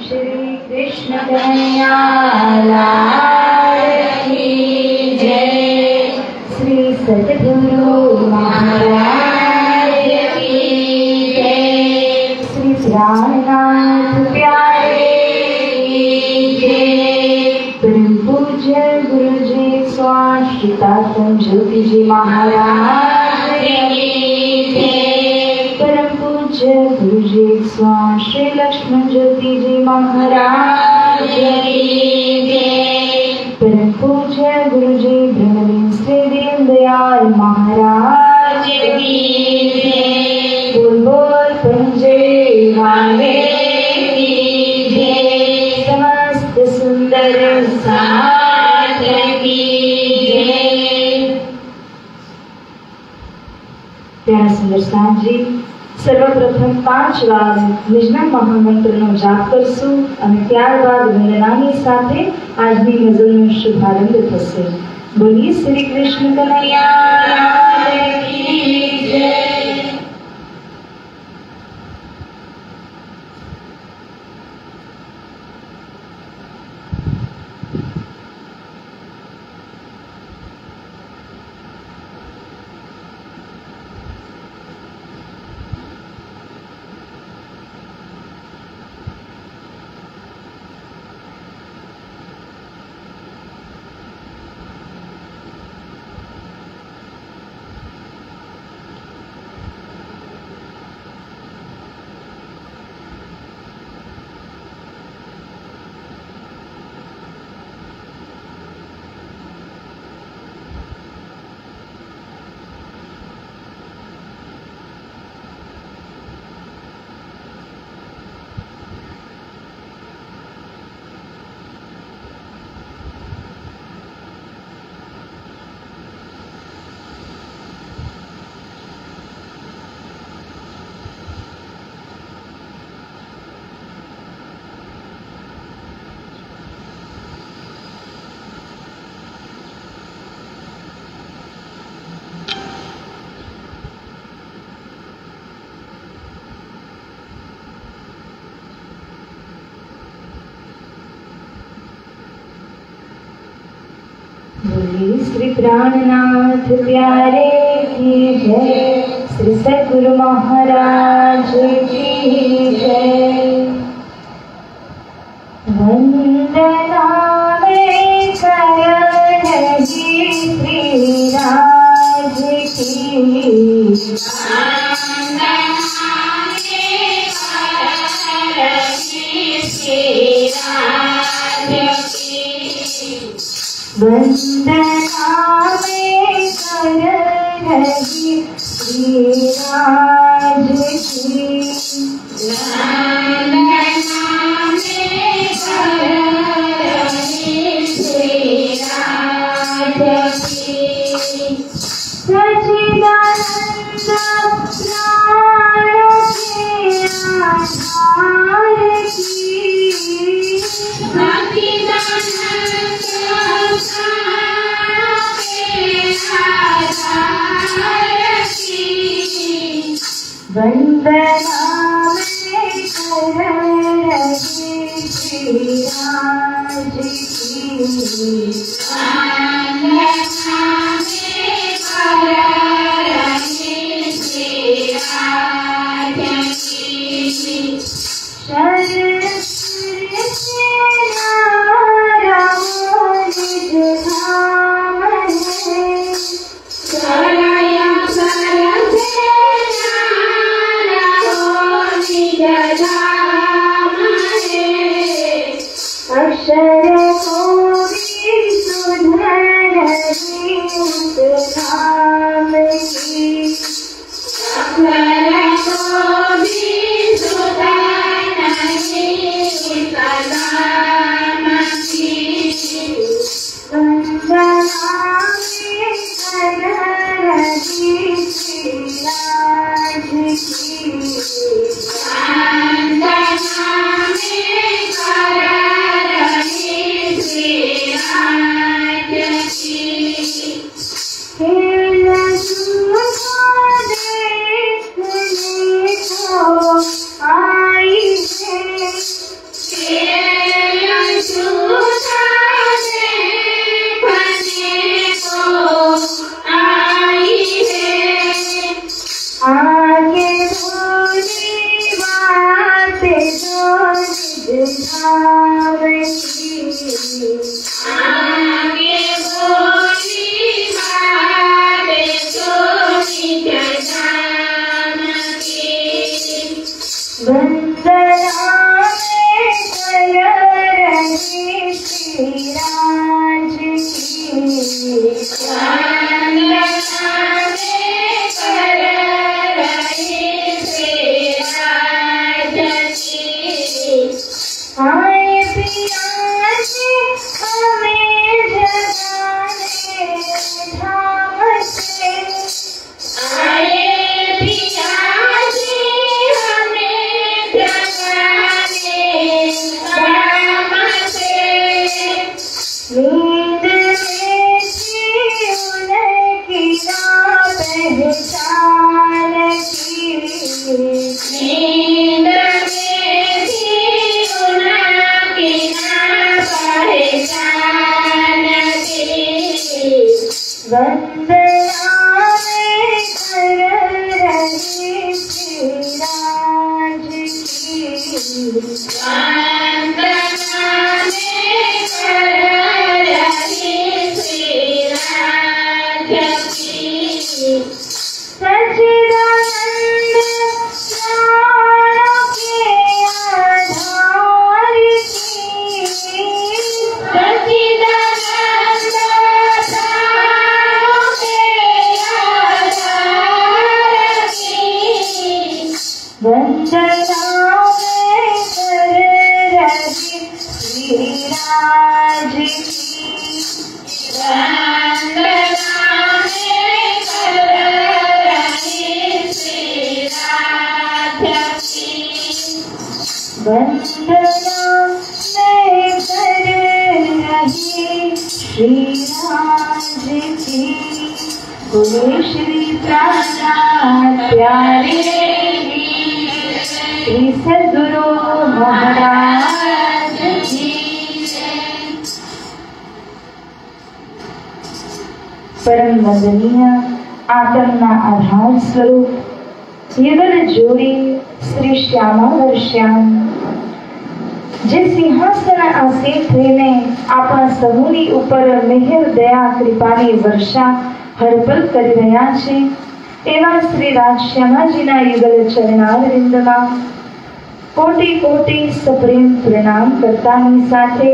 श्री कृष्ण कन्हैया लाल की जय। श्री सद्गुरु महाराज की जय। श्री प्राणनाथ प्यारे की जय। परम पूज्य गुरु जी स्वामी श्रीतात्म ज्योति जी महाराज की जय। परम पूज्य गुरु जी स्वामी श्री लक्ष्मण ज्योति जी महाराज की जय। परम पूज्य गुरु जी ब्रह्मलीन श्री दीनदयाल महाराज की जय। बोल बोल पंजे वाले की जय। समस्त सुंदर समाज की जय। प्यारा सुंदर साथ जी, सर्वप्रथम 5 વાર નિજના મહામંત્રનો જાપ કરશું અને ત્યારબાદ વંદનાની સાથે આજની નજરનો શુભારંભ થશે। બોલીએ શ્રી કૃષ્ણ કનૈયા લાલ की जय। श्री प्राणनाथ प्यारे की जय। श्री सद्गुरु महाराज की जय। वंदना में करण जी श्री राज की। वंदना में करण जी श्री राज की। वंदना में करण जी श्री राज की। आई परम वंदनीय आत्मना आधार स्वरूप युगल जोड़ी श्री श्यामा वर्ष्याम जे सिंहासन आसीन थઈને આપણા સૌની ઉપર મહેર દયા કૃપાની વર્ષા હરપલ કરી રહ્યા છે એવા શ્રી રાજશ્યામાજીના યુગલ ચરણારવિંદમાં કોટી કોટી સપ્રેમ પ્રણામ કરતાની સાથે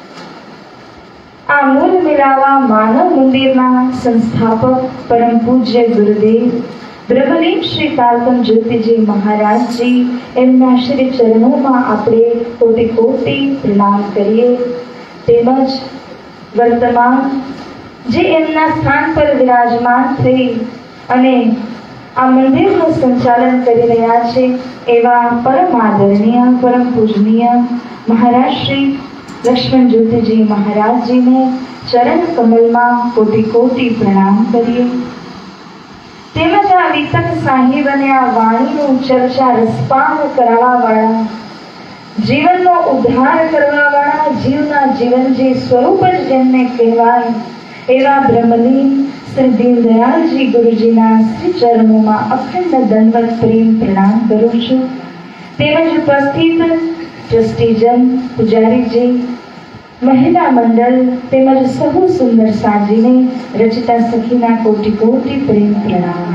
આ મૂળ મિલાવા માનવ મંદિરના સંસ્થાપક પરમ પૂજ્ય ગુરુદેવ બ્રહ્મલીન શ્રી કાલકમ જ્યોતિજી મહારાજજી એમના શ્રી ચરણોમાં આપણે કોટી કોટી પ્રણામ કરીએ તેમજ વર્તમાન જે એમના સ્થાન પર વિરાજમાન થઈ અને આ મંદિરનું સંચાલન કરી રહ્યા છે એવા પરમ આદરણીય પરમ પૂજનીય મહારાજ શ્રી લક્ષ્મણ જ્યોતિજી મહારાજજીને ચરણ કમલમાં કોટી કોટી પ્રણામ કરીએ તેમજ આ વિતક સાહિબ અને આ વાણીનું ચર્ચા રસપાન કરાવવાવાળા જીવનનો ઉદ્ધાર કરવાવાળા જીવના જીવન જે સ્વરૂપ જ જેમને કહેવાય એવા બ્રહ્મલીન શ્રી દીનદયાળજી ગુરુજીના શ્રી ચરણોમાં અખંડ દંડવત પ્રેમ પ્રણામ કરું છું તેમજ ઉપસ્થિત ટ્રસ્ટીજન પૂજારીજી મહિલા મંડળ તેમજ સહુ સુંદર સાજીને રચિતા સખીના કોટી કોટી પ્રેમ પ્રણામ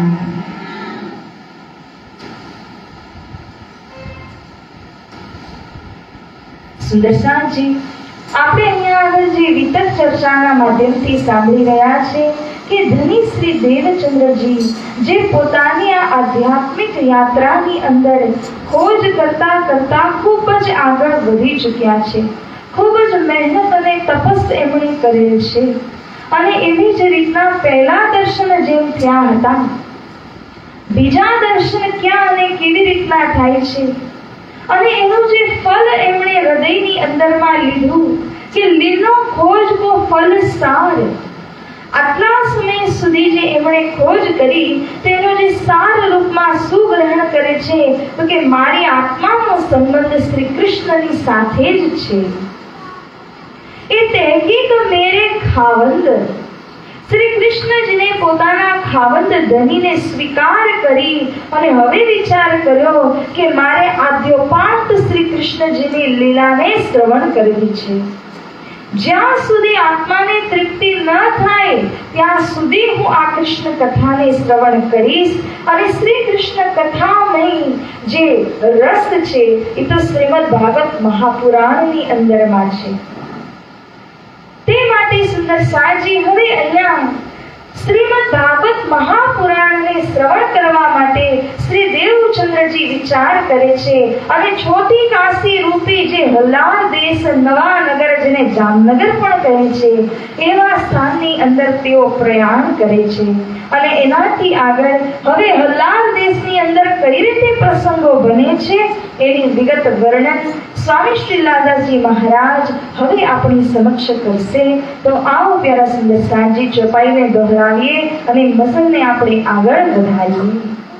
સુંદર સાજી આપણે અહીંયા આગળ જે વિતક ચર્ચાના માધ્યમથી સાંભળી રહ્યા છે કે ધની શ્રી દેવચંદ્રજી જે પોતાની આ આધ્યાત્મિક યાત્રાની અંદર ખોજ કરતા કરતા ખૂબ જ આગળ વધી ચૂક્યા છે ખૂબ જ મહેનત અને તપસ એમણે કરેલ છે અને એવી જ રીતના પહેલા દર્શન જેમ થયા હતા બીજા દર્શન ક્યાં અને કેવી રીતના થાય છે અને એનું જે ફલ એમણે હૃદયની અંદરમાં લીધું કે લીલો ખોજ કો ફલ સાર આટલા સમય સુધી જે એમણે ખોજ કરી તેનો જે સાર રૂપમાં સુગ્રહણ કરે છે તો કે મારી આત્માનો સંબંધ શ્રી કૃષ્ણની સાથે જ છે એ તહેકીક મેરે ખાવંદ શ્રી કૃષ્ણજીને પોતાના ખાવંદ ધનીને સ્વીકાર કરી અને હવે વિચાર કર્યો કે મારે આદ્યોપાંત શ્રી કૃષ્ણજીની લીલાને શ્રવણ કરવી છે. જ્યાં સુધી આત્માને તૃપ્તિ ન થાય ત્યાં સુધી હું આ કૃષ્ણ કથાને શ્રવણ કરીશ. અને શ્રી કૃષ્ણ કથામય જે રસ છે એ તો શ્રીમદ ભાગવત મહાપુરાણની અંદરમાં છે. તે માટે સુંદર સાજી હવે અહીંયા શ્રીમદ ભાગવત મહાપુરાણને શ્રવણ કરવા માટે શ્રી દેવચંદ્રજી વિચાર કરે છે અને છોટી કાશી રૂપી જે હલ્લાર દેશ નવાનગર જેને જામનગર પણ કહે છે એવા સ્થાનની અંદર તેઓ પ્રયાણ કરે છે. અને એનાથી આગળ હવે હલ્લાર દેશની અંદર કઈ રીતે પ્રસંગો બને છે એની વિગત વર્ણન સ્વામી શ્રી લાદાજી મહારાજ હવે આપણી સમક્ષ કરશે. તો આવો પ્યારા સુંદર સાંજી ચોપાઈને દોહરાવીએ અને મસલને આપણે આગળ વધારીએ.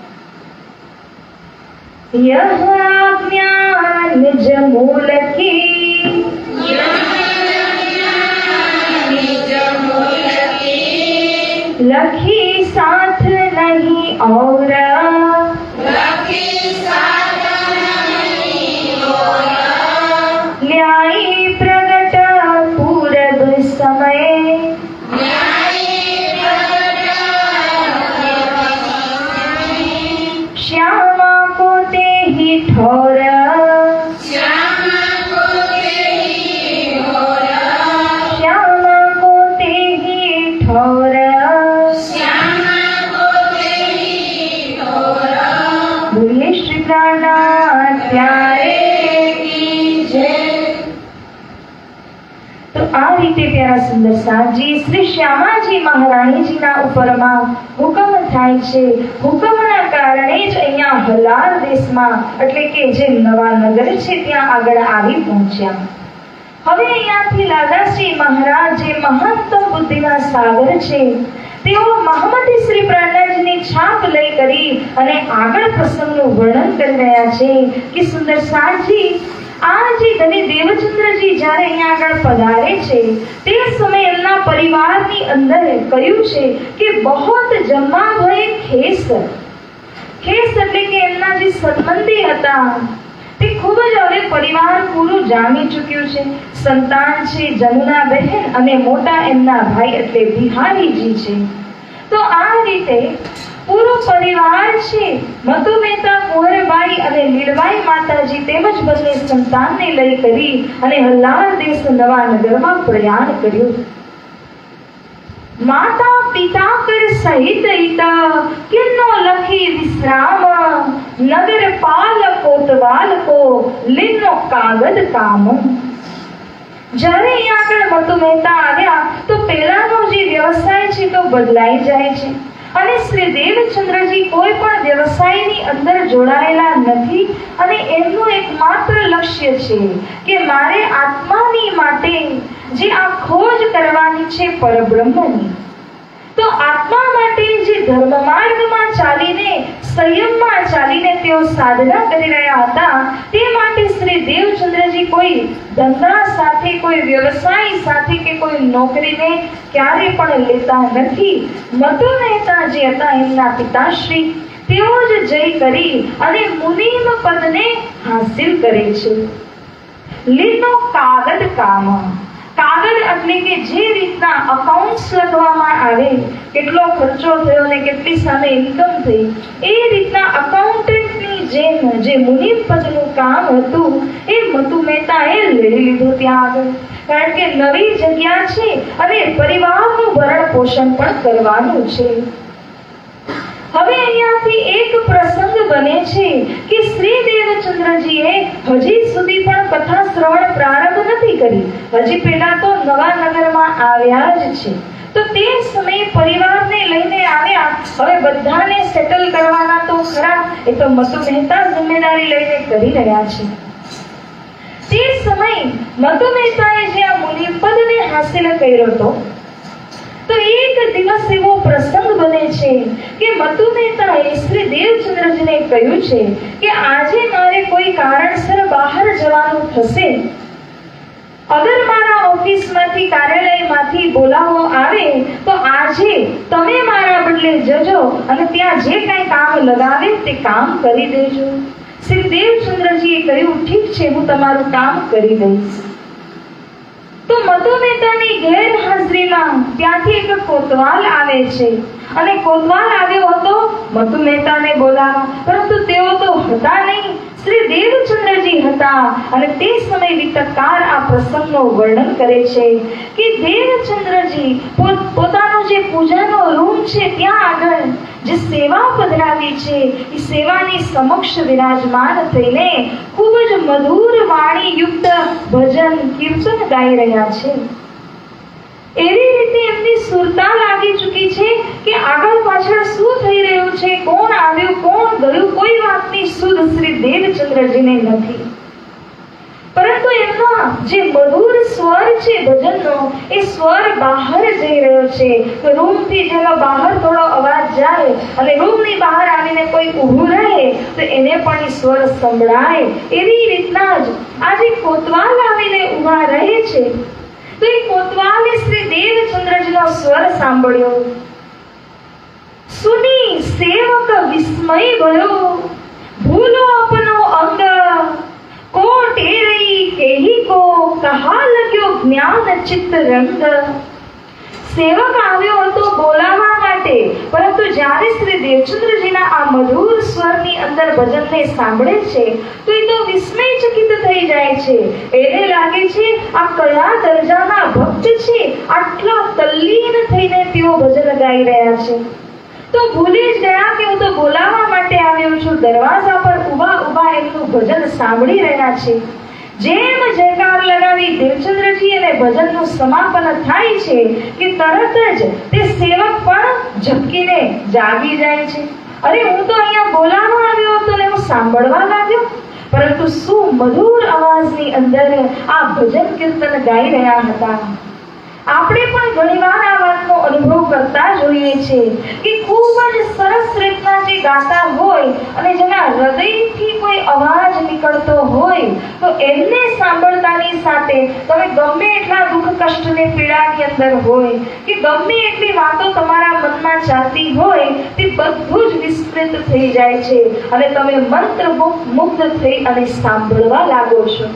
यह ज्ञान निज मूल की लखी साथ नहीं और न्यायी प्रगट पूरब समय श्यामा को ते ही ठोर श्यामा को ते ही ठोर बोलिए श्री प्राणनाथ प्यारे की जय. तो आ रीते प्यारा सुंदर साजी श्री श्यामाजी महाराणीजीना उपरमा हुकम થાય છે. હુકમના કારણે જ અહીંયા હલાર દેશમાં એટલે કે જે નવાનગર છે ત્યાં આગળ આવી પહોંચ્યા. હવે અહીંયાથી લાદાજી મહારાજ જે મહત્તમ બુદ્ધિના સાગર છે તેઓ મહામતી શ્રી પ્રાણનાથજીની છાપ લઈ કરી અને આગળ પ્રસંગનું વર્ણન કરી રહ્યા છે કે સુંદર સાજી આ જે ધની દેવચંદ્રજી જ્યારે અહીંયા આગળ પધારે છે તે સમયે એમના પરિવારની અંદર કહ્યું છે કે બહોત જમા ભય ખેસ એટલે કે એમના જે સંબંધી હતા તે ખૂબ જ હવે પરિવાર પૂરું જામી ચૂક્યું છે. સંતાન છે જમુના બહેન અને મોટા એમના ભાઈ એટલે બિહારીજી છે. તો આ રીતે પૂરો પરિવાર છે મતુ મહેતા કુંવરબાઈ અને લીલબાઈ માતાજી તેમજ બંને સંતાનને લઈ કરી અને હલ્લાર દેશ નવાનગરમાં પ્રયાણ કર્યું. માતા પિતા કર સહિત કિન્નો લખી વિશ્રામ નગર પાલ કોતવાલ કો લીનો કાગદ કામ. જ્યારે અહીંયા આગળ મતુ મહેતા આવ્યા તો પહેલાનો જે વ્યવસાય છે તો બદલાઈ જાય છે અને શ્રી દેવચંદ્રજી કોઈ પણ વ્યવસાયની અંદર જોડાયેલા નથી અને એમનું એકમાત્ર લક્ષ્ય છે કે મારે આત્માની માટે જે આ ખોજ કરવાની છે પરબ્રહ્મની. તો આત્મા માટે જે ધર્મ માર્ગમાં ચાલીને સંયમમાં ચાલીને તેઓ સાધના કરી રહ્યા હતા તે માટે શ્રી દેવચંદ્રજી કોઈ ધંધા સાથે કોઈ વ્યવસાય સાથે કે કોઈ નોકરીને ક્યારે પણ લેતા નથી. મતુ મહેતા જે હતા એમના પિતાશ્રી તેઓ જ જય કરી અને મુનિમ પદને હાસિલ કરે છે. લીનો કાગદ કામ કાગળ એટલે કે જે રીતના અકાઉન્ટ્સ લખવામાં આવે કેટલો ખર્ચો થયો અને કેટલી સામે ઇન્કમ થઈ એ રીતના અકાઉન્ટન્ટની જેમ જે મુનિમ પદનું કામ હતું એ મતુ મહેતાએ લઈ લીધું ત્યાં આગળ. કારણ કે નવી જગ્યા છે અને પરિવારનું ભરણ પોષણ પણ કરવાનું છે. હવે અહીંયાથી એક પ્રસંગ બને છે કે શ્રી દેવચંદ્રજીએ હજી સુધી પણ કથા શ્રવણ પ્રારંભ નથી કરી. હજી પહેલા તો નવાનગરમાં આવ્યા જ છે. તો તે સમયે પરિવારને લઈને આવ્યા. હવે બધાને સેટલ કરવાના તો ખરા, એ તો મતુ મહેતા જિમ્મેદારી લઈને કરી રહ્યા છે. તે સમયે મતુ મહેતાએ જે આ મુનિપદને હાસિલ કર્યો હતો તો એક દિવસ એવો પ્રસંગ બને છે કે મતુ મહેતાએ શ્રી દેવચંદ્રજીને કહ્યું છે કે આજે મારે કોઈ કારણસર બહાર જવાનું થશે. અગર મારા ઓફિસમાંથી, કાર્યાલયમાંથી બોલાવો આવે તો આજે તમે મારા બદલે જજો અને ત્યાં જે કંઈ કામ લગાવે તે કામ કરી દેજો. શ્રી દેવચંદ્રજીએ કહ્યું, ઠીક છે, હું તમારું કામ કરી દઈશ. તો મધુ મહેતાની ગેરહાજરીમાં ત્યાંથી એક કોતવાલ આવે છે અને કોતવાલ આવ્યો હતો મધુ મહેતાને બોલાવવા, પરંતુ તેઓ તો હતા નહીં, શ્રી દેવચંદ્રજી હતા. અને તે સમય વિતકાર આ પ્રસંગનું વર્ણન કરે છે કે દેવચંદ્રજી પોતાનો જે પૂજાનો રૂમ છે ત્યાં આગળ જે સેવા પધરાવી છે એ સેવાની સમક્ષ વિરાજમાન થઈને ખૂબ જ મધુર વાણી યુક્ત ભજન કીર્તન ગાઈ રહ્યા છે. એવી રીતે એમની સુરતા લાગી ચૂકી છે કે આગળ પાછળ શું થઈ રહ્યું છે, કોણ આવ્યું કોણ ગયું, કોઈ વાતની સુધ શ્રી દેવચંદ્રજીને નથી. પરંતુ એમનો જે મધુર સ્વર છે ભજનનો, એ સ્વર બહાર જઈ રહ્યો છે. તો રૂમથી જેનો બહાર થોડો અવાજ જાય અને રૂમની બહાર આવીને કોઈ ઊભું રહે તો એને પણ એ સ્વર સંભળાય. એવી રીતના જ આજે કોતવાલ આવીને ઊભા રહે છે તો એ કોતવાલે શ્રી દેવચંદ્રજીનો સ્વર સાંભળ્યો. સુની સેવક વિસ્મય ભયો, ભૂલો અપનો અંગ, को टेरई केही को कहा लग्यो ज्ञान चित्त रंग. સેવક આવ્યો હતો બોલાવવા માટે, પરંતુ જ્યારે શ્રી દેવચંદ્રજીના આ મધુર સ્વરની અંદર ભજનને સાંભળે છે તો એ તો વિસ્મયચકિત થઈ જાય છે. એને લાગે છે આ કયા દરજાના ભક્ત છે, આટલા તલ્લીન થઈને તેઓ ભજન ગાઈ રહ્યા છે. તો ભૂલી જ ગયા કે હું તો બોલાવવા માટે આવ્યો છું. દરવાજા પર ઊભા ઊભા એમનું ભજન સાંભળી રહ્યા છે. જેમ જયકાર લગાવી દેવચંદ્રજી અને ભજનનું સમાપન થાય છે કે તરત જ તે સેવક પણ ઝબકીને જાગી જાય છે. અરે હું તો અહીંયા બોલાવવા આવ્યો હતો ને હું સાંભળવા લાગ્યો. પરંતુ શું મધુર અવાજની અંદર આ ભજન કીર્તન ગાઈ રહ્યા હતા. આપણે પણ ઘણીવાર આ વાતનો અનુભવ કરતા જોઈએ છે કે ખૂબ જ સરસ રીતના જે ગાતા હોય અને જેના હૃદયથી કોઈ અવાજ નીકળતો હોય તો એમને સાંભળતાની સાથે તમે ગમે એટલા દુઃખ કષ્ટને પીડાની અંદર હોય કે ગમે એટલી વાતો તમારા મનમાં ચાલતી હોય તે બધું જ વિસ્તૃત થઈ જાય છે અને તમે મંત્રમુગ્ધ થઈ અને સાંભળવા લાગો છો.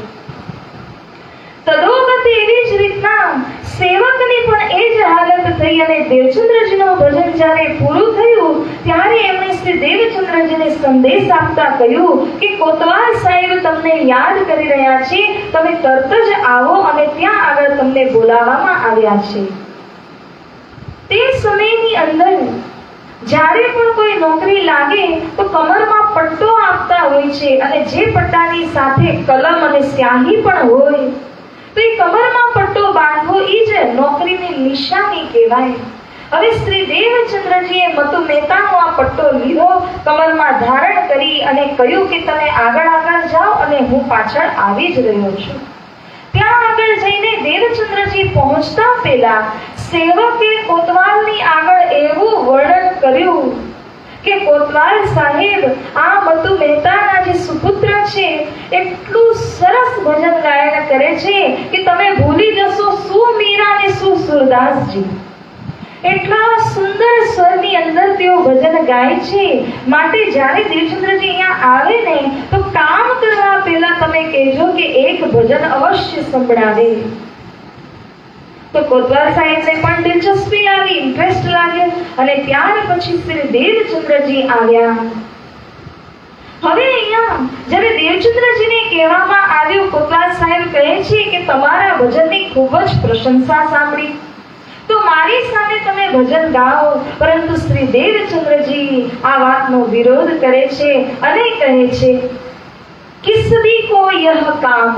તદોગત એવી જ રીતના સેવકની પણ એ જ હાલત થઈ અને દેવચંદ્રજીનું ભજન જ્યારે પૂરું થયું ત્યારે એમણે શ્રી દેવચંદ્રજીને સંદેશ આપતા કહ્યું કે કોતવાલ સાહેબ તમને યાદ કરી રહ્યા છે, તમે તરત જ આવો અને ત્યાં આગળ તમને બોલાવવામાં આવ્યા છે. તે સમયની અંદર જ્યારે પણ કોઈ નોકરી લાગે તો કમરમાં પટ્ટો આપતા હોય છે અને જે પટ્ટાની સાથે કલમ અને સ્યાહી પણ હોય તો એ કમરમાં પટ્ટો બાંધવો એ જ નોકરીની નિશાની કહેવાય. હવે શ્રી દેવચંદ્રજીએ મધુ મહેતાનો આ પટ્ટો લીધો, કમરમાં ધારણ કરી અને કહ્યું કે તમે આગળ જાઓ અને હું પાછળ આવી જ રહ્યો છું. ત્યાં આગળ જઈને દેવચંદ્રજી પહોંચતા પહેલા સેવકે કોતવાલની આગળ એવું વર્ણન કર્યું કે કોતવાલ સાહેબ આ મધુ મહેતાના જે સુપુત્ર છે એટલું સરસ ભજન ગાયન કરે છે કે તમે ભૂલી જશો શું મીરા ને શું સુરદાસજી. એટલા સુંદર સ્વરની અંદર તેઓ ભજન ગાય છે. માટે જ્યારે દેવચંદ્રજી અહીંયા આવે ને તો કામ કરવા પહેલા તમે કહેજો કે એક ભજન અવશ્ય સંભળાવે. તો કોતવાલ સાહેબને પણ દિલચસ્પી લાગી, ઇન્ટરેસ્ટ લાગ્યો અને ત્યાર પછી શ્રી દેવચંદ્રજી આવ્યા. હવે અહીંયા જ્યારે દેવચંદ્રજીને કહેવામાં આવ્યું, કોતવાલ સાહેબ કહે છે કે તમારા ભજનની ખૂબ જ પ્રશંસા સાંભળી તો મારી સામે તમે ભજન ગાઓ. પરંતુ શ્રી દેવચંદ્રજી આ વાતનો વિરોધ કરે છે અને કહે છે કિસદી કો યહ કામ,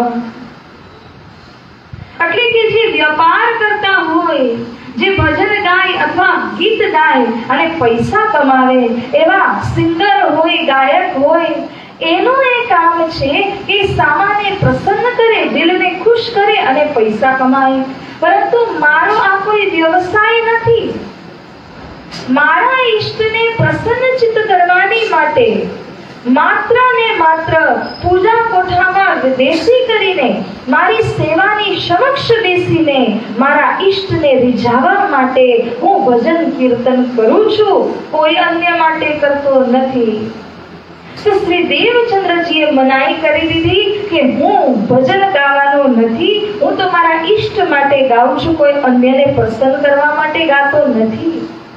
એટલે કે જે વ્યાપાર કરતા હોય, જે ભજન ગાય અથવા ગીત ગાય અને પૈસા કમાવે એવા સિંગર હોય, ગાયક હોય, એનું એ કામ છે કે સામાને પ્રસન્ન કરે, દિલને ખુશ કરે અને પૈસા કમાય. પરંતુ મારો આ કોઈ વ્યવસાય નથી. મારા ઈષ્ટને પ્રસન્ન ચિત્ત કરવાની માટે માત્ર ને માત્ર પૂજા કોઠામાં વિદેશી કરીને મારી સેવાની સમક્ષ બેસીને મારા ઈષ્ટને રીઝાવવા માટે હું ભજન કીર્તન કરું છું, કોઈ અન્ય માટે કરતો નથી. તો શ્રી દેવચંદ્રજીએ મનાઈ કરી દીધી કે હું ભજન ગાવાનો નથી, હું તો મારા ઈષ્ટ માટે ગાઉં છું, કોઈ અન્યને પ્રસન્ન કરવા માટે ગાતો નથી.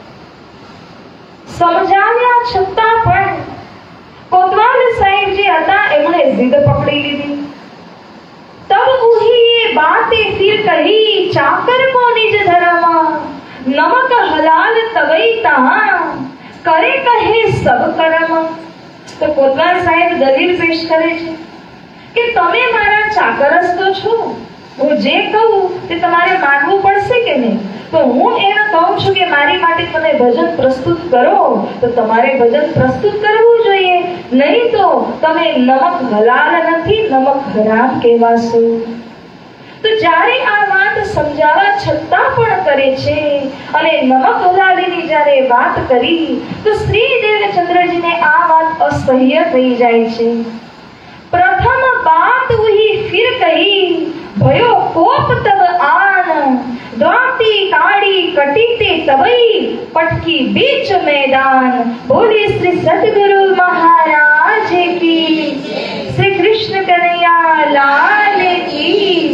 સમજાવ્યા છતાં પણ કોતવાલ સાહેબજી હતા, એમણે જીદ પકડી લીધી. તબ ઉહી ये बातें फिर कही, चाकर को निज धर्म, नमक हलाल तवई तहां, करे कहे सब कर्म. તો કોતવાલ સાહેબ દલીલ પેશ કરે છે કે તમે મારા ચાકરસ તો છો, હું જે કહું તે તમારે માનવું પડશે કે નહીં. તો હું એને કહું છું કે મારી માટે તમે ભજન પ્રસ્તુત કરો, તો તમારે ભજન પ્રસ્તુત કરવું જોઈએ, નહીં તો તમે નમક હલાલ નથી, નમક હરામ કહેવાશો. તો જ્યારે આ વાત સમજાવવા છતાં પણ કરે છે અને નમક હલાલીની જ્યારે વાત કરી તો શ્રી દેવચંદ્રજીને આ વાત અસહ્ય થઈ જાય છે. પ્રથમ બાત વહી ફિર કહી, भयो कोप तब आन, द्वाती काड़ी कटीते तबई, पटकी बीच मैदान. बोले श्री सतगुरु महाराज की, श्री कृष्ण कन्हैया लाल की.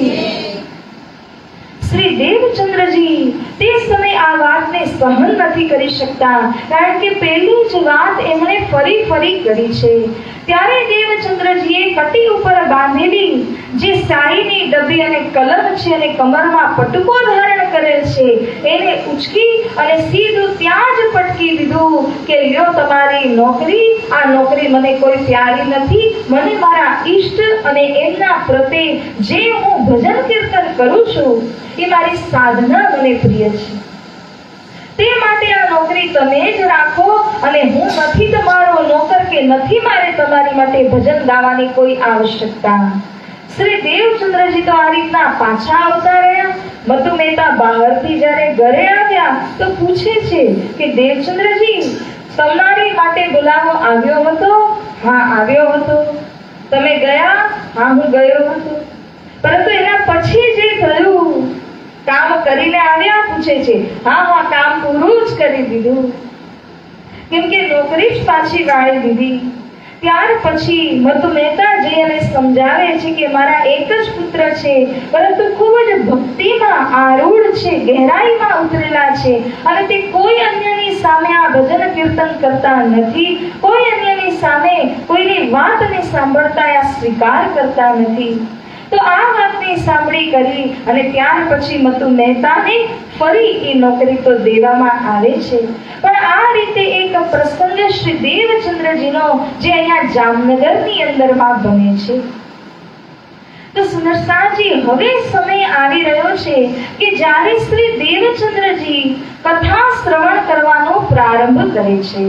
શ્રી દેવચંદ્રજી તે સમય આ વાતને સહન નથી કરી શકતા, કારણ કે પહેલી જ વાત એમણે ફરી ફરી કરી છે. ત્યારે દેવચંદ્રજીએ કટી ઉપર બાંધેલી જે સાડીની ડબ્બી અને કલમ છે અને કમરમાં પટકો ધારણ કરેલ છે એને ઉચકી અને સીધું ત્યાં જ પટકી દીધું કે લ્યો તમારી નોકરી, આ નોકરી મને કોઈ પ્યારી નથી, મને મારા ઈષ્ટ અને એમના પ્રત્યે જે હું ભજન કીર્તન કરું છું એ મારી સાધના મને પ્રિય છે, તે માટે આ નોકરી તમે જ રાખો અને હું નથી તમારો નોકર કે નથી મારે તમારી માટે ભજન ગાવાની કોઈ આવશ્યકતા. શ્રી દેવચંદ્રજી તો આ રીતના પાછા આવતા રહ્યા. મધુ મહેતા બહારથી જ્યારે ઘરે આવ્યા તો પૂછે છે કે દેવચંદ્રજી તમારી માટે બોલાવો આવ્યો હતો? હા આવ્યો હતો. તમે ગયા? હા હું ગયો હતો. પરંતુ એના પછી જે થયું, કામ કરીને આવ્યા? પૂછે છે. હા હા કામ પૂરું જ કરી દીધું, કેમ કે નોકરી જ પાછી વાળી દીધી. ત્યાર પછી મધુ મહેતાજી એને સમજાવે છે કે મારા એક જ પુત્ર છે, પરંતુ ખૂબ જ ભક્તિમાં આરૂઢ છે, ગહેરાઈમાં ઉતરેલા છે અને તે કોઈ અન્યની સામે આ ભજન કીર્તન કરતા નથી, કોઈ અન્યની સામે કોઈની વાતને સાંભળતા યા સ્વીકાર કરતા નથી. તો આ વાતને સાંભળી કરી અને ત્યાર પછી મધુ મહેતાને ફરી એ નોકરી તો દેવામાં આવે છે. પણ આ રીતે એક પ્રસંગ શ્રી દેવચંદ્રજીનો જે અહીંયા જામનગરની અંદરમાં બને છે. તો સુંદરસાજી હવે સમય આવી રહ્યો છે કે જ્યારે શ્રી દેવચંદ્રજી કથા શ્રવણ કરવાનો પ્રારંભ કરે છે.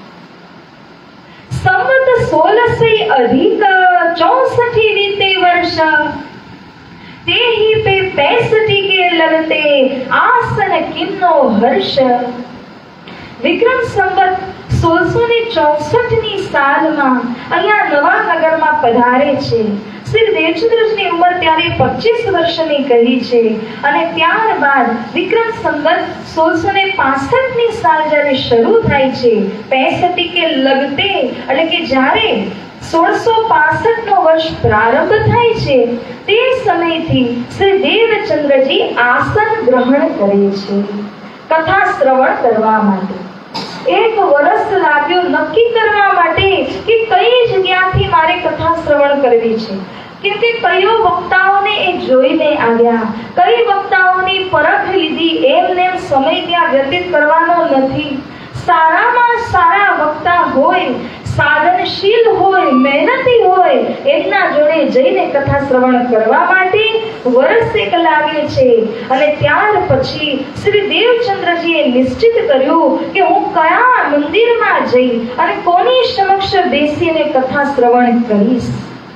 संवत 16 अधिक 64 रीते वर्ष, ते ही पे 65 के लगते आसन किन्नो हर्ष. विक्रम संवत 1664 सालમાં અહીંયા નવાનગરમાં પધારે છે. શ્રી દેવચંદ્રજીની ઉંમર ત્યારે 25 વર્ષની કહી છે અને ત્યારબાદ વિક્રમ સંવત 1665 સાલ જ્યારે શરૂ થાય છે, 65 કે લગતે એટલે કે જ્યારે 1665 વર્ષ પ્રારંભ થાય છે તે સમયથી શ્રી દેવચંદ્રજી આસન ગ્રહણ કરે છે કથા શ્રવણ કરવા માટે. એક વર્ષ લાગ્યો નક્કી કરવા માટે કે કઈ જગ્યાથી મારે કથા શ્રવણ કરવી છે, કેમ કે કયો વક્તાઓને એ જોઈને આવ્યા, કઈ વક્તાઓની પરખ લીધી, એમને સમય ત્યાં વ્યતીત કરવાનો નથી. સારામાં સારા વક્તા હોય, સાધનશીલ હોય, મહેનતી હોય, એમના જોડે જઈને કથા શ્રવણ કરવા માટે વર્ષ એક લાગે છે. અને ત્યાર પછી શ્રી દેવચંદ્રજીએ નિશ્ચિત કર્યું કે હું કયા મંદિરમાં જઈ અને કોની સમક્ષ બેસીને કથા શ્રવણ કરીશ.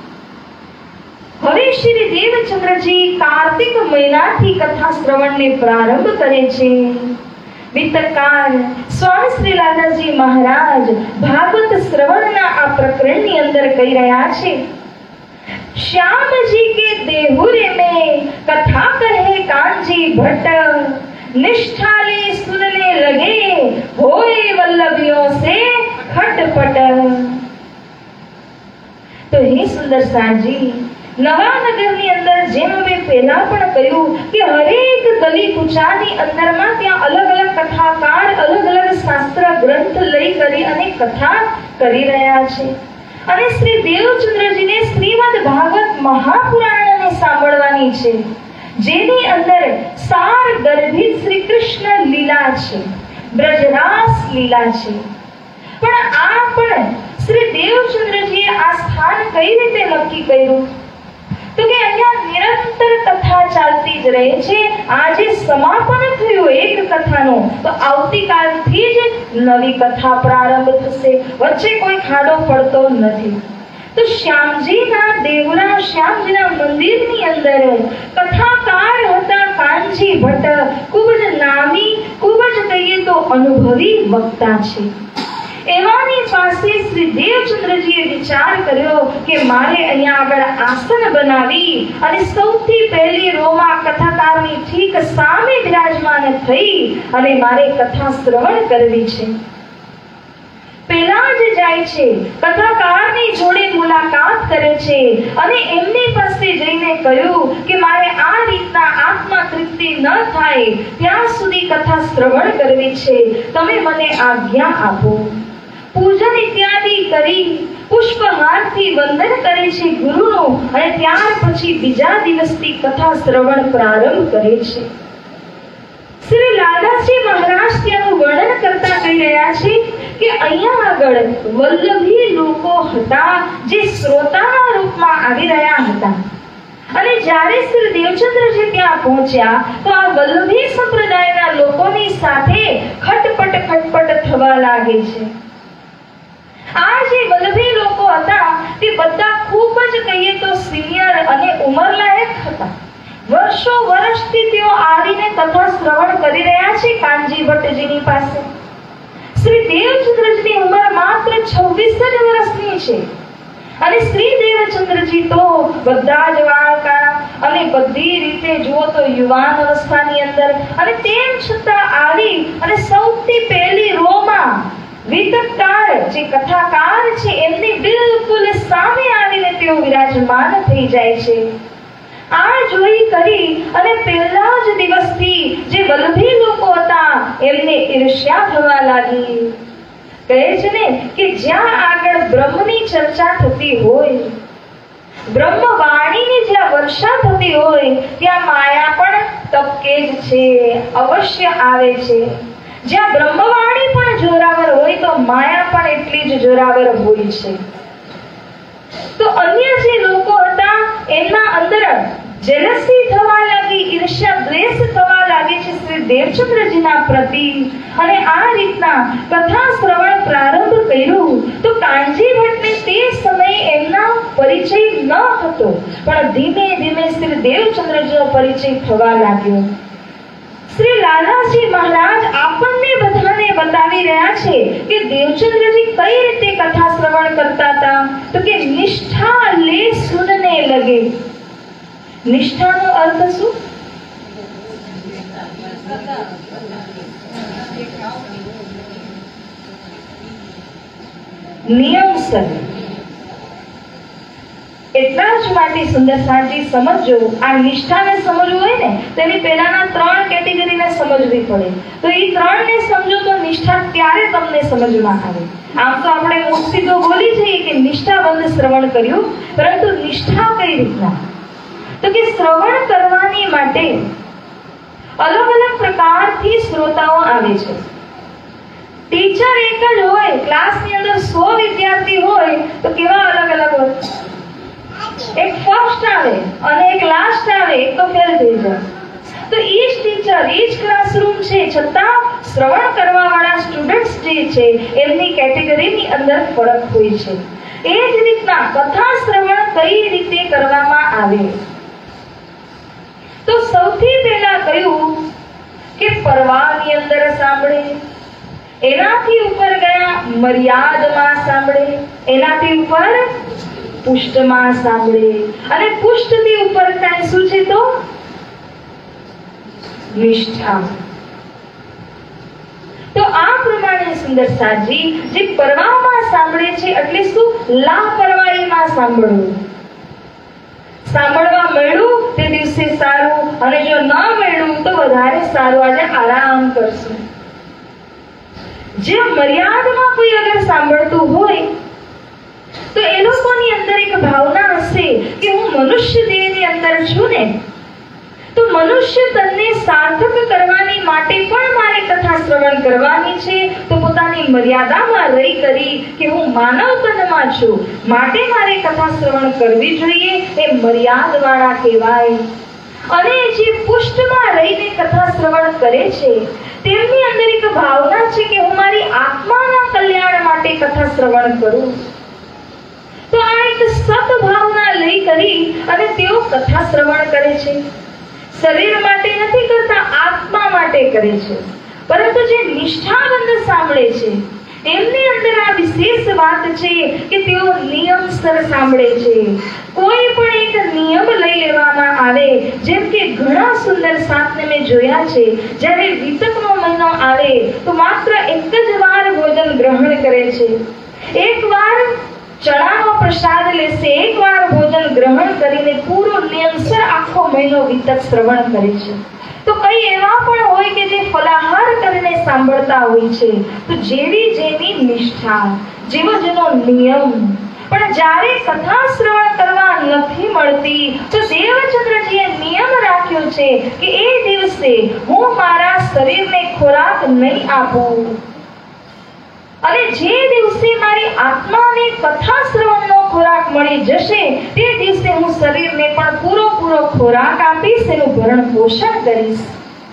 હવે શ્રી દેવચંદ્રજી કાર્તિક મહિનાથી કથા શ્રવણને પ્રારંભ કરે છે. વિતરકાર સ્વામી શ્રી લાલાજી મહારાજ ભાગવત શ્રવણના આ પ્રકરણની અંદર કહી રહ્યા છે, श्याम जी के देहुरे में कथा भट्ट निष्ठाले सुनने लगे, होए वल्लभियों से खटपट। तो हे सुंदर साजी, નવાનગરની અંદર જેમ અમે પહેલા પણ કહ્યું કે હરેક ગલી કુચાની અંદરમાં ત્યાં અલગ અલગ કથાકાર અલગ અલગ શાસ્ત્ર ગ્રંથ લઈ કરી અને કથા કરી રહ્યા છે અને શ્રી દેવચંદ્રજીને શ્રીમદ ભાગવત મહાપુરાણને સાંભળવાની છે, જેની અંદર સાર ગર્ભિત શ્રી કૃષ્ણ લીલા છે, બ્રજરાસ લીલા છે। પણ આ પણ શ્રી દેવચંદ્રજીએ આ સ્થાન કઈ રીતે નક્કી કર્યું? તો કે અહીંયા નિરંતર કથા ચાલતી જ રહે છે। આજે સમાપન થયું એક કથાનો, તો આવતીકાલથી જ નવી કથા પ્રારંભ થશે, વચ્ચે કોઈ ખાડો પડતો નથી। તો શ્યામજીના દેવરા શ્યામજીના મંદિરની અંદર કથાકાર હતા કાનજી ભટ્ટ, ખૂબ જ નામી, ખૂબ જ કહીએ તો અનુભવી વક્તા છે। એવાની પાસે શ્રી દેવચંદ્રજીએ વિચાર કર્યો કે મારે અહીંયા આગળ આસન બનાવી અને સૌથી પહેલી રોમાં કથાકારની ઠીક સામે બિરાજમાન થઈ અને મારે કથા શ્રવણ કરવી છે। પેલા જ જાય છે, કથાકારની જોડે મુલાકાત કરે છે અને એમની પાસે જઈને કહ્યું કે મારે આ રીતના આત્મા તૃપ્તિ ન થાય ત્યાં સુધી કથા શ્રવણ કરવી છે, તમે મને આજ્ઞા આપો। પૂજન ઇત્યાદિ કરી પુષ્પહારથી વંદન કરે છે ગુરુનો અને ત્યાર પછી બીજા દિવસથી કથા શ્રવણ પ્રારંભ કરે છે। શ્રી લાલાજી મહારાજ ત્યાંનું વર્ણન કરતા કહી રહ્યા છે કે અહીંયા આગળ વલ્લભી લોકો હતા જે શ્રોતાના રૂપમાં આવી રહ્યા હતા અને જ્યારે શ્રી દેવચંદ્રજી ત્યાં પહોંચ્યા તો આ વલ્લભી સંપ્રદાયના લોકોની સાથે ખટપટ ખટપટ થવા લાગે છે। આ જે વલ્લભી લોકો હતા તે બધા ખૂબ જ કહીએ તો સિનિયર અને ઉંમરલાયક હતા। વર્ષો વર્ષથી તેઓ આવીને કથા શ્રવણ કરી રહ્યા છે કાનજી ભટ્ટજીની પાસે। શ્રી દેવચંદ્રજીની ઉંમર માત્ર 26 જ વર્ષની છે અને શ્રી દેવચંદ્રજી તો બધા જ વાળકા અને બધી રીતે જુઓ તો યુવાન અવસ્થાની અંદર અને તેમ છતાં આવી અને સૌથી પહેલી રોમાં વિતકકાર જે કથાકાર છે એમની બિલકુલ સામે આવીને તેઓ વિરાજમાન થઈ જાય છે। આ જોઈ કરી અને પહેલા જ દિવસથી જે વલ્લભી લોકો હતા એમને ઈર્ષ્યા થવા લાગી। કહે છે ને કે જ્યાં આગળ બ્રહ્મની ચર્ચા થતી હોય, બ્રહ્મવાણીની જ્યાં વર્ષા થતી હોય ત્યાં માયા પણ ટપકે જ છે, અવશ્ય આવે છે। જ્યાં બ્રહ્મવાણી પણ જોરાવર હોય તો માયા પણ એટલી જ જોરાવર હોય છે। તો અન્ય જે લોકો હતા એમના અંદર જેલસી થવા લાગી, ઈર્ષ્યા દ્વેષ થવા લાગે છે શ્રી દેવચંદ્રજીના પ્રતિ અને આ રીતના કથા શ્રવણ પ્રારંભ કર્યું। તો કાનજી ભટ્ટને તે સમયે એમના પરિચય ન હતો, પણ ધીમે ધીમે શ્રી દેવચંદ્રજીનો પરિચય થવા लाग्यो। श्री लालाजी महाराज आपने बधाने बतावी रह्या छे कि देवचंद्रजी कई रीते कथा श्रवण करता था, तो कि निष्ठा ले सुनने लगे। निष्ठा नो अर्थ शू? नियमसर। એટલા જ માટે સુંદર સાજી સમજો, આ નિષ્ઠાને સમજવું હોય ને તેની પહેલાના 3 કેટેગરીને સમજવી પડે। તો એ 3 ને સમજો તો નિષ્ઠા ત્યારે તમને સમજમાં આવે। આમ તો આપણે મોસ્ટલી તો બોલી જઈએ કે નિષ્ઠાબંધ શ્રવણ કર્યું, પરંતુ નિષ્ઠા કઈ રીતના? તો કે શ્રવણ કરવાની માટે અલગ અલગ પ્રકારથી શ્રોતાઓ આવે છે। ટીચર એક જ હોય, ક્લાસની અંદર 100 વિદ્યાર્થી હોય તો કેવા અલગ અલગ હોય? एक फर्स्ट आवे અને એક લાસ્ટ આવે, એક તો ફેલ થઈ જાય। તો ઈચ ટીચર ઈચ ક્લાસરૂમ છે છતાં શ્રવણ કરવા વાળા સ્ટુડન્ટ્સ જે છે એમની કેટેગરીની અંદર ફરક હોય છે। એ જ રીતના કથા શ્રવણ કઈ રીતે કરવામાં આવે? તો સૌથી પહેલા કહ્યું કે પરવાની અંદર સાંભળે, એનાથી ઉપર ગયા મર્યાદમાં સાંભળે, એનાથી ઉપર પુષ્ટમાં સાંભળે અને પુષ્ટથી ઉપર કાંઈ શું છે તો નિષ્ઠા. તો આ પ્રમાણે સુંદર સાજી જે પરવામાં સાંભળે છે એટલે શું? લાપરવાહીમાં સાંભળવું. સાંભળવા મળ્યું તે દિવસે સારું, અને જો ન મળ્યું તો વધારે સારું, આજે આરામ કરશું. જે મર્યાદામાં કોઈ અગર સાંભળતું હોય તો એ લોકોની અંદર એક ભાવના હશે કે હું મનુષ્ય દેહની અંદર છું ને, તો મનુષ્ય તનને સાર્થક કરવાની માટે પણ મારે કથા શ્રવણ કરવાની છે. તો પોતાની મર્યાદામાં રહી કરી કે હું માનવ તનમાં છું માટે મારે કથા શ્રવણ કરવી જોઈએ, એ મર્યાદવાળા કહેવાય. અને જે પુષ્ટમાં રહીને કથા શ્રવણ કરે છે તેમની અંદર એક ભાવના છે કે હું મારી આત્માના કલ્યાણ માટે કથા શ્રવણ કરું. તો આ એક સદભાવના લઈ કરી અને તેઓ કથા શ્રવણ કરે છે. શરીર માટે નથી કરતા, આત્મા માટે કરે છે. પરંતુ જે નિષ્ઠાબંધ સાંભળે છે એમની અંદર આ વિશેષ વાત છે કે તેઓ નિયમસર સાંભળે છે. કોઈ પણ એક નિયમ લઈ લેવામાં આવે, જેમ કે ઘણા સુંદર સાતને મેં જોયા છે, જ્યારે વિતકનો મહિનો આવે તો માત્ર એક જ વાર ભોજન ગ્રહણ કરે છે. એક વાર ચણાનો પ્રસાદ લેશે, એક વાર ભોજન ગ્રહણ કરીને પૂરો નિયમસર આખો મહિનો વિતક શ્રવણ કરે છે. તો કઈ એવા પણ હોય કે જે ફલાહાર કરીને સાંભળતા હોય છે. તો જેવી જેની નિષ્ઠા, જેવો જેનો નિયમ. પણ જ્યારે કથા શ્રવણ કરવા નથી મળતી તો દેવચંદ્રજીએ નિયમ રાખ્યો છે કે એ દિવસે હું મારા શરીરને ખોરાક નહીં આપું, અને જે દિવસે મારી આત્માને કથા શ્રવણનો ખોરાક મળી જશે તે દિવસે હું શરીરને પણ પૂરો ખોરાક આપીશ, એનું ભરણ પોષણ કરીશ.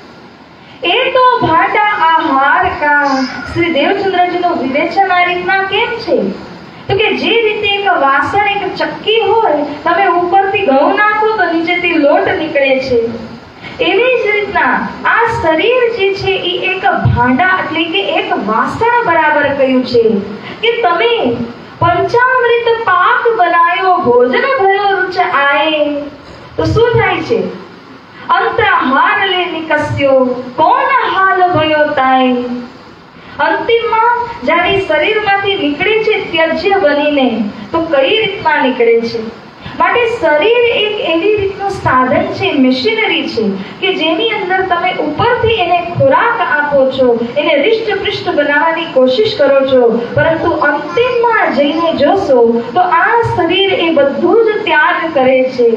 એ તો ભાટા આહાર કા. શ્રી દેવચંદ્રજીનું વિવેચન આ રીતના કેમ છે? તો કે જે રીતે એક વાસણ, એક ચક્કી હોય, તમે ઉપરથી ઘઉં નાખો તો નીચેથી લોટ નીકળે છે. એવી જ રીતના આ શરીર જે છે એ એક ભાંડા એટલે કે એક વાસણ બરાબર કહ્યું છે કે તમે પંચામૃત પાક બનાવ્યો, ભોજન ભયો રુચ આયે, તો શું થાય છે? અંતરાહાર લે નિકસ્યો, કોણ હાલ ભયો તાય. અંતિમમાં જ્યારે શરીરમાંથી નીકળે છે ત્યજ્ય બનીને, તો કઈ રીતના નીકળે છે? માટે શરીર એક એવી રીતનું સાધન છે, મશીનરી છે કે જેની અંદર તમે ઉપરથી એને ખોરાક આપો છો, એને રિષ્ટ બનાવવાની કોશિશ કરો છો, પરંતુ અંતિમમાં જઈને જોશો તો આ શરીર એ બધું જ ત્યાગ કરે છે.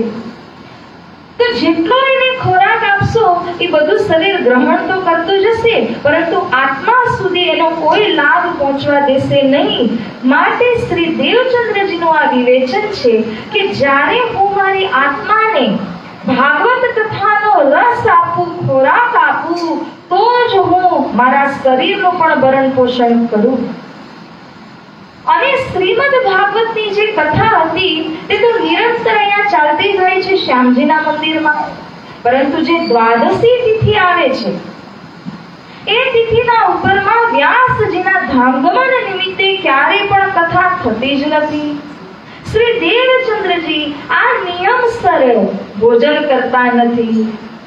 તો જેટલો એને ખોરાક આપશો એ બધું શરીર ગ્રહણ તો કરતું જશે, પરંતુ આત્મા સુધી એનો કોઈ લાભ પહોંચવા દેશે નહીં. માટે શ્રી દેવચંદ્રજીનું આ વિવેચન છે કે જ્યારે હું મારી આત્માને ભાગવત કથાનો રસ આપું, ખોરાક આપું, તો જ હું મારા શરીરનું પણ ભરણ પોષણ કરું. અને શ્રીમદ ભાગવતની જે કથા હતી તે તો નિરંતર અહીંયા ચાલતી જ હોય છે શ્યામજીના મંદિરમાં. પરંતુ જે દ્વાદશી તિથિ આવે છે એ તિથિના ઉપરમાં વ્યાસજીના ધામગમન નિમિત્તે ક્યારેય પણ કથા થતી જ નથી. શ્રી દેવચંદ્રજી આ નિયમસર ભોજન કરતા નથી.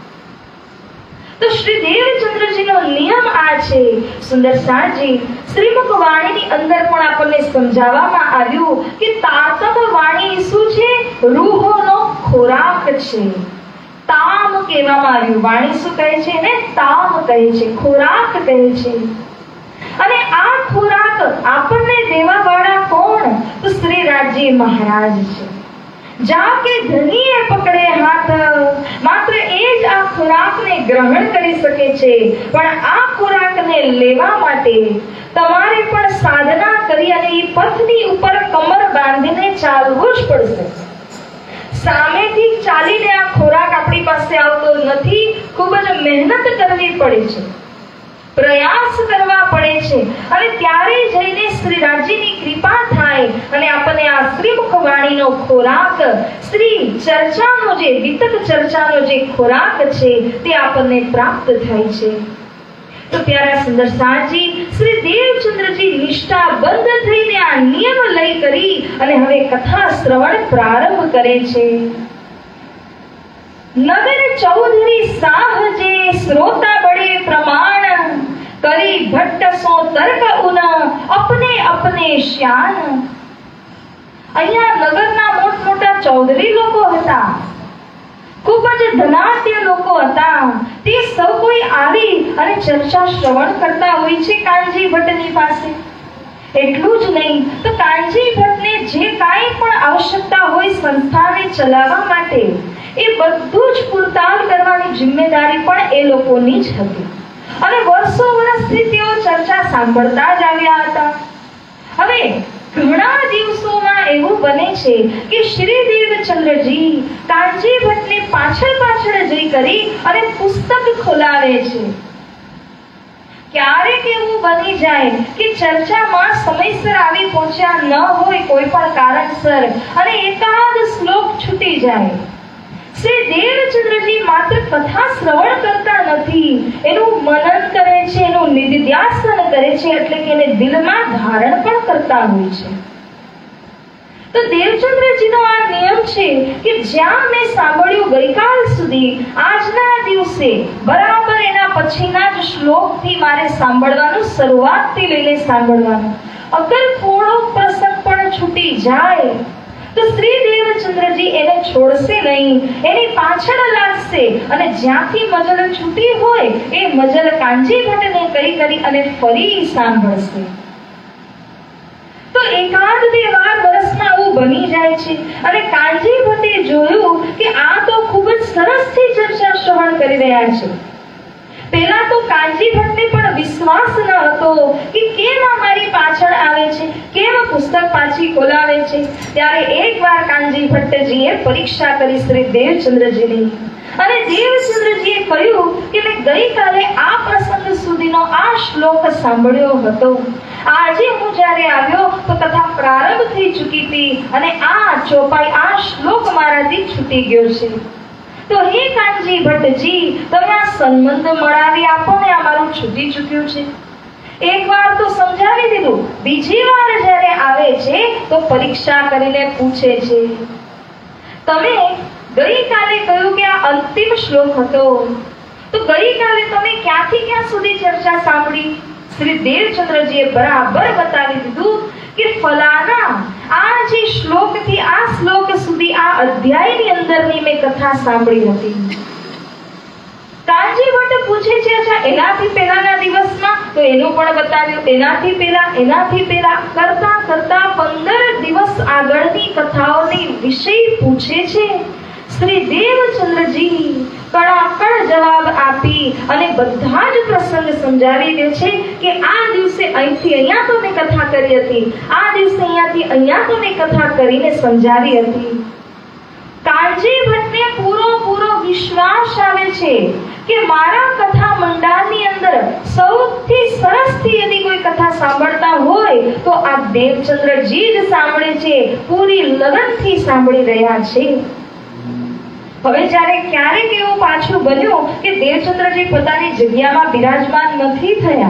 તો શ્રી દેવચંદ્રજીનો નિયમ આ છે. સુંદર સાજી શ્રીમુખ વાણીની અંદર પણ આપણને સમજાવવામાં આવ્યું કે તાતમ વાણી શું છે? રૂહોનો ખોરાક છે. તામ કહેવામાં આવ્યું. વાણી શું કહે છે ને? તામ કહે છે, ખોરાક કહે છે. અને આ ખોરાક આપણને દેવા વાળા કોણ? તો શ્રી રાજજી મહારાજ છે. જાકે ધનીએ પકડે હાથ, માત્ર એ જ આ ખોરાકને ગ્રહણ કરી શકે છે. પણ આ ખોરાકને લેવા માટે તમારે પણ સાધના કરી અને એ પથની ઉપર કમર બાંધીને ચાલવું જ પડશે. સામેથી ચાલીને આ ખોરાક આપણી પાસે આવતો નથી. ખૂબ જ મહેનત કરવી પડે છે, પ્રયાસ કરવા પડે છે, અને ત્યારે જઈને શ્રી રાજ્યની કૃપા થાય અને આપણને આ શ્રીમુખ વાણીનો ખોરાક, શ્રી ચર્ચાનો જે વિતક ચર્ચાનો જે ખોરાક છે તે આપણને પ્રાપ્ત થાય છે. તો પ્યારા સુંદર સાજી શ્રી દેવચંદ્રજી નિષ્ઠાબંધ થઈને આ નિયમ લઈ કરી અને હવે કથા શ્રવણ પ્રારંભ કરે છે. નગર ચૌધરી સાહ જે સ્રોત શ્યાન. અહીંયા નગરના મોટા ચૌધરી લોકો હતા, ખૂબ જ ધનાઢ્ય લોકો હતા. તે સૌ કોઈ આવી અને ચર્ચા શ્રવણ કરતા હોય છે કાનજી ભટ્ટની પાસે. એટલું જ નહીં તો કાનજી ભટ્ટને જે કાંઈ પણ આવશ્યકતા હોય સંસ્થાને ચલાવવા માટે એ બધું જ પૂરતાલ કરવાની જિમ્મેદારી પણ એ લોકોની જ હતી. અને વર્ષો વર્ષથી તેઓ ચર્ચા સાંભળતા જ આવ્યા હતા. હવે ઘણા દિવસોમાં એવું બને છે કે શ્રી દેવચંદ્રજી કાનજી ભટ્ટને પાછળ જઈ કરી અને પુસ્તક ખોલાવે છે. ક્યારેક એવું બની જાય કે ચર્ચામાં સમયસર આવી પહોંચ્યા ન હોય કોઈ પણ કારણસર અને એકાદ શ્લોક છૂટી જાય. શ્રી દેવચંદ્રજી માત્ર કથા શ્રવણ કરતા નથી, એનું મનન કરે છે, એનું નિધિધ્યાસન કરે છે, એટલે કે એને દિલમાં ધારણ પણ કરતા હોય છે. તો દેવચંદ્રજીનો આ નિયમ છે કે જ્યાં મેં સાંભળ્યું ગઈકાલ સુધી, આજના દિવસે બરાબર એના પછીના જ શ્લોકથી મારે સાંભળવાનું, શરૂઆતથી લઈને સાંભળવાનું. અગર થોડો પ્રસંગ પણ છૂટી જાય તો શ્રી દેવચંદ્રજી એને છોડશે નહીં, એની પાછળ લાગશે અને જ્યાંથી મજલ છૂટી હોય એ મજલ કાનજી ભટ્ટને કરી અને ફરી સાંભળશે. તો એકાદ બે વાર વર્ષમાં આવું બની જાય છે. અને કાનજી ભટ્ટે જોયું કે આ તો ખૂબ જ સરસથી ચર્ચા શ્રવણ કરી રહ્યા છે. પહેલા તો કાનજી ભટ્ટને પણ વિશ્વાસ ન હતો કે કેમ આ મારી પાછળ આવે છે, કેમ પુસ્તક પાછી ખોલાવે છે. ત્યારે એકવાર કાનજી ભટ્ટજીએ પરીક્ષા કરી શ્રી દેવચંદ્રજીની, અને દેવચંદ્રજીએ કહ્યું કે મેં ગઈકાલે આ પ્રસંગ સુધીનો આ શ્લોક સાંભળ્યો હતો. આજે હું જ્યારે આવ્યો તો કથા પ્રારંભ થઈ ચૂકી હતી અને આ ચોપાઈ, આ શ્લોક મારાથી છૂટી ગયો છે. તો હે કાનજી ભટ્ટજી, તમે આ સંબંધ મળાવી આપો ને, આ મારું છૂટી ચૂક્યું છે. એકવાર તો સમજાવી દીધું, બીજી વાર જ્યારે આવે છે તો પરીક્ષા કરીને પૂછે છે. તમે ગઈકાલે કહ્યું કે આ અંતિમ શ્લોક હતો, તો ગઈકાલે તમે ક્યાંથી ક્યાં સુધી ચર્ચા સાંભળી? શ્રી દેવચંદ્રજીએ બરાબર બતાવી દીધું કે ફલાના આ જે શ્લોકથી આ શ્લોક સુધી આ અધ્યાયની અંદરની મેં કથા સાંભળી હતી. કાનજી ભટ્ટ પૂછે છે, અચ્છા એનાથી પહેલાના દિવસમાં? તો એનું પણ બતાવ્યું, એનાથી પહેલા કરતા 15 દિવસ આગળની કથાઓની વિષય પૂછે છે. શ્રી દેવચંદ્રજી કડાકડ જવાબ આપી અને બધા જ પ્રસંગ સમજાવી દે છે કે આ દિવસે અહીંથી અહીંયા તો મેં કથા કરી હતી, આ દિવસે અહીંયાથી અહીંયા તો મેં કથા કરીને સમજાવી હતી. કાનજી ભટ્ટને પૂરો વિશ્વાસ આવે છે કે મારા કથા મંડારની અંદર સૌથી સરસથી યદી કોઈ કથા સાંભળતા હોય તો આ દેવચંદ્રજી જ સાંભળે છે, પૂરી લગનથી સાંભળી રહ્યા છે. હવે જ્યારે ક્યારેક એવું પાછું બન્યું કે દેવચંદ્રજી પોતાની જગ્યામાં બિરાજમાન નથી થયા,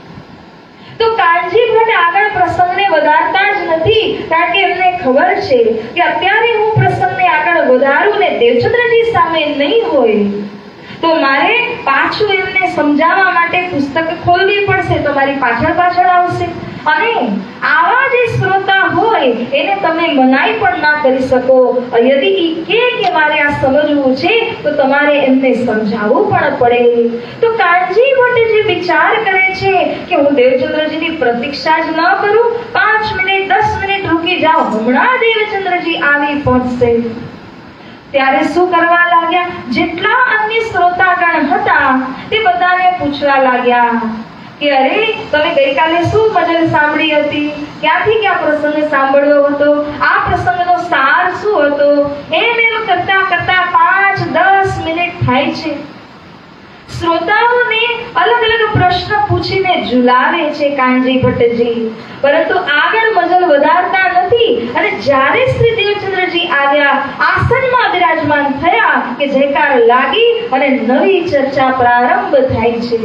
તો કાનજી ભટ્ટ આગળ પ્રસંગને વધારતા જ નથી, કારણ કે એમને ખબર છે કે અત્યારે હું પ્રસંગને આગળ વધારું ને દેવચંદ્રજી સામે નહીં હોય તો મારે પાછું એમને સમજાવવા માટે પુસ્તક ખોલવી પડશે, તો મારી પાછળ આવશે. અને આવા જે શ્રોતા હોય એને તમે મનાઈ પણ ના કરી શકો. યદિ કે મારે આ સમજવું છે તો તમારે એમને સમજાવવું પણ પડે. તો કાનજી ભટ્ટ જે વિચાર કરે છે કે હું દેવચંદ્રજીની પ્રતીક્ષા જ ન કરું, 5 મિનિટ 10 મિનિટ રૂકી જાઓ, હમણાં દેવચંદ્રજી આવી પહોંચશે. ત્યારે શું કરવા લાગ્યા? જેટલા અન્ય શ્રોતાગણ હતા તે બધાને પૂછવા લાગ્યા કે અરે તમે ગઈકાલે શું મજલ સાંભળી હતી, ક્યાંથી ક્યાં પ્રસંગ સાંભળ્યો હતો, આ પ્રસંગનો સાર શું હતો? એમ કરતા 5-10 મિનિટ થાય છે. શ્રોતાઓને અલગ પ્રશ્ન પૂછીને ઝુલાવે છે કાનજી ભટ્ટજી, પરંતુ આગળ મજલ વધારતા નથી. અને જ્યારે શ્રી દેવચંદ્રજી આવ્યા, આસનમાં બિરાજમાન થયા કે જયકાર લાગી અને નવી ચર્ચા પ્રારંભ થાય છે.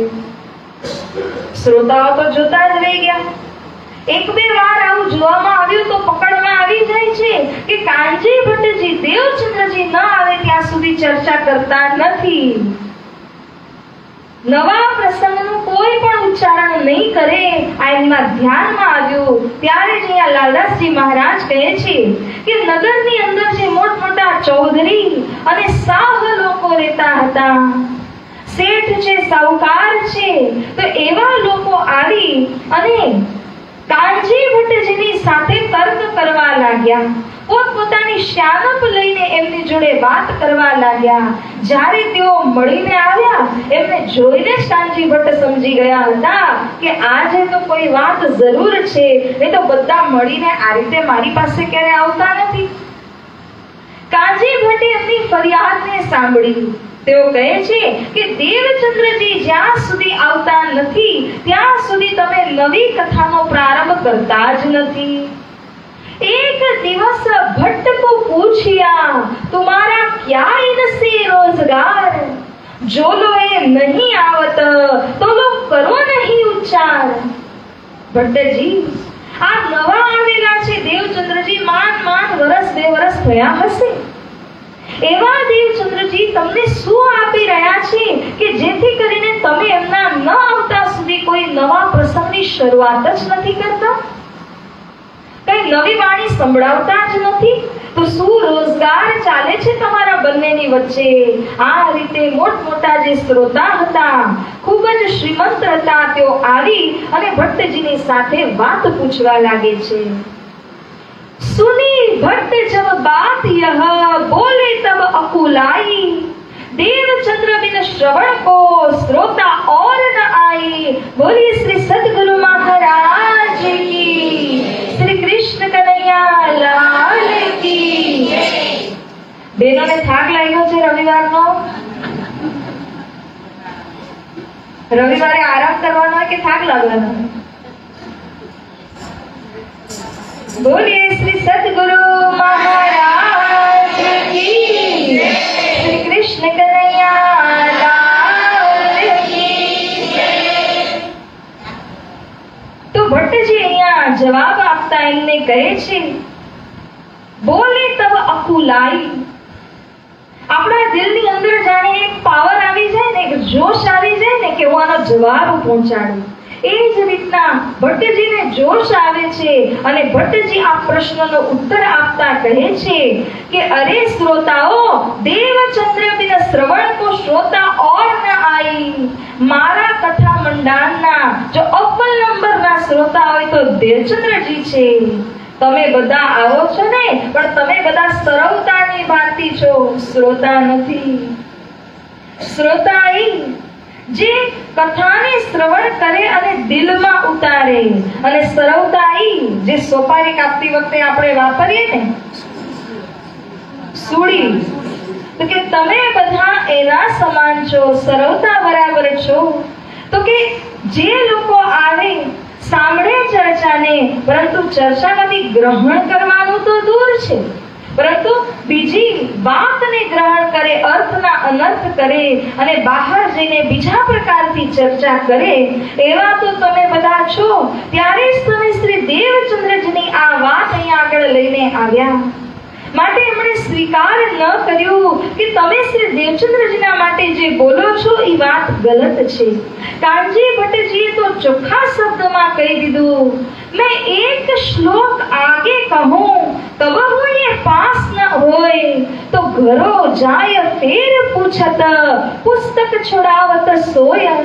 શ્રોતાઓ તો જોતા જ રહી ગયા. 1-2 વાર આવું જોવામાં આવ્યું તો પકડમાં આવી જાય છે કે કાનજી ભટ્ટજી દેવચંદ્રજી ન આવે ત્યાં સુધી ચર્ચા કરતા નથી. નવા પ્રસંગનું કોઈ પણ ઉચ્ચારણ નહીં કરે આ એમના ધ્યાનમાં આવ્યું. ત્યારે જ અહીંયા લાલદાસજી મહારાજ કહે છે કે નગરની અંદર જે મોટમોટા ચૌધરી અને સાહ લોકો રહેતા હતા, શેઠ છે, સાહુકાર છે, તો એવા લોકો આવી અને કાનજી ભટ્ટજીની સાથે તર્ક કરવા લાગ્યા. પોતપોતાની શ્યાનપ લઈને એમની જોડે વાત કરવા લાગ્યા. જ્યારે તેઓ મળીને આવ્યા એમને જોઈને જ કાનજી ભટ્ટ સમજી ગયા હતા કે આજે તો કોઈ વાત જરૂર છે, નહીં તો બધા મળીને આ રીતે મારી પાસે ક્યારે આવતા નથી. કાનજી ભટ્ટે એમની ફરિયાદને સાંભળી. તેઓ કહે છે કે દેવચંદ્રજી જ્યાં સુધી આવતા નથી ત્યાં સુધી તમે નવી કથાનો પ્રારંભ કરતા જ નથી. एक दिवस भट्ट को पूछिया तुम्हारा क्या इनसे रोजगार, जो लोए नहीं आवत तो लो करो नहीं उच्चार. ભટ્ટજી આ નવા આવેલા છે દેવચંદ્રજી, માંડ વર્ષ 2 વર્ષ થયા હશે. એવા દેવચંદ્રજી તમને શું આપી રહ્યા છે કે જેથી કરીને તમે એમના ન આવતા સુધી કોઈ નવા પ્રસંગની શરૂઆત જ નથી કરતા, કઈ નવી વાણી સંભળાવતા જ નથી? તો શું રોજગાર ચાલે છે તમારા બંનેની વચ્ચે? આ રીતે મોટમોટા જે શ્રોતા હતા, ખૂબ જ શ્રીમંત હતા, તેઓ આવી અને ભટ્ટજીની સાથે વાત પૂછવા લાગે છે. सुनी भट्ट जब बात यह बोले तब अकुलाई, देवचंद्र बिन श्रवण को श्रोता और न आई. बोलिए श्री सद्गुरु महाराज की, श्री कृष्ण कन्हैया लाल की. બેનોને થાક લાગ્યો છે રવિવારનો? રવિવારે આરામ કરવાનો કે થાક લાગવાનો? बोलिए श्री सद्गुरु महाराज की, श्री कृष्ण कन्हैया लाल की. तो ભટ્ટજી અહીંયા જવાબ આપતા એમને કહે છે, બોલે તબ અકુલાઈ. આપણા દિલની અંદર જાણે એક પાવર આવી જાય ને, એક જોશ આવી જાય ને કે હું આનો જવાબ પહોંચાડું. એ જ રીતના ભટ્ટજીને જોશ આવે છે અને ભટ્ટજી આ પ્રશ્નનો ઉત્તર આપતા કહે છે કે અરે શ્રોતાઓ, દેવચંદ્ર બિન શ્રવણ કો શ્રોતા और न आई. મારા કથા મંડાણના જો અવ્વલ નંબરના શ્રોતા હોય તો દેવચંદ્રજી છે. તમે બધા આવો છો ને, પણ તમે બધા સરવતાની ભાંતિ છો, શ્રોતા નથી. શ્રોતા જે કથાને શ્રવણ કરે અને દિલમાં ઉતારે, અને સરવતાઈ જે સોપારી કાપતી વખતે આપણે વાપરીએ ને સુડી, તો કે તમે બધા એના સમાન છો, સરવતા બરાબર છો. તો કે જે લોકો આવે સાંભળે ચર્ચાને, પરંતુ ચર્ચામાંથી ગ્રહણ કરવાનું તો દૂર છે, પરંતુ બીજી વાતને ગ્રહણ કરે, અર્થના અનર્થ કરે અને બહાર જઈને બીજા પ્રકારથી ચર્ચા કરે, એવા તો તમે બધા છો. ત્યારે જ તમે શ્રી દેવચંદ્રજીની આ વાત અહીંયા આગળ લઈને આવ્યા. માટે એમણે સ્વીકાર ન કર્યું કે તમે શ્રી દેવચંદ્રજીના માટે જે બોલો છો એ વાત ગલત છે. કાનજી ભટ્ટજીએ તો ચોખ્ખા શબ્દમાં કહી દીધું, मैं एक श्लोक आगे कहूं तब वो ये पास न होए, तो घरो जाय फिर पूछत पुस्तक छुड़ावत सोय.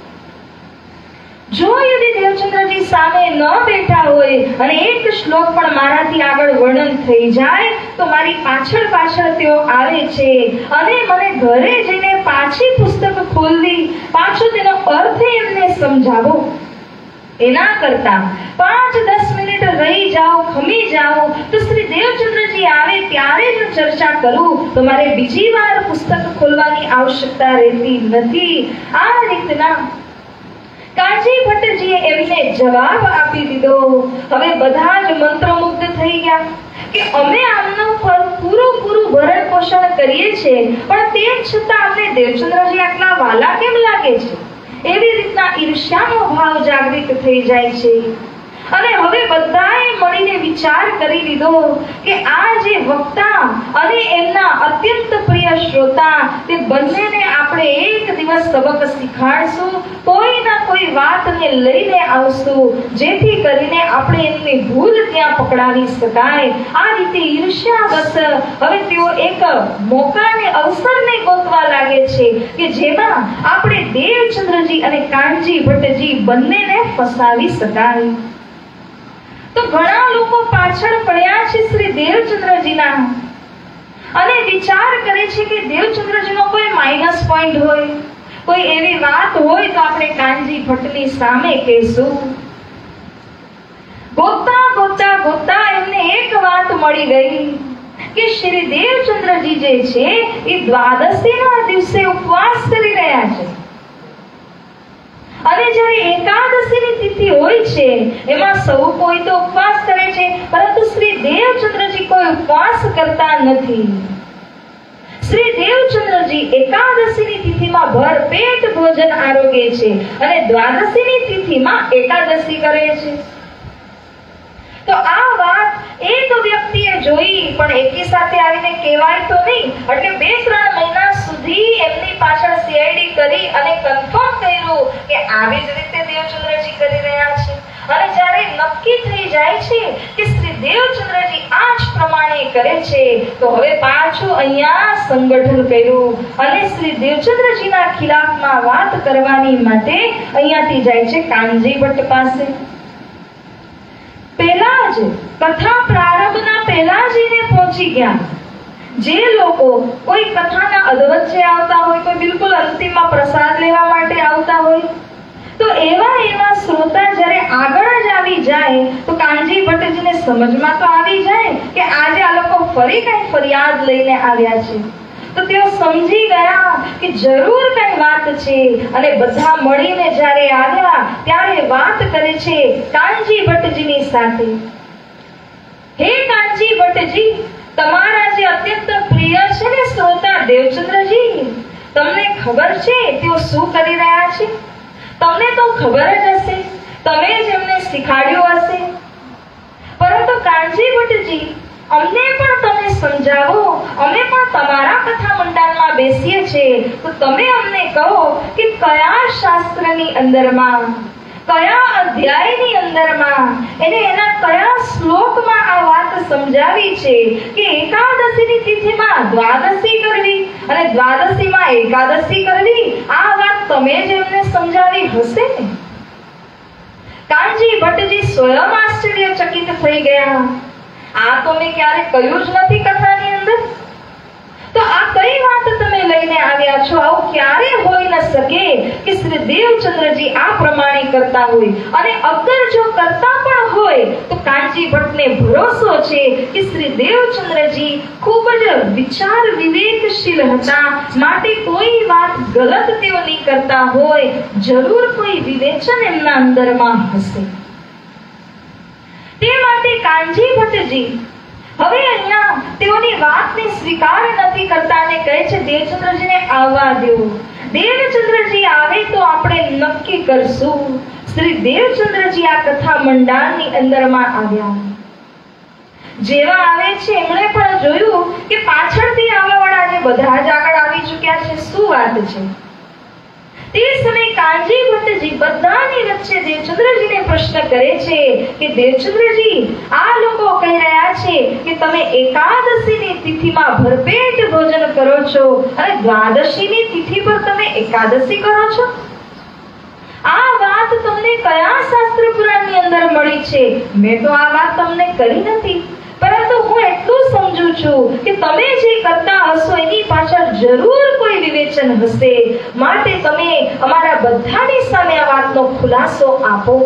જો યદિ દેવચંદ્રજી સામે ન બેઠા હોય અને એક શ્લોક પણ મારાથી આગળ વર્ણન થઈ જાય તો મારી પાછળ પાછળ તેઓ આવે છે અને મને ઘરે જઈને પાછી પુસ્તક ખોલવી, પાછો તેનો અર્થ એમને સમજાવો. એના કરતા 5-10 મિનિટ રહી જાઓ, ખમી જાઓ, તો શ્રી દેવચંદ્રજી આવે ત્યારે જ ચર્ચા કરું, તો મારે બીજી વાર પુસ્તક ખોલવાની આવશ્યકતા રહેતી નથી. આ રીતના કાનજી ભટ્ટજીએ એમને જવાબ આપી દીધો. હવે બધા જ મંત્રમુગ્ધ થઈ ગયા કે અમે આમનું પૂરું ભરણ પોષણ કરીએ છીએ, પણ તેમ છતાં અમને દેવચંદ્રજી આટલા વાલા કેમ લાગે છે? એવી રીતના ઈર્ષ્યાનો ભાવ જાગૃત થઈ જાય છે. અને હવે બધાએ મળીને વિચાર કરી લીધો કે આ જે વક્તા અને એમના અત્યંત પ્રિય શ્રોતા, તે બંનેને આપણે એક દિવસ સબક શીખાડશું, કોઈના કોઈ વાતને લઈને આવશું જેથી કરીને આપણે એમની ભૂલ ત્યાં પકડાવી શકાય. આ રીતે ઈર્ષ્યાવશ હવે તેઓ એક મોકાને અવસરને ગોતવા લાગે છે કે જેમાં આપણે દેવચંદ્રજી અને કાનજી ભટ્ટજી બંનેને ફસાવી શકાય. તો ઘણા લોકો પાછળ પડ્યા છે શ્રી દેવચંદ્રજીના અને વિચાર કરે છે કે દેવચંદ્રજીનો કોઈ માઇનસ પોઈન્ટ હોય, કોઈ એવી વાત હોય તો આપણે કાનજી ભટ્ટની સામે કહેશું. ગોતતા ગોતતા ગોતતા એમને એક વાત મળી ગઈ કે શ્રી દેવચંદ્રજી જે છે એ દ્વાદશીના દિવસે ઉપવાસ કરી રહ્યા છે અને જ્યારે એકાદશીની તિથિ હોય છે એમાં સૌ કોઈ તો ઉપવાસ કરે છે, પરંતુ શ્રી દેવચંદ્રજી કોઈ ઉપવાસ કરતા નથી. શ્રી દેવચંદ્રજી એકાદશીની તિથિમાં ભરપેટ ભોજન આરોગે છે અને દ્વાદશીની તિથિમાં એકાદશી કરે છે. તો આ વાત એક વ્યક્તિએ જોઈ પણ એકી સાથે આવીને કહેવાય તો નહીં, એટલે 2-3 મહિના સુધી એમની પાછળ સીઆઈડી કરી અને કન્ફર્મ કર્યું કે આવી જ રીતે દેવચંદ્રજી કરી રહ્યા છે. અને જ્યારે નક્કી થઈ જાય છે કે શ્રી દેવચંદ્રજી આ જ પ્રમાણે કરે છે તો હવે પાછું અહીંયા સંગઠન કર્યું અને શ્રી દેવચંદ્રજીના ખિલાફમાં વાત કરવાની માટે અહીંયાથી જાય છે કાનજી ભટ્ટ પાસે. પહેલા જ કથા પ્રારંભના પહેલા જ એને પહોંચી ગયા. જે લોકો કોઈ કથાના અધવચ્ચે આવતા હોય, કોઈ બિલકુલ અંતિમમાં પ્રસાદ લેવા માટે આવતા હોય, તો એવા શ્રોતા જ્યારે આગળ જ આવી જાય તો કાનજી ભટ્ટજીને સમજમાં તો આવી જાય કે આજે આ લોકો ફરી કઈ ફરિયાદ લઈને આવ્યા છે. તો તેઓ સમજી ગયા કે જરૂર કઈ વાત છે અને બધા મળીને જ્યારે આવ્યા ત્યારે વાત કરે છે કાનજી ભટ્ટજીની સાથે. હે કાનજી ભટ્ટજી, તમારા જે અત્યંત પ્રિય છે ને શ્રોતા દેવચંદ્રજી, તમને ખબર છે તેઓ શું કરી રહ્યા છે? તમને તો ખબર જ હશે, તમે જ એમને શીખવાડ્યું હશે. પરંતુ કાનજી ભટ્ટજી, અમને પણ તમે સમજાવો, અમે પણ તમારા કથા મંડળમાં બેસીએ છીએ, તો તમે અમને કહો કે કયા શાસ્ત્રની અંદરમાં, કયા અધ્યાયની અંદરમાં એને એના કયા શ્લોકમાં આ વાત સમજાવી છે કે એકાદશીની તિથિમાં દ્વાદશી કરવી અને દ્વાદશીમાં એકાદશી કરવી. આ વાત તમે જ એમને સમજાવી હશે ને? કાનજી ભટ્ટજી સ્વયં આશ્ચર્યચકિત થઈ ગયા. આ તો મેં ક્યારે કહ્યું જ નથી કથાની અંદર. તો આ કઈ વાત તમે લઈને આવ્યા છો? આવું ક્યારે હોઈ ન શકે કે શ્રી દેવચંદ્રજી આ પ્રમાણે કરતા હોય. અને અગર જો કરતા પણ હોય તો કાનજી ભટ્ટને ભરોસો છે કે શ્રી દેવચંદ્રજી ખૂબ જ વિચાર વિવેકશીલ હતા, માટે કોઈ વાત ગલત તેઓ નહીં કરતા હોય, જરૂર કોઈ વિવેચન એમના અંદરમાં હશે. તે માટે કાનજી ભટ્ટજી હવે અહીંયા તેઓની વાતને સ્વીકાર નથી કરતા અને કહે છે દેવચંદ્રજીને આવવા દો. દેવચંદ્રજી આવે તો આપણે નક્કી કરશું. શ્રી દેવચંદ્રજી આ કથા મંડળની અંદરમાં આવ્યા. જેવા આવે છે એમણે પણ જોયું કે પાછળથી આવવાવાળા જે બધા જ આગળ આવી ચૂક્યા છે, શું વાત છે? તે સમયે કાનજી ભટ્ટજી બધાની વચ્ચે દેવચંદ્રજીને પ્રશ્ન કરે છે કે દેવચંદ્રજી, આ લોકો કહી રહ્યા છે કે તમે એકાદશીની તિથિમાં ભરપેટ ભોજન કરો છો અને દ્વાદશીની તિથિ પર તમે એકાદશી કરો છો. આ વાત તમને કયા શાસ્ત્ર પુરાણની અંદર મળી છે? મેં તો આ વાત તમને કરી નથી, પરંતુ હું એટલું સમજુ છું કે તમે જે કરતા હશો એની પાછળ જરૂર કોઈ વિવેચન હશે, માટે તમે અમારા બધાની સામે આ વાતનો ખુલાસો આપો.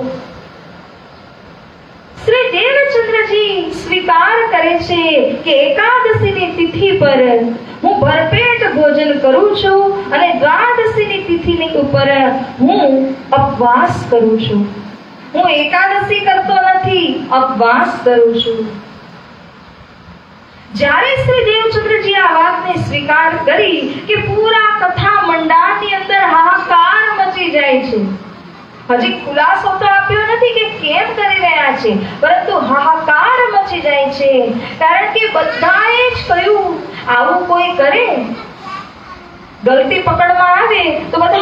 શ્રી દેવચંદ્રજી સ્વીકાર કરે છે કે એકાદશીની તિથિ પર હું ભરપેટ ભોજન કરું છું અને દ્વાદશીની તિથિની ઉપર હું ઉપવાસ કરું છું. હું એકાદશી કરતો નથી, ઉપવાસ કરું છું. જ્યારે શ્રી દેવચંદ્રજી આ વાતને સ્વીકાર કરી કે પૂરા કથા મંડળની અંદર હાહાકાર મચી જાય છે. હજી ખુલાસો તો આપ્યો નથી કે કેમ કરી રહ્યા છે, પરંતુ હાહાકાર મચી જાય છે. કારણ કે બધાએ જ કહ્યું આવું કોઈ કરે, ગલતી પકડમાં આવે તો બધા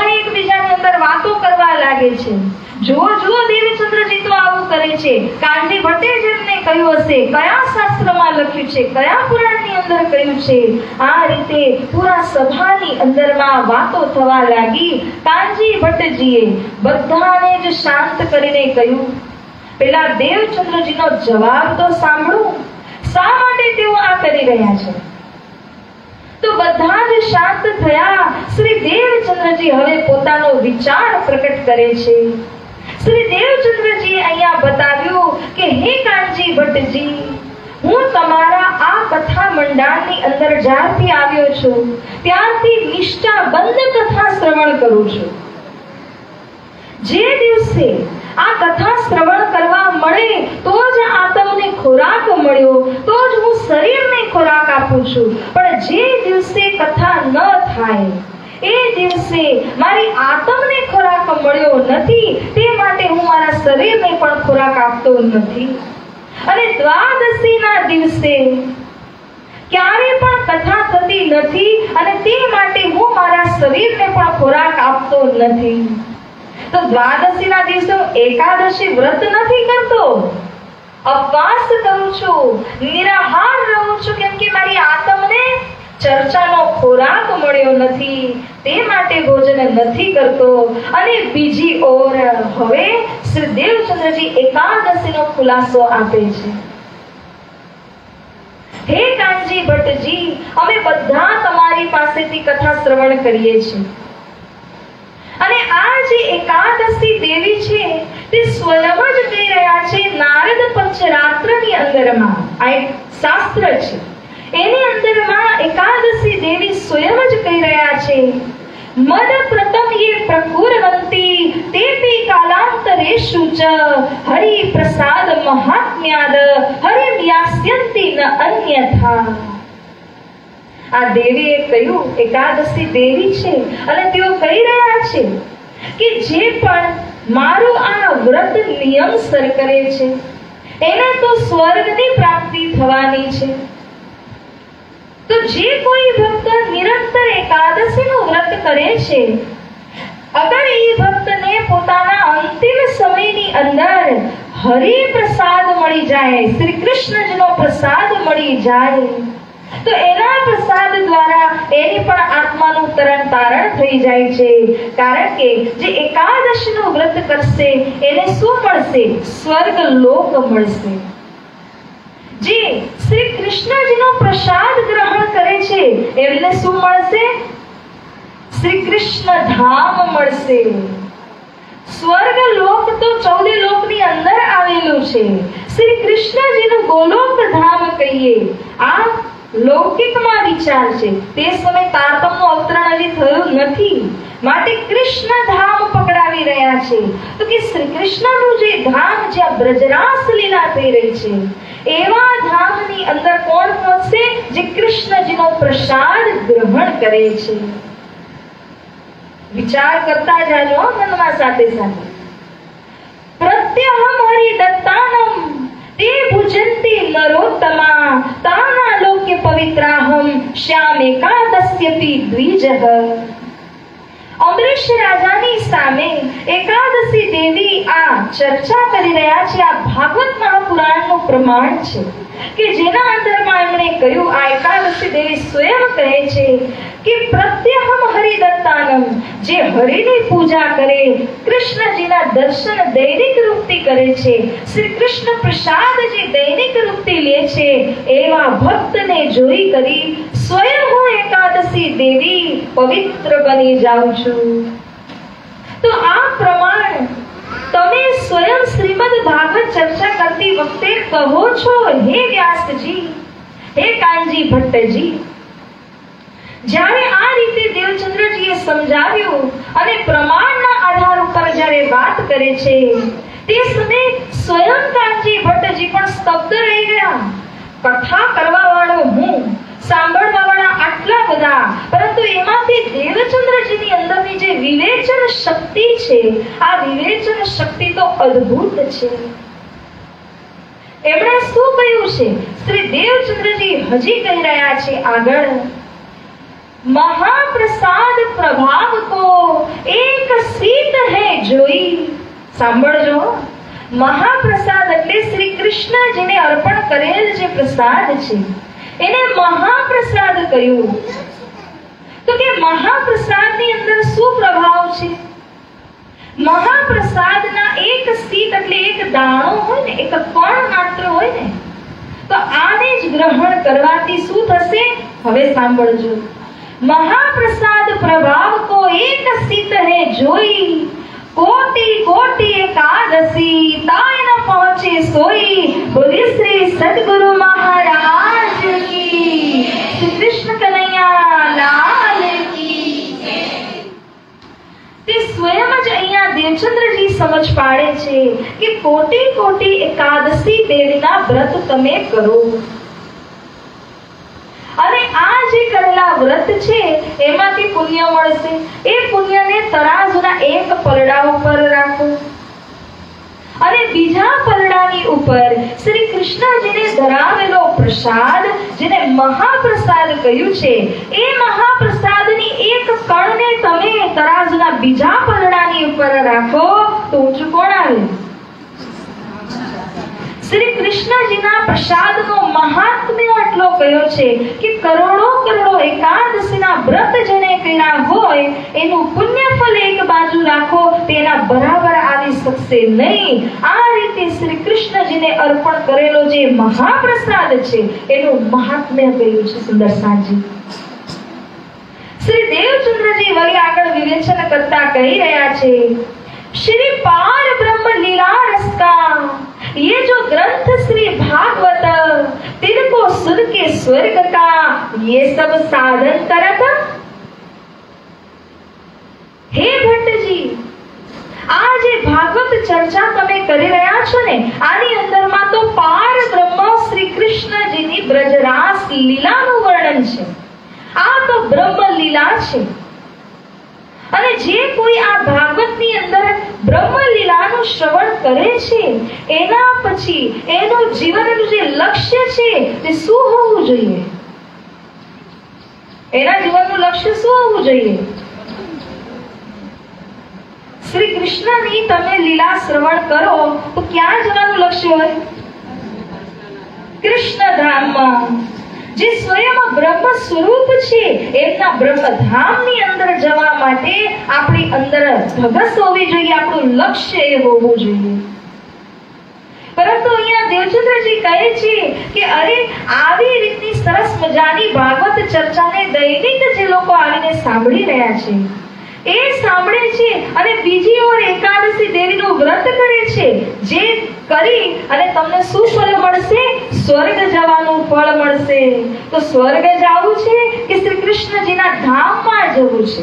છે. કાનજી ભટ્ટે જેમને કહ્યું હશે, કયા શાસ્ત્રમાં લખ્યું છે, કયા પુરાણની અંદર કહ્યું છે, આ રીતે પૂરા સભાની અંદરમાં વાતો થવા લાગી. કાનજી ભટ્ટજીએ બધાને જ શાંત કરીને કહ્યું, પેલા દેવચંદ્રજીનો જવાબ તો સાંભળો, શા માટે તેઓ આ કરી રહ્યા છે? તો બધા જ શાંત થયા. શ્રી દેવચંદ્રજી હવે પોતાનો વિચાર પ્રકટ કરે છે. શ્રી દેવચંદ્રજી અહીંયા બતાવ્યું કે હે કાનજી ભટ્ટજી, હું તમારા આ કથા મંડાણની અંદર જ્યારથી આવ્યો છું ત્યારથી નિષ્ઠાબંધ કથા શ્રવણ કરું છું. જે દિવસે આ કથા શ્રવણ કરવા મળે તો જ આત્મને ખોરાક મળ્યો, તો જ હું શરીરને ખોરાક આપું છું. પણ જે દિવસે કથા ન થાય એ દિવસે મારી આત્મને ખોરાક મળ્યો નથી, તે માટે હું મારા શરીરને પણ ખોરાક આપતો નથી. અને દ્વાદશીના દિવસે ક્યારે પણ કથા થતી નથી અને તે માટે હું મારા શરીરને પણ ખોરાક આપતો નથી. તો દ્વાદશીના દિવસે હું એકાદશી વ્રત નથી કરતો, ઉપવાસ કરું છું, નિરાહાર રહું છું, કેમ કે મારી આત્મને ચર્ચાનો ખોરાક મળ્યો નથી, તે માટે ભોજન નથી કરતો. અને બીજી ઓર હવે શ્રી દેવચંદ્રજી એકાદશીનો ખુલાસો આપે છે. હે કાનજી ભટ્ટજી, અમે બધા તમારી પાસેથી કથા શ્રવણ કરીએ છીએ અને આ જે એકાદશી દેવી છે તે સ્વયં જ કહી રહ્યા છે. નારદ પંચરાત્રની અંદરમાં આ એક શાસ્ત્ર છે, એની અંદરમાં એકાદશી દેવી સ્વયં જ કહી રહ્યા છે, મદ પ્રથમ યે પ્રકુર્વંતી તેપી કાલાંતરેષુ ચ હરિ પ્રસાદ મહાત્મ્યાદ હરિ યાસ્યંતિ ન અન્યથા. આ દેવીએ કહ્યું, એકાદશી દેવી છે અને તેઓ કહી રહ્યા છે કે જે પણ મારું આ વ્રત નિયમસર કરે છે એને તો સ્વર્ગની પ્રાપ્તિ થવાની છે. તો જે કોઈ ભક્ત નિરંતર એકાદશીનું વ્રત કરે છે, અગર એ ભક્તને પોતાના અંતિમ સમયની અંદર હરિ પ્રસાદ મળી જાય, શ્રી કૃષ્ણજીનો પ્રસાદ મળી જાય, તો એના પ્રસાદ દ્વારા એની પણ આત્માનું તરણ તારણ થઈ જાય છે. કારણ કે જે એકાદશીનું વ્રત કરશે એને શું મળશે? સ્વર્ગ લોક મળશે. જે શ્રી કૃષ્ણજીનો પ્રસાદ ગ્રહણ કરે છે એમને શું મળશે? શ્રી કૃષ્ણ ધામ મળશે. સ્વર્ગ લોક તો 14 લોકની અંદર આવેલું છે. શ્રી કૃષ્ણજીનું ગોલોક ધામ કહીએ, આ લૌકિકમાં વિચાર છે. તે સમય તારતમનું અવતરણ હજી થયું નથી, માટે કૃષ્ણ ધામ પકડાવી રહ્યા છે. તો કે શ્રી કૃષ્ણનું જે ધામ જ્યાં બ્રજરાસ લીલા થઈ રહી છે એવા ધામની અંદર કોણ પહોંચશે? જે કૃષ્ણજીનો પ્રસાદ ગ્રહણ કરે છે. વિચાર કરતા જાજો મનમાં સાથે સાથે. પ્રત્યહમ હરિદત્તાનમ તે ભુજંતી નરોત્તમા તાના લોકે પવિત્રાહમ શ્યામ એકાદસ્યપી દ્વિજઃ. અમરીશ રાજાની સામે એકાદશી દેવી આ ચર્ચા કરી રહ્યા છે. આ ભાગવત મહાપુરાણનું પ્રમાણ છે કે જેના અંદરમાં એમણે કહ્યું, આ એકાદશી દેવી સ્વયં કહે છે કે પ્રત્યહમ હરિદત્તાનમ, જે હરિની પૂજા કરે, કૃષ્ણજીના દર્શન દૈનિક રૂપથી કરે છે, શ્રી કૃષ્ણ પ્રસાદ જે દૈનિક રૂપથી લે છે, એવા ભક્તને જોઈ કરી સ્વયં હું એકાદશી દેવી પવિત્ર બની જાઉં છું. તો આ પ્રમાણ તમે સ્વયં શ્રીમદ ભાગવત ચર્ચા કરતી વખતે કહો છો, હે વ્યાસજી, હે કાનજી ભટ્ટજી. જ્યારે આ રીતે દેવચંદ્રજીએ સમજાવ્યું અને પ્રમાણના આધાર ઉપર જ્યારે વાત કરે છે તે સમયે સ્વયં કાનજી ભટ્ટજી પણ સ્તબ્ધ રહી ગયા. કથા કરવા વાળો હું, સાંભળવા વાળા આટલા બધા, પરંતુ એમાંથી દેવચંદ્રજીની અંદરની જે વિવેચન શક્તિ છે, આ વિવેચન શક્તિ તો અદ્ભુત છે. એમણે શું કહ્યું છે? શ્રી દેવચંદ્રજી હજી કહી રહ્યા છે આગળ, महाप्रसाद प्रभाव को एक सीत है जोई. સાંભળજો, મહાપ્રસાદ એટલે શ્રી કૃષ્ણજીને અર્પણ કરેલ જે પ્રસાદ છે એને મહાપ્રસાદ કહ્યું. તો કે મહાપ્રસાદની અંદર શું પ્રભાવ છે? મહાપ્રસાદના એક સ્થિત એટલે એક દાણો હોય ને, એક કણ માત્ર હોય ને, તો આને જ ગ્રહણ કરવાથી શું થશે? હવે સાંભળજો. મહાપ્રસાદ પ્રભાવ કો એક સ્થિત હે જોઈ, કોટી કોટી એકાદશી તાય ન પહોંચે સોઈ. બોલી શ્રી સદગુરુ મહારાજ કી, શ્રી કૃષ્ણ કનૈયા લાલ કી. તે સ્વયં જ અહીંયા દેવચંદ્રજી સમજ પાડે છે કે કોટી કોટી એકાદશી દેવીના વ્રત તમે કરો અને આ જે કરેલા વ્રત છે એમાંથી પુણ્ય મળશે. એ પુણ્યને તરાજુના એક પલડા ઉપર રાખો અને બીજા પલડાની ઉપર શ્રી કૃષ્ણજીને ધરાવેલો પ્રસાદ, જેને મહાપ્રસાદ કહ્યું છે, એ મહાપ્રસાદની એક કણને તમે તરાજુના બીજા પલડાની ઉપર રાખો તો ઊંચું કોણ આવે? શ્રી કૃષ્ણજીના પ્રસાદનો મહાત્મ્ય એટલો કયો છે કે કરોડો કરોડો એકાદશીના વ્રત જેને કર્યા હોય એનું પુણ્ય ફળ એક બાજુ રાખો, તેના બરાબર આવી શકશે નહીં. આ રીતે શ્રી કૃષ્ણજીને અર્પણ કરેલો જે મહાપ્રસાદ છે એનું મહાત્મ્ય કહ્યું છે સુંદરસાજી. શ્રી દેવચંદ્રજી વળી આગળ વિવેચન કરતા કહી રહ્યા છે, श्री पार ब्रह्म लीला रस का ये जो ग्रंथ श्री भागवत तिनको सुन के स्वर्ग का ये सब साधन करत. हे भट्ट जी, आज भागवत चर्चा तमे કરી રહ્યા છો ને, આની અંદરમાં તો પાર બ્રહ્મ શ્રી કૃષ્ણજીની બ્રજરાસ લીલાનું વર્ણન છે. આ તો બ્રહ્મ લીલા છે. અને જે કોઈ આ ભાગવતની અંદર બ્રહ્મ લીલાનું શ્રવણ કરે છે એના પછી એનું જીવનનું જે લક્ષ્ય છે તે શું હોવું જોઈએ? એના જીવનનું લક્ષ્ય શું હોવું જોઈએ? શ્રી કૃષ્ણની તમે લીલા શ્રવણ કરો તો ક્યાં જવાનું લક્ષ્ય હોય? કૃષ્ણ ધામમાં. જે સ્વયં બ્રહ્મ સ્વરૂપ છે એમના બ્રહ્મધામની અંદર જવા માટે આપણી અંદર ધગસ હોવી જોઈએ, આપણું લક્ષ્ય એ હોવું જોઈએ. પરંતુ અહીંયા દેવચંદ્રજી કહે છે કે અરે આવી રીતની સરસ મજાની ભાગવત ચર્ચાને દૈનિક જે લોકો આવીને સાંભળી રહ્યા છે એ સાંભળે છે અને બીજી ઓર એકાદશી દેવીનું વ્રત કરે છે, જે કરી અને તમને શું ફળ મળશે? સ્વર્ગ જવાનું ફળ મળશે. તો સ્વર્ગ જવું છે કે શ્રી કૃષ્ણજીના ધામમાં જવું છે?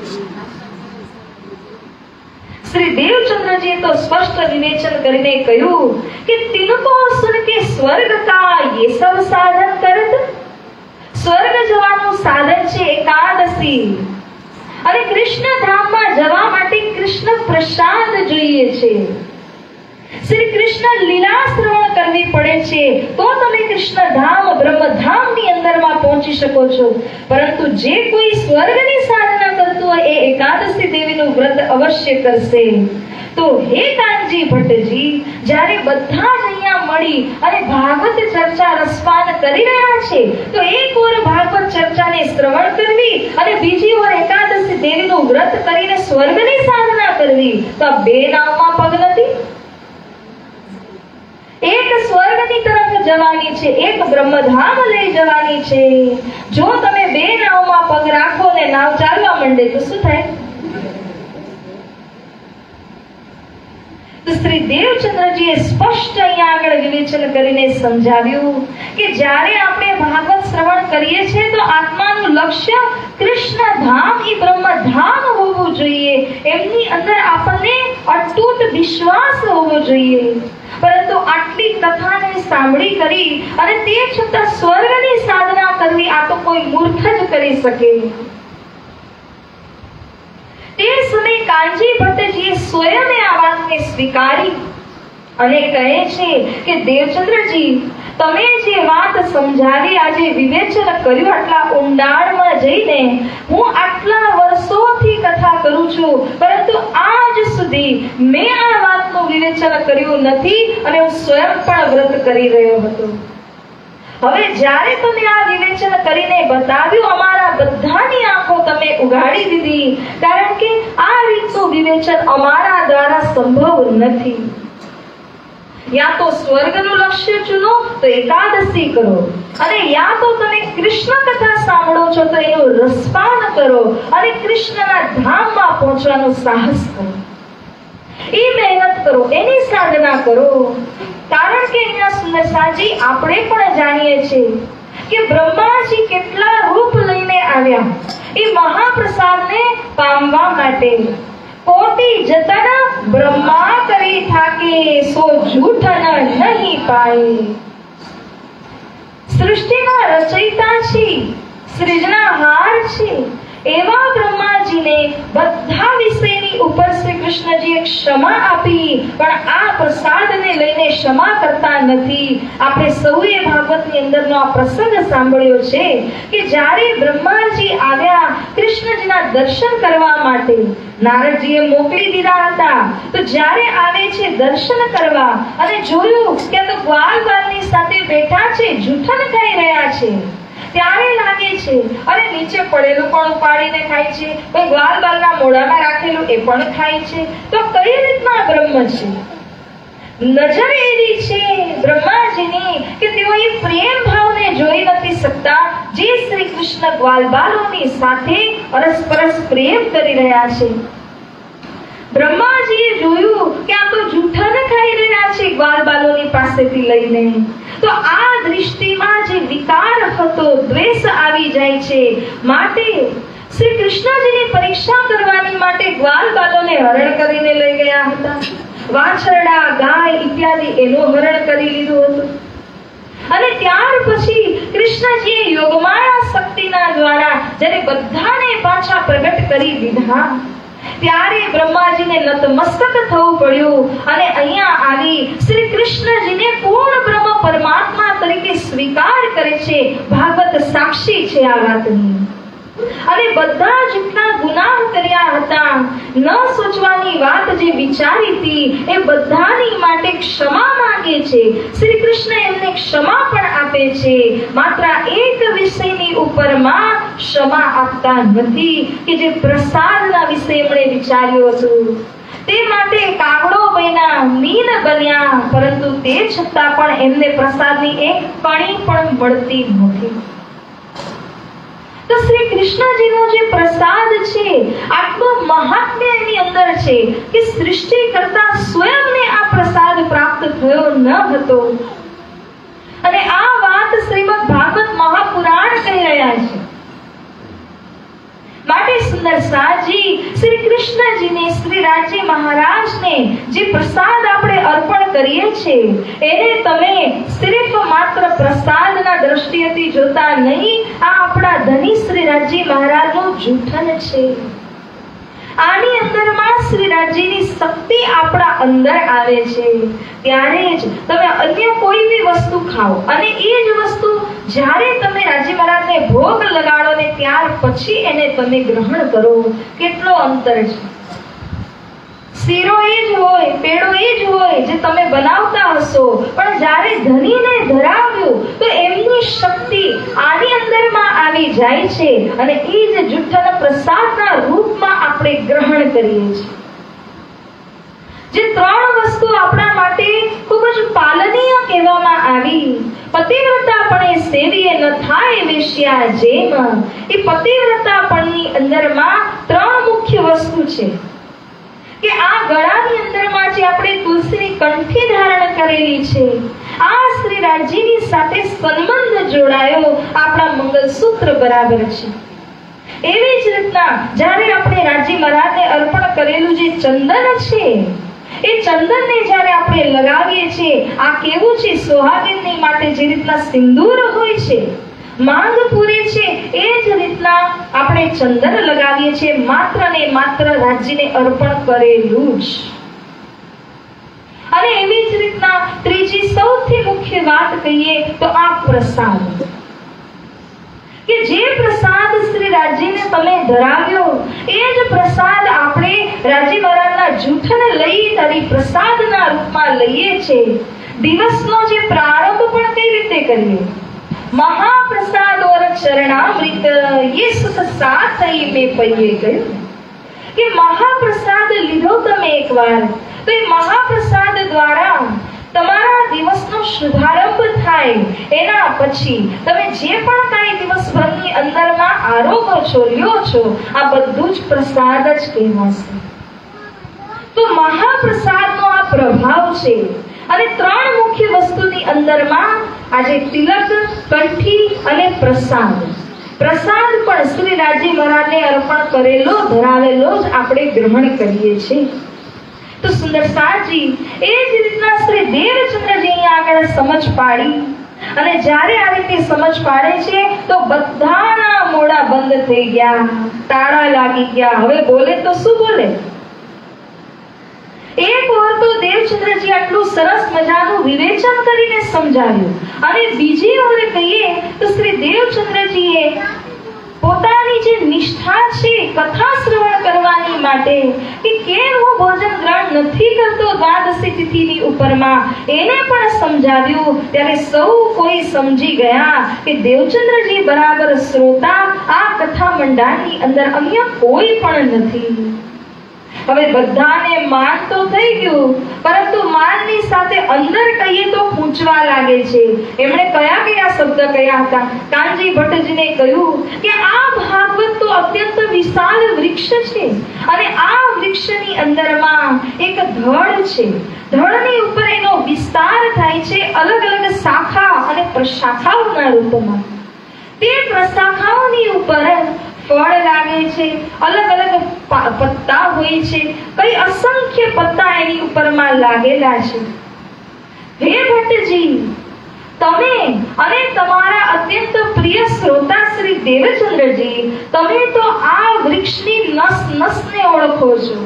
શ્રી દેવચંદ્રજીએ તો સ્પષ્ટ વિવેચન કરીને કહ્યું કે तिनको सुन के स्वर्ग का ये सब साधन करत. સ્વર્ગ જવાનું સાધન છે એકાદશી અને કૃષ્ણ ધામમાં જવા માટે કૃષ્ણ પ્રસાદ જોઈએ છે. શ્રી કૃષ્ણ લીલા શ્રવણ કરવી પડે છે તો તમે કૃષ્ણ ધામ બ્રહ્મધામની અંદરમાં પહોંચી શકો છો. પરંતુ જે કોઈ સ્વર્ગની સાધના કરતું હોય એ એકાદશી દેવીનું વ્રત અવશ્ય કરશે. તો હે કાનજી ભટ્ટજી, જ્યારે બધા જ અહીંયા મળી અને ભાગવત ચર્ચા રસપાન કરી રહ્યા છે તો એક ઓર ભાગવત ચર્ચાને શ્રવણ કરવી અને બીજી ઓર એકાદશી દેવીનું વ્રત કરીને સ્વર્ગની સાધના કરવી, તો બે નાવમાં પગ નથી. એક સ્વર્ગની તરફ જવાની છે, એક બ્રહ્મધામ લઈ જવાની છે. જો તમે બે નાવમાં પગ રાખો ને નાવ ચાલવા માંડે તો શું થાય? તો શ્રી દેવચંદ્રજીએ સ્પષ્ટ અહીંયા આગળ વિવેચન કરીને સમજાવ્યું કે જ્યારે આપણે ભાગવત શ્રવણ કરીએ છીએ તો આત્માનું લક્ષ્ય કૃષ્ણ ધામ એ બ્રહ્મધામ હોવું જોઈએ. એમની અંદર આપણને અતૂટ વિશ્વાસ હોવો જોઈએ. પરંતુ આટલી કથાને સાંભળી કરી અને તે છતાં સ્વર્ગની સાધના કરવી આ તો કોઈ મૂર્ખ જ કરી શકે. તે સમયે કાનજી ભટ્ટજીએ સ્વયં આ વાતને સ્વીકારી અને કહે છે કે દેવચંદ્રજી, તમે જે વાત સમજાવી, આજે વિવેચન કર્યું આટલા ઊંડાણમાં જઈને, હું આટલા વર્ષોથી કથા કરું છું પરંતુ આજ સુધી મેં આ વાતનું વિવેચન કર્યું કર્યું નથી અને હું સ્વયં પણ વ્રત કરી રહ્યો હતો. હવે જ્યારે તમે આ વિવેચન કરીને બતાવ્યું, અમારા બધાની આંખો તમે ઉઘાડી દીધી, કારણ કે આ રીતનું વિવેચન અમારા દ્વારા સંભવ નથી. યા તો સ્વર્ગનું લક્ષ્ય ચૂનો તો એકાદશી કરો, અને યા તો તમે કૃષ્ણ કથા સાંભળો છો તો એનું રસપાન કરો અને કૃષ્ણના ધામમાં પહોંચવાનું સાહસ કરો. એ મહેનત કરો, એની સાધના કરો. કારણ કે અહીંયા સુંદરસાજી આપણે પણ જાણીએ છીએ કે બ્રહ્માજી કેટલા રૂપ લઈને આવ્યા એ મહાપ્રસાદને પામવા માટે. કોટી જતન બ્રહ્મા કરી થાકે, સો જૂઠન નહીં પાએ. સૃષ્ટિના રચયિતા છે, સૃજનાહાર છે એવા બ્રહ્માજીને બધા વિષયની ઉપર શ્રી કૃષ્ણજીએ ક્ષમા આપી, પણ આ પ્રસાદને લઈને ક્ષમા કરતા નથી. આપણે સૌએ ભાગવતની અંદરનો આ પ્રસંગ સાંભળ્યો છે કે જ્યારે બ્રહ્માજી આવ્યા કૃષ્ણજીના દર્શન કરવા માટે, નારદજીએ મોકલી દીધા હતા, તો જ્યારે આવે છે દર્શન કરવા અને જોયું કે તો ગ્વાલ બાલની સાથે બેઠા છે, જૂઠન ખાઈ રહ્યા છે, ત્યારે લાગે છે અને નીચે પડેલું પણ ઉપાડીને ખાય છે, કોઈ ગ્વાલ બાલના મોઢામાં રાખેલું એ પણ ખાય છે. તો કઈ રીતના બ્રહ્મ છે? નજર એવી છે બ્રહ્માજીની કે તેઓ એ પ્રેમ ભાવને જોઈ નથી શકતા જે શ્રી કૃષ્ણ ગ્વાલ બાલોની સાથે અરસપરસ પ્રેમ કરી રહ્યા છે. બ્રહ્માજીએ જોયું કે આ તો જૂઠન ખાઈ રહ્યા છે ગ્વાલ બાલોની પાસેથી લઈને, તો આ દૃષ્ટિમાં જે વિકાર હતો, દ્વેષ આવી જાય છે. માટે શ્રી કૃષ્ણજીની પરીક્ષા કરવાની માટે ગ્વાલ બાલોને હરણ કરીને લઈ ગયા હતા. વાછરડા, ગાય ઇત્યાદિ એનું હરણ કરી લીધું હતું. અને ત્યાર પછી કૃષ્ણજીએ યોગમાયા શક્તિના દ્વારા જ્યારે બધાને પાછા પ્રગટ કરી દીધા, ત્યારે બ્રહ્માજીને નતમસ્તક થવું પડ્યું અને અહીંયા આવી શ્રી કૃષ્ણજીને પૂર્ણ બ્રહ્મ પરમાત્મા તરીકે સ્વીકાર કરે છે. ભાગવત સાક્ષી છે આ વાતની. અને બધા જેટલા ગુનાહ કર્યા હતા, ન સોચવાની વાત જે વિચારી હતી, એ બધાની માટે ક્ષમા માંગે છે. શ્રી કૃષ્ણ એમને ક્ષમા પણ આપે છે, માત્ર એક વિષયની ઉપરમાં ક્ષમા આપતા નથી કે જે પ્રસાદના વિશે એમણે વિચાર્યું હતું. તે માટે કાગડો બન્યા, મીન બન્યા, પરંતુ તે છતાં પણ એમને પ્રસાદની એક કણી પણ મળતી નથી. તો શ્રી કૃષ્ણજીનો જે પ્રસાદ છે, આટલું મહાત્મ્ય એની અંદર છે કે સૃષ્ટિ કરતા સ્વયંને આ પ્રસાદ પ્રાપ્ત થયો ન હતો. અને આ વાત શ્રીમદ ભાગવત મહાપુરાણ કહી રહ્યા છે. માટે સુંદર સાજી શ્રી કૃષ્ણજીને, શ્રી રાજી મહારાજને જે પ્રસાદ આપણે અર્પણ કરીએ છીએ, એને તમે સિર્ફ માત્ર પ્રસાદના દ્રષ્ટિએથી જોતા નહીં. આ આપણા ધની શ્રી રાજી મહારાજનું જૂઠન છે. આની અંદરમાં શ્રી રાજીની શક્તિ આપણા અંદર આવે છે. ત્યારે જ તમે અન્ય કોઈ બી વસ્તુ ખાઓ અને એ જ વસ્તુ જ્યારે તમે રાજી મહારાજને ભોગ લગાડો ને ત્યાર પછી એને તમે ગ્રહણ કરો. કેટલો અંતર છે! શીરો એ જ હોય, પેડો એ જ હોય જે તમે બનાવતા હશો, પણ જ્યારે ધનીને ધરાવ્યું તો એમની શક્તિ આની અંદરમાં આવી જાય છે અને એ જ જૂઠાના પ્રસાદના રૂપમાં આપણે ગ્રહણ કરીએ છીએ. જે ત્રણ વસ્તુ આપણા માટે ખૂબ જ પાલનીય કહેવામાં આવી, પતિવ્રતાપણે સેવીએ ન થાય વેશ્યા જેમ. એ પતિવ્રતાપણની અંદરમાં ત્રણ મુખ્ય વસ્તુ છે કે આ ગળાની અંદરમાં જે આપણે તુલસીની કંઠી ધારણ કરેલી છે, આ શ્રી રાજીની સાથે સંબંધ જોડાયો આપણા મંગલસૂત્ર બરાબર છે. એવી જ રીતના જ્યારે આપણે રાજી મહારાજને અર્પણ કરેલું જે ચંદન છે, એ ચંદનને જ્યારે આપણે લગાવીએ છીએ, આ કેવું છે, સોહાગીનની માટે જે રીતના સિંદૂર હોય છે, માંગ પૂરે છે, એ જ રીતના આપણે ચંદન લગાવીએ છીએ, માત્ર ને માત્ર રાજીને અર્પણ કરેલું જ. અને એવી જ રીતના ત્રીજી સૌથી મુખ્ય વાત કહીએ તો આ પ્રસાદ, કે જે પ્રસાદ શ્રી રાજીને તમે ધરાવ્યો, એ જ પ્રસાદ આપણે રાજી મહારાજના જૂઠને લઈ હરિ પ્રસાદના રૂપમાં લઈએ છે, દિવસનો જે પ્રારંભ પણ કઈ રીતે કરીએ? મહાપ્રસાદ ઓર ચરણામૃત ये सुख साथ ही में पइए गयो કે મહાપ્રસાદ લીધો તમે એકવાર તો એ મહાપ્રસાદ દ્વારા તમારા દિવસનો શુભારંભ થાય. એના પછી તમે જે પણ કાંઈ દિવસભરની અંદરમાં આરોગો છો, લ્યો છો, આ બધું જ પ્રસાદ જ કહેવાશે. તો મહાપ્રસાદનો આ પ્રભાવ છે. અને ત્રણ મુખ્ય વસ્તુની અંદરમાં આજે તિલક, કંઠી અને પ્રસાદ. પ્રસાદ પણ શ્રી રાજી મહારાજને અર્પણ કરેલો, ધરાવેલો જ આપણે ગ્રહણ કરીએ છીએ. તો સુંદર સાજી એ જ રીતના શ્રી દેવચંદ્રજી અહીંયા આગળ સમજ પાડી. અને જ્યારે આ રીતે સમજ પાડે છે તો બધાના મોઢા બંધ થઈ ગયા, તાળા લાગી ગયા. હવે બોલે તો શું બોલે? એક વાર તો દેવચંદ્રજી આટલું સરસ મજાનું વિવેચન કરીને સમજાવ્યું. અને બીજી વાર કહીએ તો શ્રી દેવચંદ્રજીએ પોતાની જે નિષ્ઠા છે કથા શ્રવણ કરવાની માટે કે કેમ હું ભોજન ગ્રહણ નથી કરતો દ્વાદશી તિથિની ઉપરમાં, એને પણ સમજાવ્યું. ત્યારે સૌ કોઈ સમજી ગયા કે દેવચંદ્રજી બરાબર શ્રોતા આ કથા મંડાણની અંદર અન્ય કોઈ પણ નથી. હવે બધાને માન તો થઈ ગયું, પરંતુ માનની સાથે અંદર કહીએ તો પૂંચવા લાગે છે. એમણે કયા કયા શબ્દ કહ્યા હતા? કાનજી ભટ્ટજીને કહ્યું કે આ ભાગવત તો અત્યંત વિશાળ વૃક્ષ છે અને આ વૃક્ષની અંદરમાં એક ધડ છે. ધડની ઉપર એનો વિસ્તાર થાય છે અલગ અલગ શાખા અને પ્રશાખાઓના રૂપમાં. તે પ્રશાખાઓની ઉપર ફળ લાગે છે, અલગ અલગ પત્તા હોય છે, કઈ અસંખ્ય પત્તા એની ઉપરમાં લાગેલા છે. હે ભટ્ટજી, તમે અને તમારા અત્યંત પ્રિય શ્રોતા શ્રી દેવચંદ્રજી, તમે તો આ વૃક્ષની નસ નસને ઓળખો છો.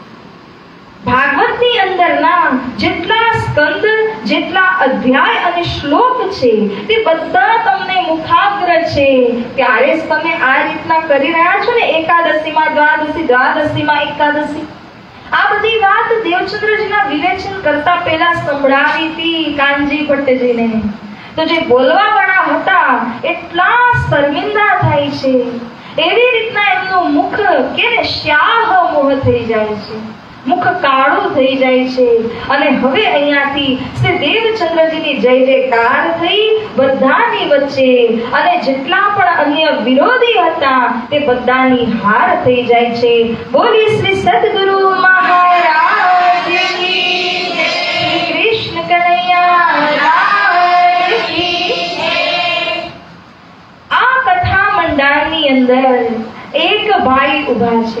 ભાગવતની અંદરના જેટલા સ્કંદ, જેટલા અધ્યાય અને શ્લોક છે તે બધા તમને મુખાગ્ર છે. ત્યારે જ તમે આ રીતના કરી રહ્યા છો ને, એકાદશીમાં દ્વાદશી, દ્વાદશીમાં એકાદશી. આ બધી વાત દેવચંદ્રજીના વિવેચન કરતા પહેલા સંભળાવી હતી કાનજી ભટ્ટજીને. તો જે બોલવા વાળા હતા એટલા શર્મિંદા થાય છે. એવી રીતના એમનું મુખ કે શ્યાહ મોહ થઈ જાય છે, મુખ કાળું થઈ જાય છે. અને હવે અહીંયાથી શ્રી દેવચંદ્રજીની જય જયકાર થઈ બધાની વચ્ચે. અને જેટલા પણ અન્ય વિરોધી હતા તે બધાની હાર થઈ જાય છે. બોલી શ્રી સદગુરુ મહારાજ કી જય. કૃષ્ણ કનૈયા લાલ કી જય. આ કથા મંડાણની અંદર એક ભાઈ ઉભા છે.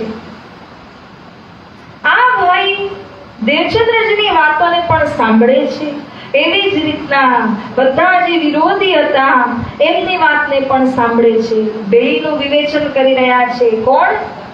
આ ભાઈ દેવચંદ્રજીની વાતોને પણ સાંભળે છે. એવી જ રીતના બધા જે વિરોધી હતા એમની વાતને પણ સાંભળે છે. બેયનું વિવેચન કરી રહ્યા છે. કોણ?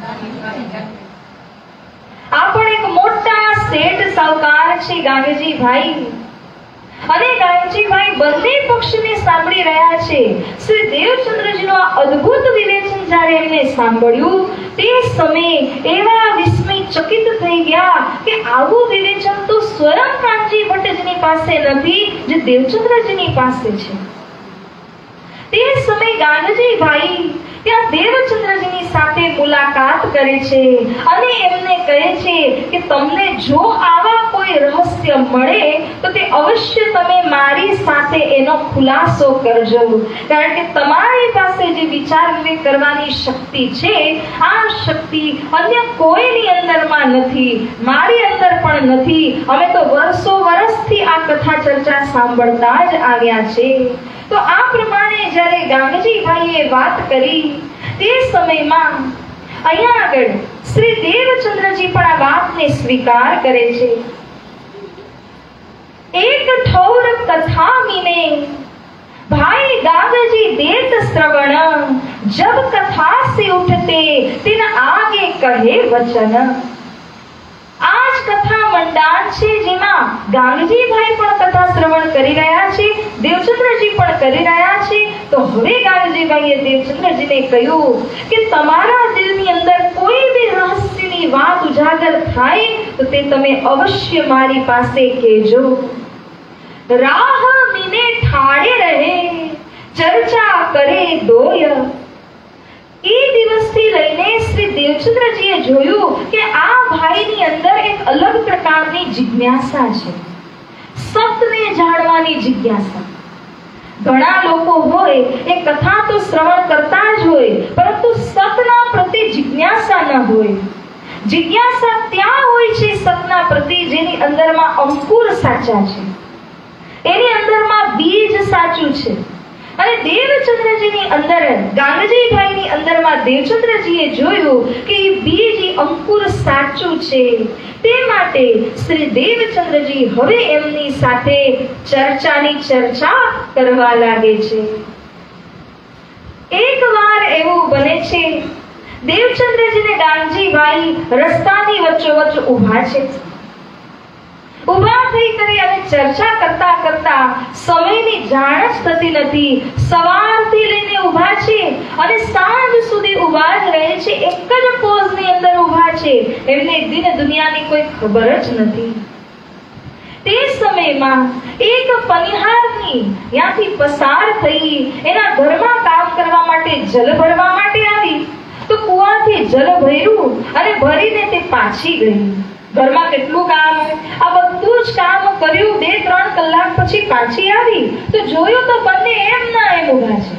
આ પણ એક મોટા શેઠ સાવકાર છે ગાંગજી ભાઈ. અને ગાંગજી ભાઈ બંને પક્ષને સાંભળી રહ્યા છે. શ્રી દેવચંદ્રજીનું આ અદ્ભુત વિવેચન જ્યારે એમને સાંભળ્યું તે સમયે એવા વિસ્મયચકિત થઈ ગયા કે આવું વિવેચન તો સ્વયં કાનજી ભટ્ટજીની પાસે નથી જે દેવચંદ્રજીની પાસે છે. તે સમયે ગાંગજી ભાઈ ત્યાં દેવચંદ્રજીની સાથે મુલાકાત કરે છે અને એમને કહે છે કે તમને જો આવા કોઈ રહસ્ય મળે તો તે અવશ્ય તમે મારી સાથે એનો ખુલાસો કરજો. કારણ કે તમારી પાસે જે વિચાર વિવેક કરવાની શક્તિ છે આ શક્તિ અન્ય કોઈની અંદરમાં નથી, મારી અંદર પણ નથી. અમે તો વર્ષો વર્ષથી આ કથા ચર્ચા સાંભળતા જ આવ્યા છે. તો આ પ્રમાણે જ્યારે ગાંગજી ભાઈએ વાત કરી તે સમયમાં અહીંયા આગળ શ્રી દેવચંદ્રજી પણ આ વાતને સ્વીકાર કરે છે. એક ઠોર કથા મીને भाई गांगजी देत श्रवण जब कथा से उठते तिन आगे कहे वचन. आज कथा मंडाण છે જેમાં ગાંગજી ભાઈ પણ કથા શ્રવણ કરી રહ્યા છે, દેવચંદ્રજી પણ કરી રહ્યા છે. તો હવે ગાંગજી ભાઈએ દેવચંદ્રજીને કહ્યું કે તમારા દિલની અંદર કોઈ બી રહસ્યની વાત ઉજાગર થાય તો તે તમે અવશ્ય મારી પાસે કહેજો. રાહ મીને ઠાડે રહે, ચર્ચા કરે દોય. એ દિવસથી લઈને શ્રી દેવચંદ્રજીએ જોયું કે આ ભાઈની અંદર એક અલગ પ્રકારની જિજ્ઞાસા છે, સતને જાણવાની જિજ્ઞાસા. ઘણા લોકો હોય એ કથા તો શ્રવણ કરતા જ હોય, પરંતુ સતના પ્રત્યે જિજ્ઞાસા ન હોય. જિજ્ઞાસા ત્યાં હોય છે સતના પ્રત્યે જેની અંદરમાં અંકુર સાચા છે, એની અંદરમાં બીજ સાચું છે. અને દેવચંદ્રજીની અંદર, ગાંગજીભાઈની અંદરમાં દેવચંદ્રજીએ જોયું કે એ બીજ અંકુર સાચું છે. તે માટે શ્રી દેવચંદ્રજી હવે એમની સાથે ચર્ચાની ચર્ચા કરવા લાગે છે. એક વાર એવું બને છે, દેવચંદ્રજી ને ગાંગજીભાઈ રસ્તાની વચ્ચોવચ્ચ ઊભા છે. ઊભા થઈ કરી અને ચર્ચા કરતા કરતા સમયની જાણ જ થતી નથી. સવારથી લઈને ઊભા છે અને સાંજ સુધી ઊભા જ રહે છે, એક જ પોઝની અંદર ઊભા છે. એમને દિન દુનિયાની કોઈ ખબર જ નથી. તે સમયમાં એક પનિહારની ત્યાંથી પસાર થઈ એના ઘરમાં કામ કરવા માટે જલ ભરવા માટે આવી, તો કુવાથી જલ ભર્યું અને ભરીને તે પાછી ગઈ. ઘરમાં કેટલું કામ હોય, આ બધું જ કામ કર્યું. 2-3 કલાક પછી પાછી આવી તો જોયું તો બંને એમ ના એમ ઊભા છે.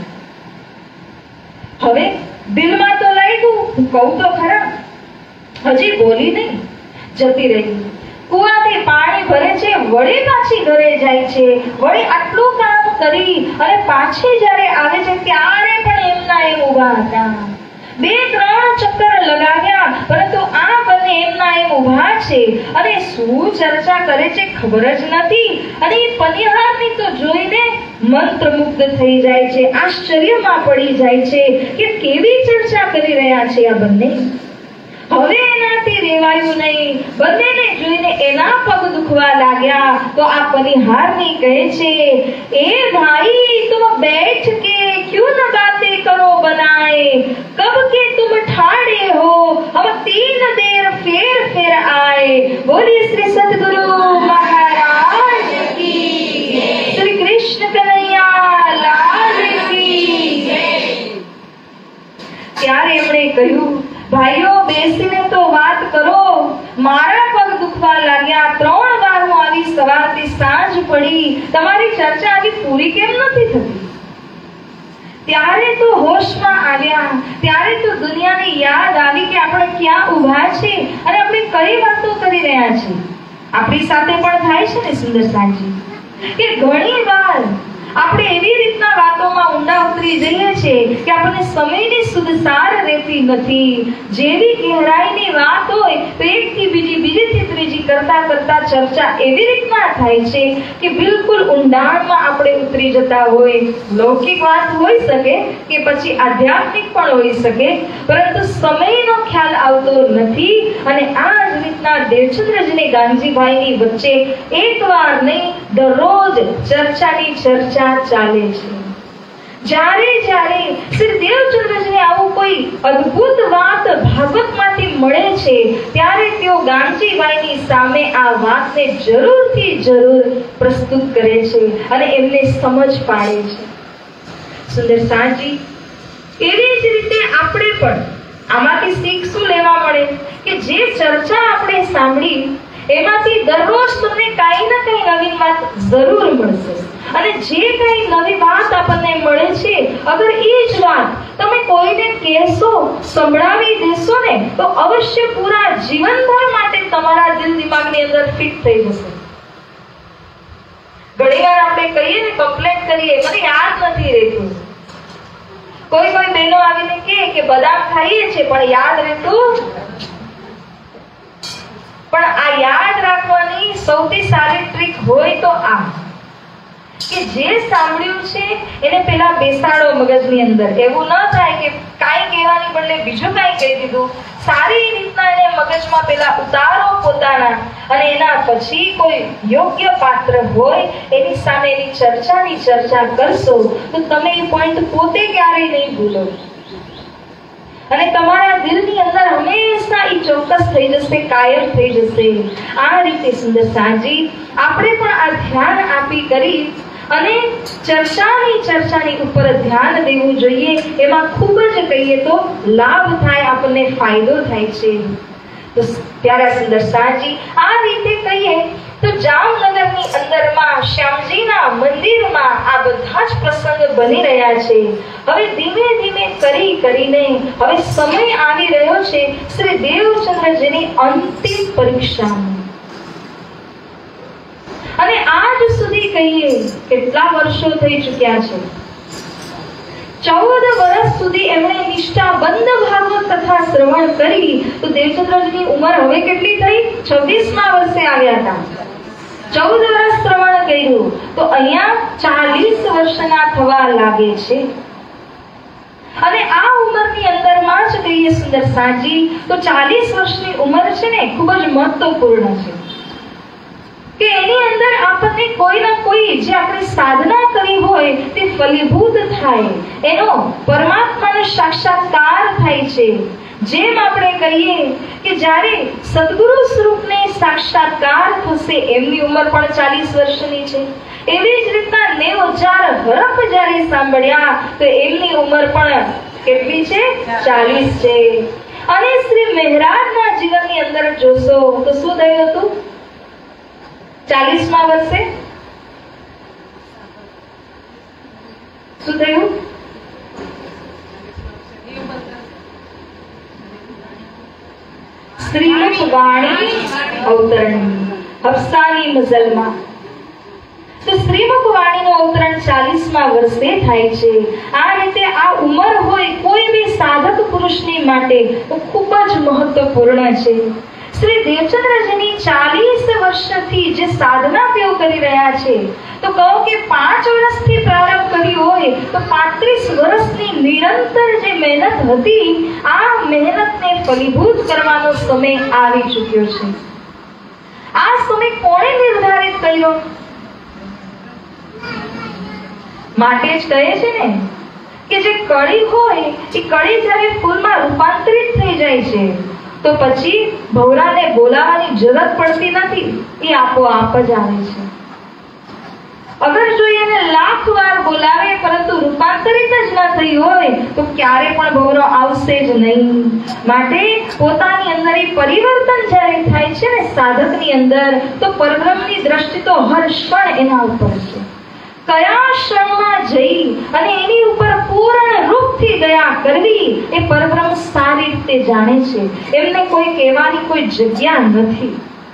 હવે દિલમાં તો લાગ્યું, હું કહું તો ખરા, હજી બોલી નહીં, જતી રહી. કુવાથી પાણી ભરે છે, વળી પાછી ઘરે જાય છે, વળી આટલું કામ કરી અને પાછી જ્યારે આવે છે ત્યારે પણ એમના એમ ઊભા હતા. 2-3 ચક્કર લગાવ્યા, પરંતુ આ બંને એમના એમ ઊભા છે અને શું ચર્ચા કરે છે ખબર જ નથી. અને એ પનિહારની તો જોઈને મંત્રમુગ્ધ થઈ જાય છે, આશ્ચર્યમાં પડી જાય છે કે કેવી ચર્ચા કરી રહ્યા છે આ બંને. હવે એનાથી રેવાયું નહીં. બંનેને જોઈને એના પગ દુખવા લાગ્યા. તો આ પનિહારની કહે છે, એ ભાઈ તુમ બેઠ કે ક્यों न बातें करो बनाए, कब के तुम ठाड़े हो हम 3 देर फेर फेर आए. बोलिए श्री सतगुरु महाराज की, श्री कृष्ण कन्हैया लाल की. ત્યારે એમણે કહ્યું, ભાઈઓ બેસીને તો વાત કરો, મારા પગ દુખવા લાગ્યા. 3 વાર હું આવી સવારથી સાંજ પડી, તમારી ચર્ચા હજી પૂરી કેમ નથી થતી? ત્યારે તો હોશમાં આવ્યા, ત્યારે તો દુનિયાની યાદ આવી કે આપણે ક્યાં ઊભા છે અને આપણે કઈ વાતો કરી રહ્યા છીએ. આપણી સાથે પણ થાય છે ને સુંદરસાજી, કે ઘણી વાર આપણે એવી રીતના વાતોમાં ઊંડા ઉતરી જઈએ છીએ કે આપણને સમયની સુધ સાર રહેતી નથી. જેવી ગહેરાઈની વાત હોય તો એકથી બીજી, બીજીથી ત્રીજી કરતા કરતા ચર્ચા એવી રીતના થાય છે કે બિલકુલ ઊંડાણમાં આપણે ઉતરી જતા હોય. લૌકિક વાત હોઈ શકે કે પછી આધ્યાત્મિક પણ હોઈ શકે, પરંતુ સમયનો ખ્યાલ આવતો નથી. અને આ જ રીતના દેવચંદ્રજી ને ગાંગજીભાઈની વચ્ચે એકવાર નહીં, દરરોજ ચર્ચાની ચર્ચા ચાલે છે. જ્યારે જ્યારે શ્રી દેવચંદ્રજીને આવું કોઈ અદ્ભુત વાત ભાગવતમાંથી મળે છે, ત્યારે તેઓ ગાંગજીભાઈની સામે આ વાતને જરૂરથી જરૂર પ્રસ્તુત કરે છે અને એમને સમજ પાડે છે. સુંદર સાજી, એવી જ રીતે આપણે પણ આમાંથી શીખ શું લેવા મળે કે જે ચર્ચા આપણે સાંભળી એમાંથી દરરોજ તમને કાંઈ ને કાંઈ નવીન વાત જરૂર મળશે. અને જે કાંઈ નવી વાત આપણને મળે છે, અગર એ જ વાત તમે કોઈને કહેશો, સંભળાવી દેશો ને, તો અવશ્ય પૂરા જીવનભર માટે તમારા દિલ દિમાગની અંદર ફિટ થઈ જશે. ઘણીવાર આપણે કહીએ ને, કમ્પ્લેન કરીએ, મને યાદ નથી રહેતું. કોઈ બહેનો આવીને કે બદામ ખાઈએ છે પણ યાદ રહેતું. પણ આ યાદ રાખવાની સૌથી સારી ટ્રીક હોય તો આ કે જે સાંભળ્યું છે એને પેલા બેસાડો મગજની અંદર. એવું ન થાય કે કાંઈ કહેવાની બદલે બીજું કાંઈ કહી દીધું. સારી રીતના એને મગજમાં પેલા ઉતારો પોતાના, અને એના પછી કોઈ યોગ્ય પાત્ર હોય એની સામે એની ચર્ચાની ચર્ચા કરશો તો તમે એ પોઈન્ટ પોતે ક્યારેય નહીં ભૂલો. અને તમારા દિલની અંદર હંમેશા એ ચોક્કસ થઈ જશે, કાયમ થઈ જશે. આ રીતે સુંદરસાજી આપણે પણ આ ધ્યાન આપી કરી અને ચર્ચાની ઉપર ધ્યાન દેવું જોઈએ. એમાં ખૂબ જ કહીએ તો લાભ થાય, આપણને ફાયદો થાય છે. તો પ્યારા સુંદરસાજી આ રીતે કહીએ તો જામનગરની અંદરમાં શ્યામજીના મંદિરમાં આ બધા જ પ્રસંગ બની રહ્યા છે. હવે ધીમે ધીમે કરીને હવે સમય આવી રહ્યો છે શ્રી દેવચંદ્રજીની અંતિમ પરીક્ષાનો. અને આજ સુધી કહીએ કેટલા વર્ષો થઈ ચૂક્યા છે. 14 વર્ષ સુધી એમણે નિષ્ઠાબંધ ભાગવત કથા શ્રવણ કરી. તો દેવચંદ્રજીની ઉંમર હવે કેટલી થઈ? 26મા વર્ષે આવ્યા હતા. 14 વર્ષ શ્રવણ કર્યું તો અહીંયા 40 વર્ષના થવા લાગે છે. અને આ ઉંમરની અંદરમાં જ કહીએ સુંદરસાજી તો 40 વર્ષની ઉંમર છે ને ખૂબ જ મહત્વપૂર્ણ છે કે એની અંદર આપણને કોઈ ના કોઈ જે આપણે સાધના કરી હોય તે ફલીભૂત થાય, એનો પરમાત્માનો સાક્ષાત્કાર થાય છે. જેમ આપણે કહીએ કે જ્યારે સદગુરુ સ્વરૂપને સાક્ષાત્કાર થશે, એમની ઉંમર પણ 40 વર્ષની છે. એવી જ રીતના 90,000 હરફ જ્યારે સાંભળ્યા તો એમની ઉંમર પણ કેટલી છે? 40 છે. અને શ્રી મહારાજના જીવનની અંદર જોશો તો શું થયું હતું? 40મા વર્ષે શું થયું? શ્રીમુખ વાણી અવતરણી હફસાની મઝલમાં. તો શ્રીમુખ વાણીનું અવતરણ 40મા વર્ષે થાય છે. આ રીતે આ ઉંમર હોય કોઈ બી સાધક પુરુષની માટે તો ખૂબ જ મહત્વપૂર્ણ છે. શ્રી દેવચંદ્રજીની 40 વર્ષથી જે સાધના તેઓ કરી રહ્યા છે, તો કહો કે 5 વર્ષથી પ્રારંભ કરી હોય તો 35 વર્ષની નિરંતર જે મહેનત હતી, આ મહેનતને ફલીભૂત કરવાનો સમય આવી ચૂક્યો છે. આ સમય કોણે નિર્ધારિત કર્યો? માટે જ કહે છે ને કે જે કળી હોય એ કળી જ્યારે ફૂલમાં રૂપાંતરિત થઈ જાય છે તો પછી ભવરાને બોલાવવાની જરૂર પડતી નથી, એ આપોઆપ જ આવે છે. અગર જો એને લાખ વાર બોલાવે પરંતુ રૂપાંતરિત જ ન થઈ હોય તો ક્યારે પણ ભવરો આવશે જ નહીં. માટે પોતાની અંદર એ પરિવર્તન જ્યારે થાય છે ને સાધકની અંદર, તો પરબ્રહ્મની દ્રષ્ટિ તો હર ક્ષણ એના ઉપર છે. કયા ક્ષણમાં જઈ અને એની ઉપર પૂર્ણ રૂપથી દયા કરવી એ પરબ્રહ્મ સારી રીતે જાણે છે. એમને કોઈ કહેવાની કોઈ જગ્યા નથી.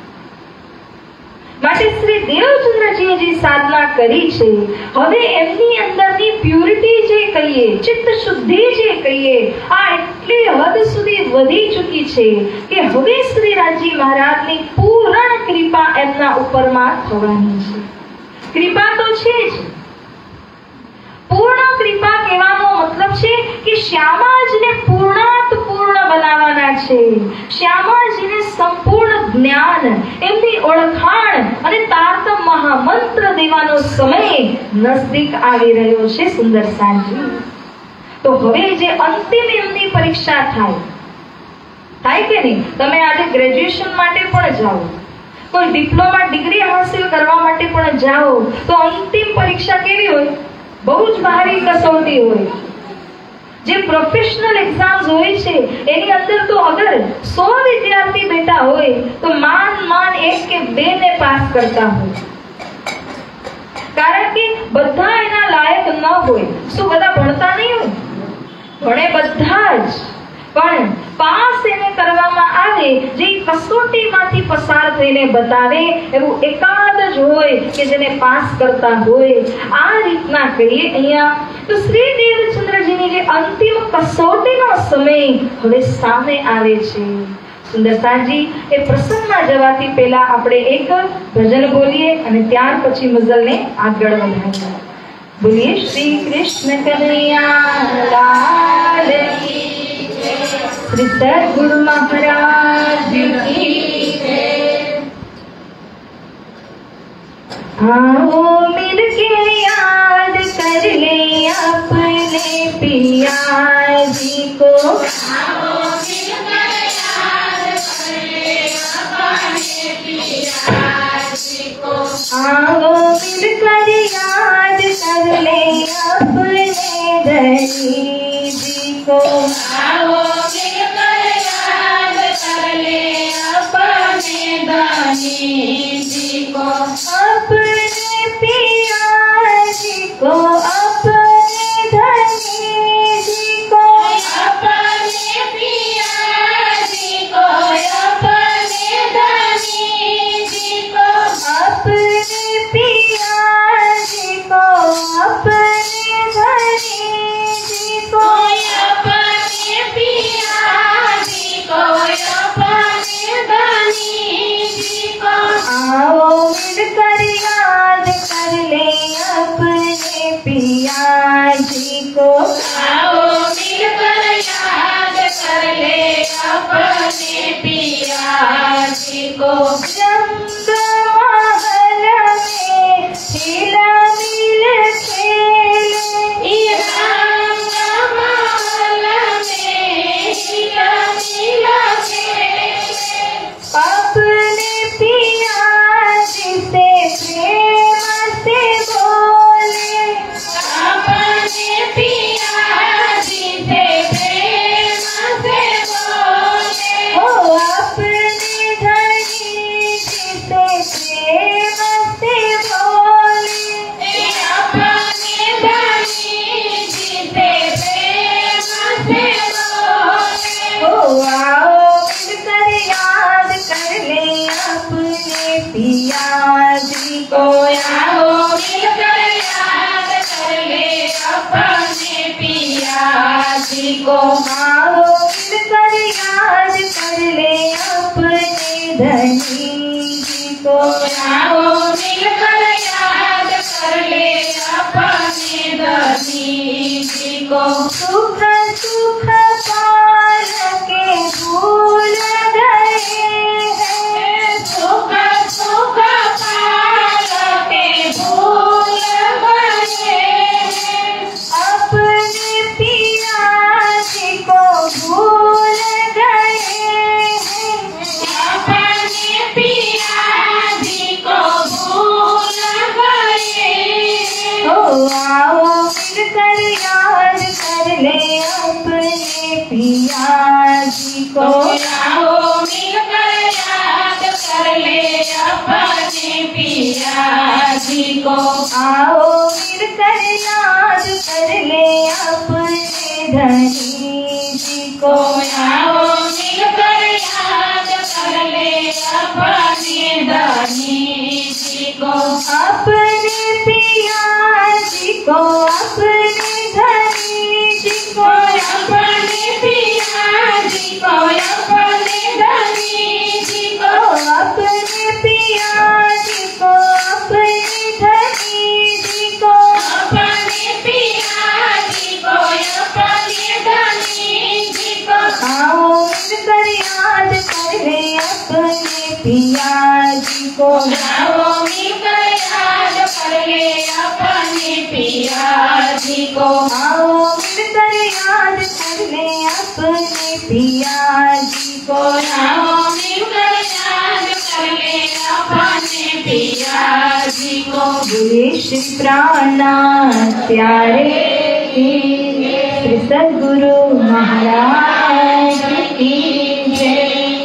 માટે શ્રી દેવચંદ્રજીએ જે સાધના કરી છે, હવે એમની અંદરની પ્યુરિટી જે કહીએ, ચિત્ત શુદ્ધિ જે કહીએ, આ એટલી હદ સુધી વધી ચૂકી છે કે હવે શ્રી રાજી મહારાજની પૂર્ણ કૃપા એમના ઉપરમાં થવાની છે. કૃપા તો છે જ. પૂર્ણ કૃપા કહેવાનો મતલબ છે કે શ્યામાજીને પૂર્ણાત પૂર્ણ બનાવવાના છે. શ્યામાજીને સંપૂર્ણ જ્ઞાન, એમની ઓળખાણ અને તારતમ મહામંત્ર દેવાનો સમય નજદીક આવી રહ્યો છે. સુંદર સાંજી તો હવે જે અંતિમ એમની પરીક્ષા થાય કે નહીં? તમે આજે ગ્રેજ્યુએશન માટે પણ જાઓ, કોઈ ડિપ્લોમા ડિગ્રી હાંસિલ કરવા માટે પણ જાઓ, તો અંતિમ પરીક્ષા કેવી હોય? બહુ જ ભારી કસોટી હોય. જે પ્રોફેશનલ એક્ઝામ્સ હોય છે એની અંદર તો અગર 100 વિદ્યાર્થી બેઠા હોય તો માન 1 કે 2 ને પાસ કરતા હોય. કારણ કે બધા એના લાયક ન હોય. શું બધા ભણતા નહીં હોય? ભણે બધા જ, પણ પાસ એને કરવામાં આવે જે કસોટીમાંથી પસાર થઈને બતાવે એવું એકાદ જ હોય કે જેને પાસ કરતા હોય. આ રીતના કહીએ અહીંયા તો શ્રી દેવચંદ્રજીની જે અંતિમ કસોટીનો સમય હવે સામે આવે છે. સુંદરસાજી એ પ્રસંગમાં જવાથી પહેલા આપણે એક ભજન બોલીએ અને ત્યાર પછી મઝલને આગળ વધારીએ. બોલીએ શ્રી કૃષ્ણ કનૈયા લાલ કી, श्री सद्गुरु महाराज की आओ मिलके याद कर ले अपने पिया जी को, आओ मिलकर याद कर ले अपने धनी जी को। आओ मिलकर याद कर ले अपने धनी जी को। अपने पिया जी को, अपने धनी जी को, अपने पिया जी को, अपने धनी जी को, अपने पिया जी को, अपने धनी जी को, अपने पिया जी को, अपने धनी जी को। आओ मिलकर याद कर ले अपने पिया जी को। आओ मिलकर याद कर ले अपने पिया जी को। रंग महल में हिला मिल खेले, रंग महल में हिला मिल खेले, अपने पिया जी से प्रेम से बोले, अपने पिया जी से प्रेम से बोले, ओ अपने धनी जी से प्रेम से बोले। अपने धनी जी से प्रेम से बोले। ओ आओ मिलकर याद कर ले अपने पिया जी को। आओ मिलकर याद कर ले अपने पिया जी को। आओ मिलकर याद कर ले अपने धनी जी को। आओ मिलकर याद कर ले अपने धनी जी को। सुख सुख पाल के भूल गए हैं, सुख सुख पाल के भूल गए हैं, अपने पिया जी को भूल गए हैं। अपने पिया जी को भूल गए हैं। ओ आओ मिलकर याद कर ले अपने पिया जी को। आओ मिलकर याद कर ले अपने पिया जी को। आओ मिलकर याद कर ले अपने धनी जी को। आओ मिलकर याद कर ले अपने धनी जी को। अपने पिया जी को, अपने धनी जी को, अपने पिया जी को, अपने धनी जी को, अपने पिया जी को, अपने धनी जी को। अपने पिया जी को, अपने धनी जी को। आओ मिलकर याद कर ले अपने पिया जी को। आओ मिलकर याद कर ले अपने पिया जी को। आओ मिलकर याद कर ले अपने पिया जी को। आओ मिलकर याद कर ले अपने पिया जी को। बोले श्री प्राणनाथ प्यारे श्री सद्गुरु महाराज की जय।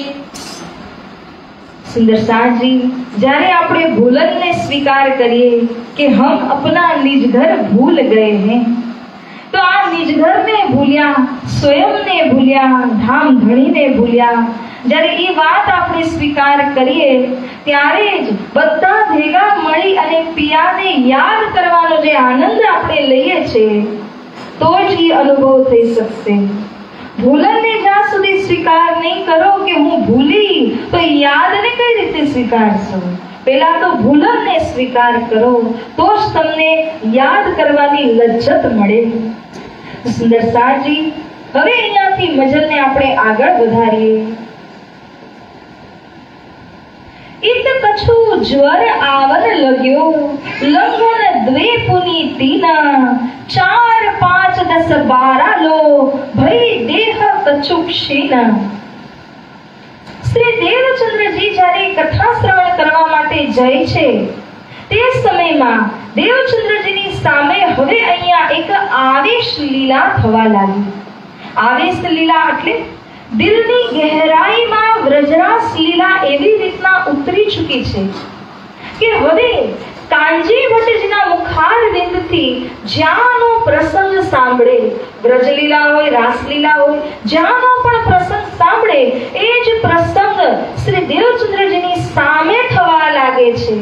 સુંદર સાજી, જ્યારે આપણે ભૂલનને સ્વીકાર કરીએ કે હમ अपना निज घर भूल गए हैं, तो આ નિજ ઘરને ભૂલ્યા, સ્વયંને ભૂલ્યા, ધામ ધણીને ભૂલ્યા. જ્યારે એ વાત આપણે સ્વીકાર કરીએ ત્યારે જ બધા ભેગા મળી અને પિયાને યાદ કરવાનો જે આનંદ આપણે લઈએ છીએ તો જ એ અનુભવ થઈ શકશે. ભૂલનને જ્યાં સુધી સ્વીકાર નહીં કરો કે હું ભૂલી, તો યાદને કઈ રીતે સ્વીકારશો? પહેલા તો ભૂલનને સ્વીકાર કરો તો જ તમને યાદ કરવાની લજ્જત મળે. સુંદર સાજી, હવે અહીંયાથી મજલને આપણે આગળ વધારીએ. इत कछु ज्वर आवन लग्यो, लंघन द्वे पुनीतिना, 4, 5, 10, 12 लो, भई देह कछु क्षीण। શ્રી દેવચંદ્રજી જ્યારે કથા શ્રવણ કરવા માટે જાય છે તે સમયમાં દેવચંદ્રજીની સામે હવે અહીંયા એક આવેશ લીલા થવા લાગી। આવેશ લીલા એટલે દિલની ગહેરાઈમાં વ્રજરાસ લીલા એવી રીતના ઉતરી ચૂકી છે કે હવે કાંજી ભટ્ટજીના મુખારવિંદથી જ્યાંનો પ્રસંગ સાંભળે, વ્રજલીલા હોય, રાસલીલા હોય, જ્યાંનો પણ પ્રસંગ સાંભળે એ જ પ્રસંગ શ્રી દેવચંદ્રજીની સામે થવા લાગે છે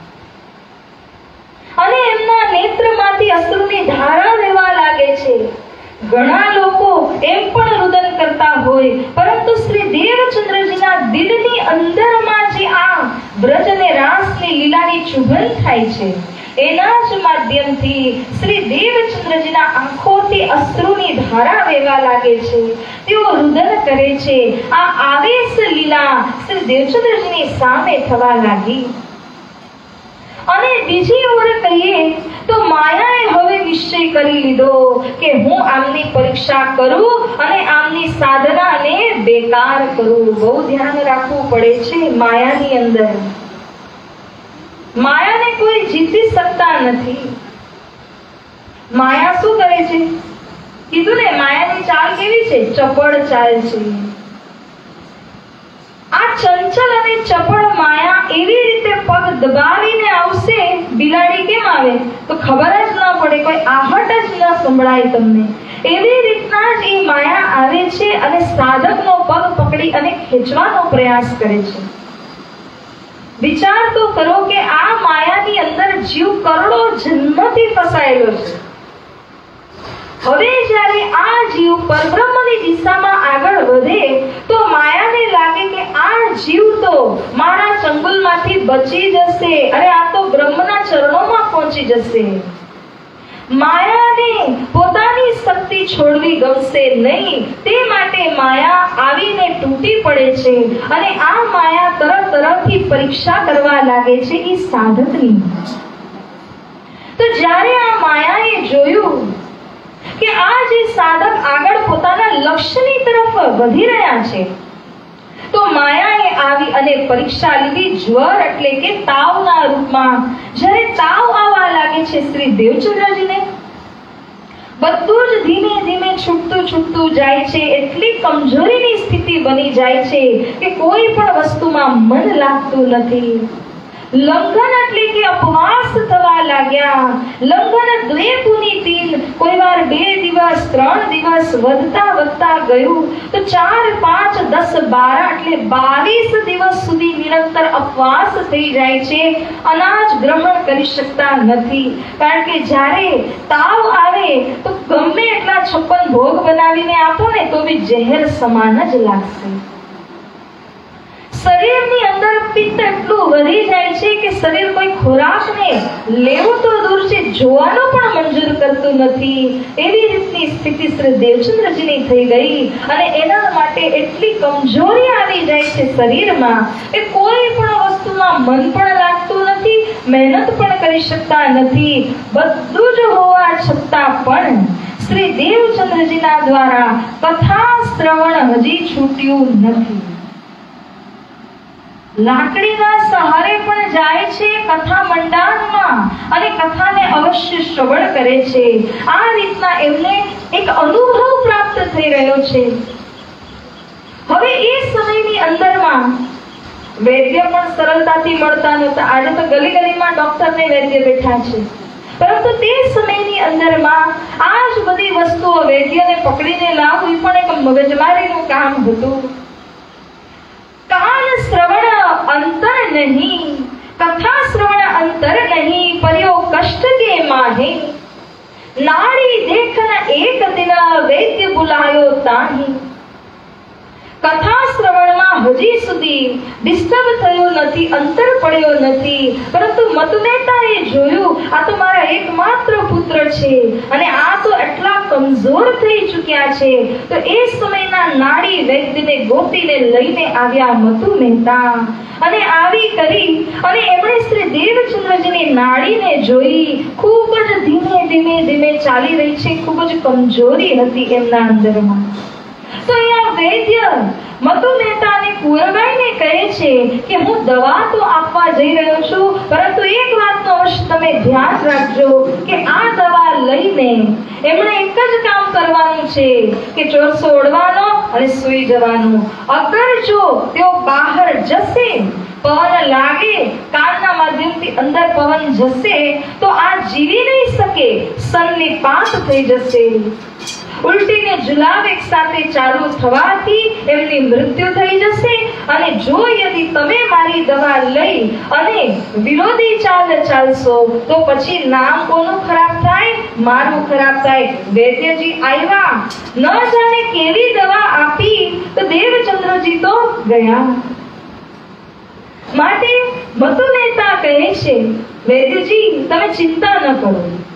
અને એમના નેત્રમાંથી અશ્રુની ધારા વહેવા લાગે છે। ઘણા લોકો એમ પણ રુદન કરતા હોય, પરંતુ શ્રી દેવચંદ્રજીના દિલની અંદરમાં જે આ વ્રજ અને રાસની લીલાની ચુંબન થાય છે એના જ માધ્યમથી શ્રી દેવચંદ્રજીના આંખોથી અશ્રુની ધારા વહેવા લાગે છે, તેઓ રુદન કરે છે। આ આવેશ લીલા શ્રી દેવચંદ્રજીની સામે થવા લાગી। અને બીજી ઓર કહીએ તો માયાએ હવે નિશ્ચય કરી લીધો કે હું આમની પરીક્ષા કરું અને આમની સાધનાને બેકાર કરું। બહુ ધ્યાન રાખવું પડે છે માયાની અંદર। માયાને કોઈ જીતી શકતા નથી। માયા શું કરે છે? કીધું ને, માયાની ચાલ કેવી છે? ચપળ ચાલ છે। આ ચંચલ અને ચપળ માયા એવી રીતે પગ દબાવીને આવશે, બિલાડી કેમ આવે તો ખબર જ ન પડે, કોઈ આહટ જ ન સંભળાય તમને। એવી રીતના જ એ માયા આવે છે અને સાધકનો પગ પકડી અને ખેંચવાનો પ્રયાસ કરે છે। વિચાર તો કરો કે આ માયાની અંદર જીવ કરોડો જન્મથી ફસાયેલો છે। હવે જ્યારે આ જીવ પરબ્રહ્મની દિશામાં આગળ વધે તો માયાને લાગે કે આ જીવ તો મારા ચંગુલમાંથી બચી જશે, અરે આ તો બ્રહ્મના ચરણોમાં પહોંચી જશે। માયાને પોતાની શક્તિ છોડવી ગમશે નહીં, તે માટે માયા આવીને તૂટી પડે છે અને આ માયા તરફથી પરીક્ષા કરવા લાગે છે એ સાધકની। તો જ્યારે આ માયાએ જોયું કે આ જે સાધક આગળ પોતાના લક્ષ્યની તરફ વધી રહ્યા છે તો માયાએ આવી અને પરીક્ષા લીધી। જ્વર એટલે કે તાવના રૂપમાં જ્યારે તાવ આવવા લાગે છે શ્રી દેવચંદ્રજીને, બધું જ ધીમે ધીમે છૂટતું જાય છે। એટલી કમજોરીની સ્થિતિ બની જાય છે કે કોઈ પણ વસ્તુમાં મન લાગતું નથી। લંઘન એટલે કે અપવાસ થવા લાગ્યા। લંઘન દ્વે પુનીતિન, કોઈ વાર 2 દિવસ 3 દિવસ વધતા ગયું તો 4, 5, 10, 12 એટલે 22 દિવસ સુધી નિરંતર અપવાસ થઈ જાય છે। અનાજ ગ્રહણ કરી શકતા નથી, કારણ કે જ્યારે તાવ આવે તો ગમે એટલા 56 ભોગ બનાવીને આપો ને તો બી ઝેર સમાન જ લાગશે। શરીરની અંદર પિત્ત એટલું વધી જાય છે કે શરીર કોઈ ખોરાકને લેવું તો દૂર છે, જોવાનું પણ મંજૂર કરતું નથી। એવી રીતની સ્થિતિ શ્રી દેવચંદ્રજીની થઈ ગઈ અને એના માટે એટલી કમજોરી આવી જાય છે શરીરમાં કે કોઈ પણ વસ્તુમાં મન પણ લાગતું નથી, મહેનત પણ કરી શકતા નથી। બધું જ હોવા છતાં પણ શ્રી દેવચંદ્રજીના દ્વારા કથા શ્રવણ હજી છૂટ્યું નથી। લાકડીના સહારે પણ જાય છે કથા મંડાણમાં અને કથાને અવશ્ય શ્રવણ કરે છે। આ રીતના એમને એક અનુભવ પ્રાપ્ત થઈ રહ્યો છે। હવે એ સમયની અંદરમાં વૈદ્ય પણ સરળતાથી મળતા નહોતા। આજે તો ગલી ગલીમાં ડોક્ટર ને વૈદ્ય બેઠા છે, પરંતુ તે સમયની અંદરમાં આ જ બધી વસ્તુઓ વૈદ્યને પકડીને લાવવું પણ એક મગજમારીનું કામ હતું। कान श्रवण अंतर नहीं, कथा श्रवण अंतर नहीं, पर्यो कष्ट के माहे। नाड़ी देखन एक दिन वैद्य बुलायो ताही। कथा श्रवणમાં હજી સુધી ડિસ્ટર્બ થયો નથી, અંતર પડ્યો નથી, પરંતુ મતનેતાએ જોયું આ તો મારા એકમાત્ર પુત્ર છે અને આ તો એટલા કમજોર થઈ ચૂક્યા છે। તો એ સમયના નાડી વૈદ્યને ગોતીને લઈને આવ્યા મતુ મહેતા અને આવી કરી અને એમણે શ્રી દેવચંદ્રજીની નાડીને જોઈ. ખૂબ જ ધીમે ધીમે ધીમે ચાલી રહી છે. ખૂબ જ કમજોરી હતી એમના અંદરમાં. તો અહીંયા વૈદ્ય મતુ મહેતાને કુંવરબાઈને કહે છે કે હું દવા તો આપવા જઈ રહ્યો છું, પરંતુ એક વાતનો અવશ્ય તમે ધ્યાન રાખજો કે આ દવા લઈને એમણે એક જ કામ કરવાનું છે કે ચોરસો ઓળવાનો અને સૂઈ જવાનું. અગર જો તેઓ બહાર જશે, પવન લાગે, કાનના માધ્યમથી અંદર પવન જશે તો આ જીવી નહીં શકે, સન્નિપાત થઈ જશે. ઉલટીને જુલાબ એક સાથે ચાલુ થવાથી એમની મૃત્યુ થઈ જશે. અને જો યદિ તમે મારી દવા લઈ અને વિરોધી ચાલ ચાલશો તો પછી નામ કોનું ખરાબ થાય? મારું ખરાબ થાય. વૈદ્યજી આવ્યા, ન જાણે કેવી દવા આપી તો દેવચંદ્રજી તો ગયા. માટે મતુ મહેતા કહે છે, વૈદ્યજી તમે ચિંતા ન કરો,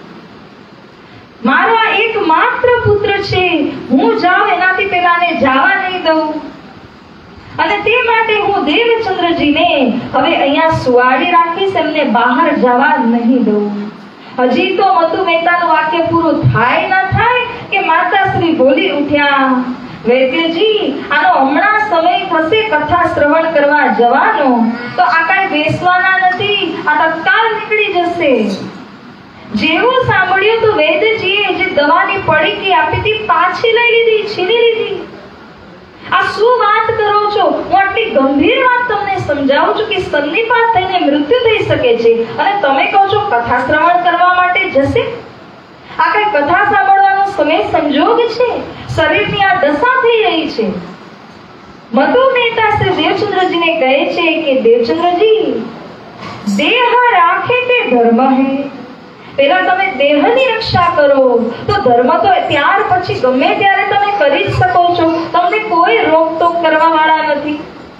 મારો આ એકમાત્ર પુત્ર છે, હું જાઉં એનાથી પહેલાને જવા નહીં દઉં. અને તે માટે હું દેવચંદ્રજીને હવે અહીંયા સુવાડી રાખીશ, એમને બહાર જવા નહીં દઉં. હજી તો મતુ મહેતાનું વાક્ય પૂરું થાય ન થાય કે માતાશ્રી બોલી ઉઠ્યા, વૈદ્યજી આનો હમણાં સમય થશે કથા શ્રવણ કરવા જવાનો, તો આ કાંઈ બેસવાના નથી, આ તત્કાલ નીકળી જશે. જેવું સાંભળ્યું તો વૈદ્યજીએ જે દવાની પડીકી આપી હતી પાછી લઈ લીધી, છીની લીધી. આ શું વાત કરો છો? હું આટલી ગંભીર વાત તમને સમજાવું છું કે સન્નિપાત થઈને મૃત્યુ થઈ શકે છે અને તમે કહો છો કથા શ્રવણ કરવા માટે જશે? આ કઈ કથા સાંભળવાનો સમય સંજોગ છે? શરીરની આ દશા થઈ રહી છે. મતુ મહેતા શ્રી દેવચંદ્રજીને કહે છે કે દેવચંદ્રજી, દેહ રાખે તે ધર્મ હૈ. પેલા તમે દેહની રક્ષા કરો, તો ધર્મ તો ત્યાર પછી ગમે ત્યારે તમે કરી જ શકો છો, તમને કોઈ રોકટોક કરવા વાળા નથી.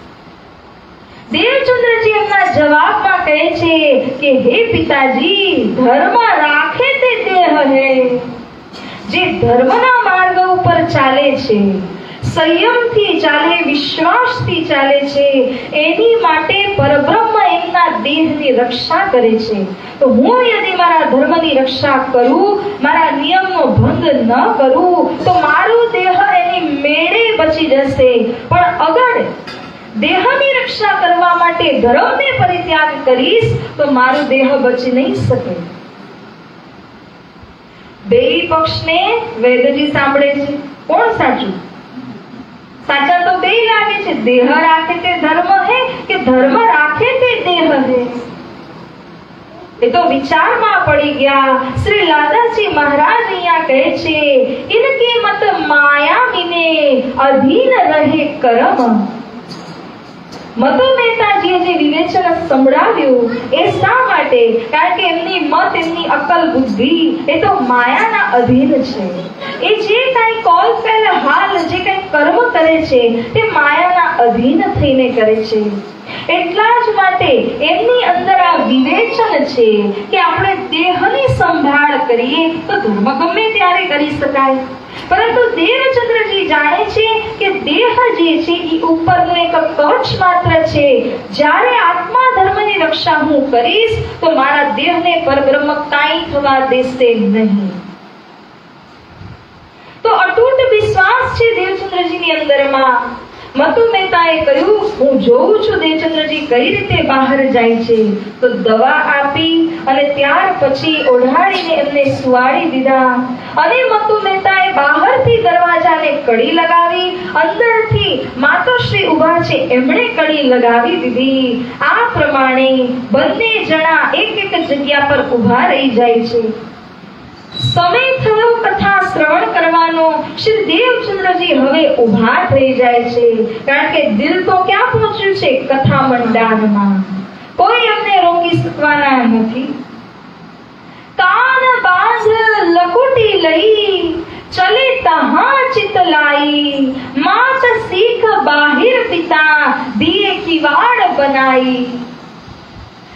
દેવચંદ્રજી એમના જવાબમાં કહે છે કે હે પિતાજી, ધર્મ રાખે તે દેહ હૈ. જે ધર્મના માર્ગ ઉપર ચાલે છે, સંયમથી ચાલે, વિશ્વાસથી ચાલે છે, એની માટે પરબ્રહ્મ એમના દેહની રક્ષા કરે છે. તો હું યદિ મારા ધર્મની રક્ષા કરું, મારા નિયમનો ભંગ ન કરું, તો મારું દેહ એની મેળે બચી જશે. પણ અગર દેહની રક્ષા કરવા માટે ધર્મને પરિત્યાગ કરીશ તો મારું દેહ બચી નહીં શકે. બે પક્ષને વેદજી સાંભળે છે. કોણ સાચું? સાચા તો બે લાગે છે. દેહ રાખે તે ધર્મ હે કે ધર્મ રાખે તે દેહ હે? એ તો વિચારમાં પડી ગયા. શ્રી લાદાજી મહારાજ અહીંયા કહે છે, ઇનકી મત માયા વિને અધીન રહે કર્મ. મતુ મહેતાજીએ જે વિવેચન સંભળાવ્યું એ શા માટે? કારણ કે એમની મત, એમની અકલ બુદ્ધિ એ તો માયાના અધીન છે. એ જે કઈ કોલ પહેલ હાલ જે કઈ કર્મ કરે છે તે માયાના અધીન થઈને કરે છે. એટલા જ માટે એમની અંદર આ વિવેચન છે કે આપણે દેહની સંભાળ કરીએ તો ધર્મ ગમે ત્યારે કરી શકાય. પરંતુ દેવચંદ્રજી જાણે છે કે દેહ જે છે એ ઉપરનું એક કવચ માત્ર છે. જ્યારે આત્મા ધર્મની રક્ષા હું કરીશ તો મારા દેહને પરબ્રહ્મ કાંઈ થવા દેશે નહીં. તો અતૂટ વિશ્વાસ છે દેવચંદ્રજીની અંદરમાં. મતુ મહેતાએ કહ્યું, હું જોઉં છું દેવચંદ્રજી કઈ રીતે બહાર જાય છે. તો દવા આપી અને ત્યાર પછી ઓઢાડીને એમને સુવાડી દીધા. અને મતુ મહેતાએ બહારથી દરવાજાને કડી લગાવી, અંદરથી માતોશ્રી ઊભા છે એમણે કડી લગાવી દીધી. આ પ્રમાણે બંને જણા એક એક જગ્યા પર ઊભા રહી જાય છે. સમય થયો કથા શ્રવણ કરવાનો. શ્રી દેવચંદ્રજી હવે ઊભા થઈ જાય છે, કારણ કે દિલ તો ક્યાં પહોંચ્યું છે? કથા મંડારમાં. કોઈ એમને રોકી શકવાના નથી. કાન બાંધ લકુટી લઈ, ચલે તહાં ચિત લાઈ, માત શીખ બાહિર પિતા દિએ કિવાડ બનાઈ.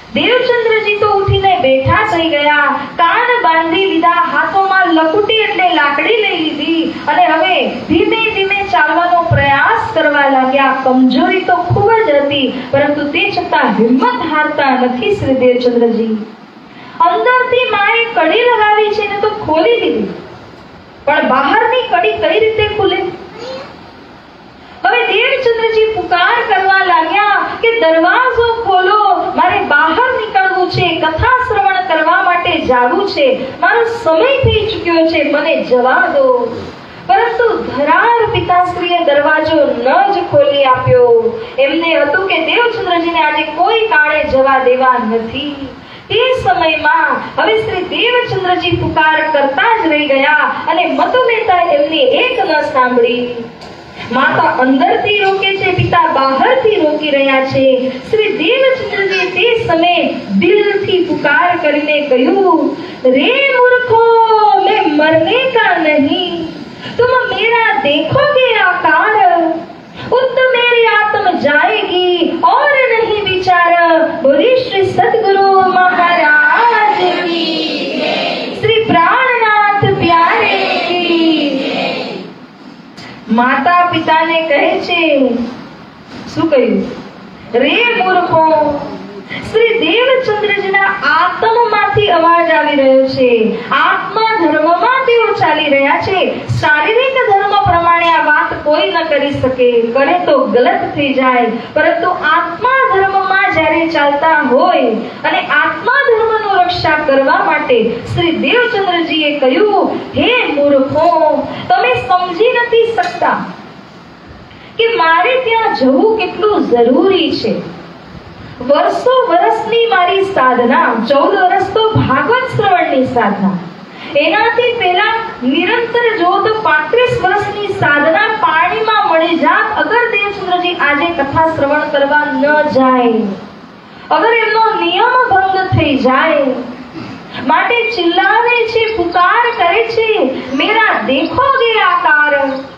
દેવચંદ્રજી તો ઉઠીને બેઠા થઈ ગયા, કાન બાંધી લીધા, હાથોમાં લકુટી એટલે લાકડી લઈ લીધી અને હવે ધીમે ધીમે ચાલવાનો પ્રયાસ કરવા લાગ્યા. કમજોરી તો ખૂબ જ હતી, પરંતુ તે છતાં હિંમત હારતા નથી શ્રી દેવચંદ્રજી. અંદરથી માએ કડી લગાવી છે ને તો ખોલી દીધી, પણ બહારની કડી કઈ રીતે ખુલે? હવે દેવચંદ્રજી પુકાર કરવા લાગ્યા કે દરવાજો ખોલો, મારે બહાર નીકળવું છે, કથા શ્રવણ કરવા માટે જાવું છે, મારો સમય થઈ ચૂક્યો છે, મને જવા દો. પરંતુ ધરાર પિતાશ્રીએ દરવાજો ન જ ખોલી આપ્યો. એમને હતું કે દેવચંદ્રજીને આજે કોઈ કાળે જવા દેવા નથી. તે સમયમાં હવે શ્રી દેવચંદ્રજી પુકાર કરતા જ રહી ગયા અને મધુમેતા એમની એક ન સાંભળી. માતા અંદરથી રોકે છે, પિતા બહારથી રોકી રહ્યા છે. શ્રી દેવચંદ્રજી તે સમયે દિલથી પુકાર કરીને કહ્યું, રે મૂર્ખો, मैं मरने का नहीं, तुम मेरा देखोगे आकार, उत मेरी आत्म जाएगी और नहीं विचार. बोली श्री सतगुरु महाराज की, श्री प्राणनाथ प्यारे की. માતા પિતાને કહે છે, શું કહ્યું? રે મૂર્ખો. શ્રી દેવચંદ્રજીના આત્મમાંથી અવાજ આવી રહ્યો છે. આત્મા ધર્મમાં તેઓ ચાલી રહ્યા છે. શારીરિક ધર્મ પ્રમાણે આ વાત કોઈ ન કરી શકે, કરે તો ગલત થઈ જાય, પરંતુ આત્મા ધર્મમાં જ્યારે ચાલતા હોય અને આત્મા ધર્મનો રક્ષા કરવા માટે શ્રી દેવચંદ્રજીએ કહ્યું, હે મૂર્ખો, તમે સમજી નથી શકતા કે મારે ત્યાં જવું કેટલું જરૂરી છે. વર્ષો વર્ષની મારી સાધના, 14 વર્ષ તો ભાગવત શ્રવણની સાધના, એનાથી પહેલા નિરંતર જો તો 35 વર્ષની સાધના પાણીમાં મળી જાત અગર દેવચંદ્રજી આજે કથા શ્રવણ કરવા ન જાય, અગર એમનો નિયમ ભંગ થઈ જાય, માટે ચિલ્લાવે છે, પુકાર કરે છે, મેરા દેખોગે આકાર.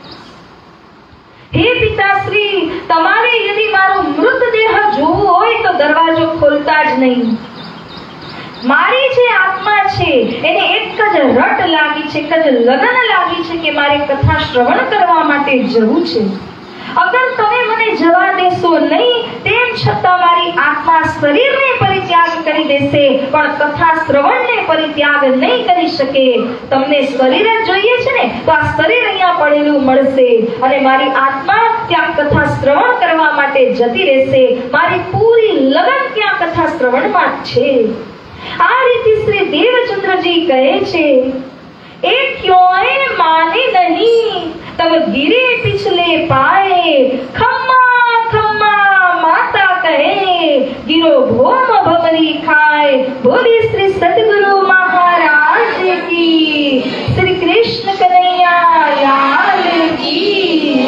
હે પિતાશ્રી, તમારે યદી મારો મૃતદેહ જોવું હોય તો દરવાજો ખોલતા જ નહીં. મારી જે આત્મા છે એને એક જ રટ લાગી છે, એક જ લગન લાગી છે કે મારે કથા શ્રવણ કરવા માટે જવું છે. અગર તમે મને જવા દેશો નહીં, તેમ છતાં મારી આત્મા શરીરને પરિત્યાગ કરી દેશે, પણ કથા શ્રવણને પરિત્યાગ નહીં કરી શકે. તમને શરીર જ જોઈએ છે ને, તો આ શરીર અહીંયા પડેલું મળશે અને મારી આત્મા ત્યાં કથા શ્રવણ કરવા માટે જતી રહેશે. મારી પૂરી લગન ત્યાં કથા શ્રવણમાં છે. આ રીતે શ્રી દેવચંદ્રજી કહે છે, એ ક્યોય માને નહીં, તબ ગિરે પિછલે પાએ, ખમ્મા ખમ્મા માતા કહે, ગિરો ભોમ ભમરી ખાય. બોલી શ્રી સદગુરુ મહારાજ કી, શ્રી કૃષ્ણ કનૈયા લાલ કી.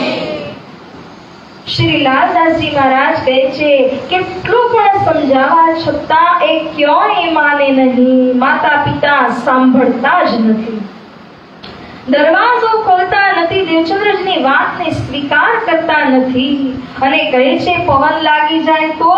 શ્રી લાલદાસજી મહારાજ કહે છે, કેટલું પણ સમજાવવા છતાં એ ક્યોય માને નહીં. માતા પિતા સાંભળતા જ નથી, દરવાજો ખોલતા નથી, દેવચંદ્રજીની વાતને સ્વીકાર કરતા નથી અને કહે છે, પવન લાગી જાય તો,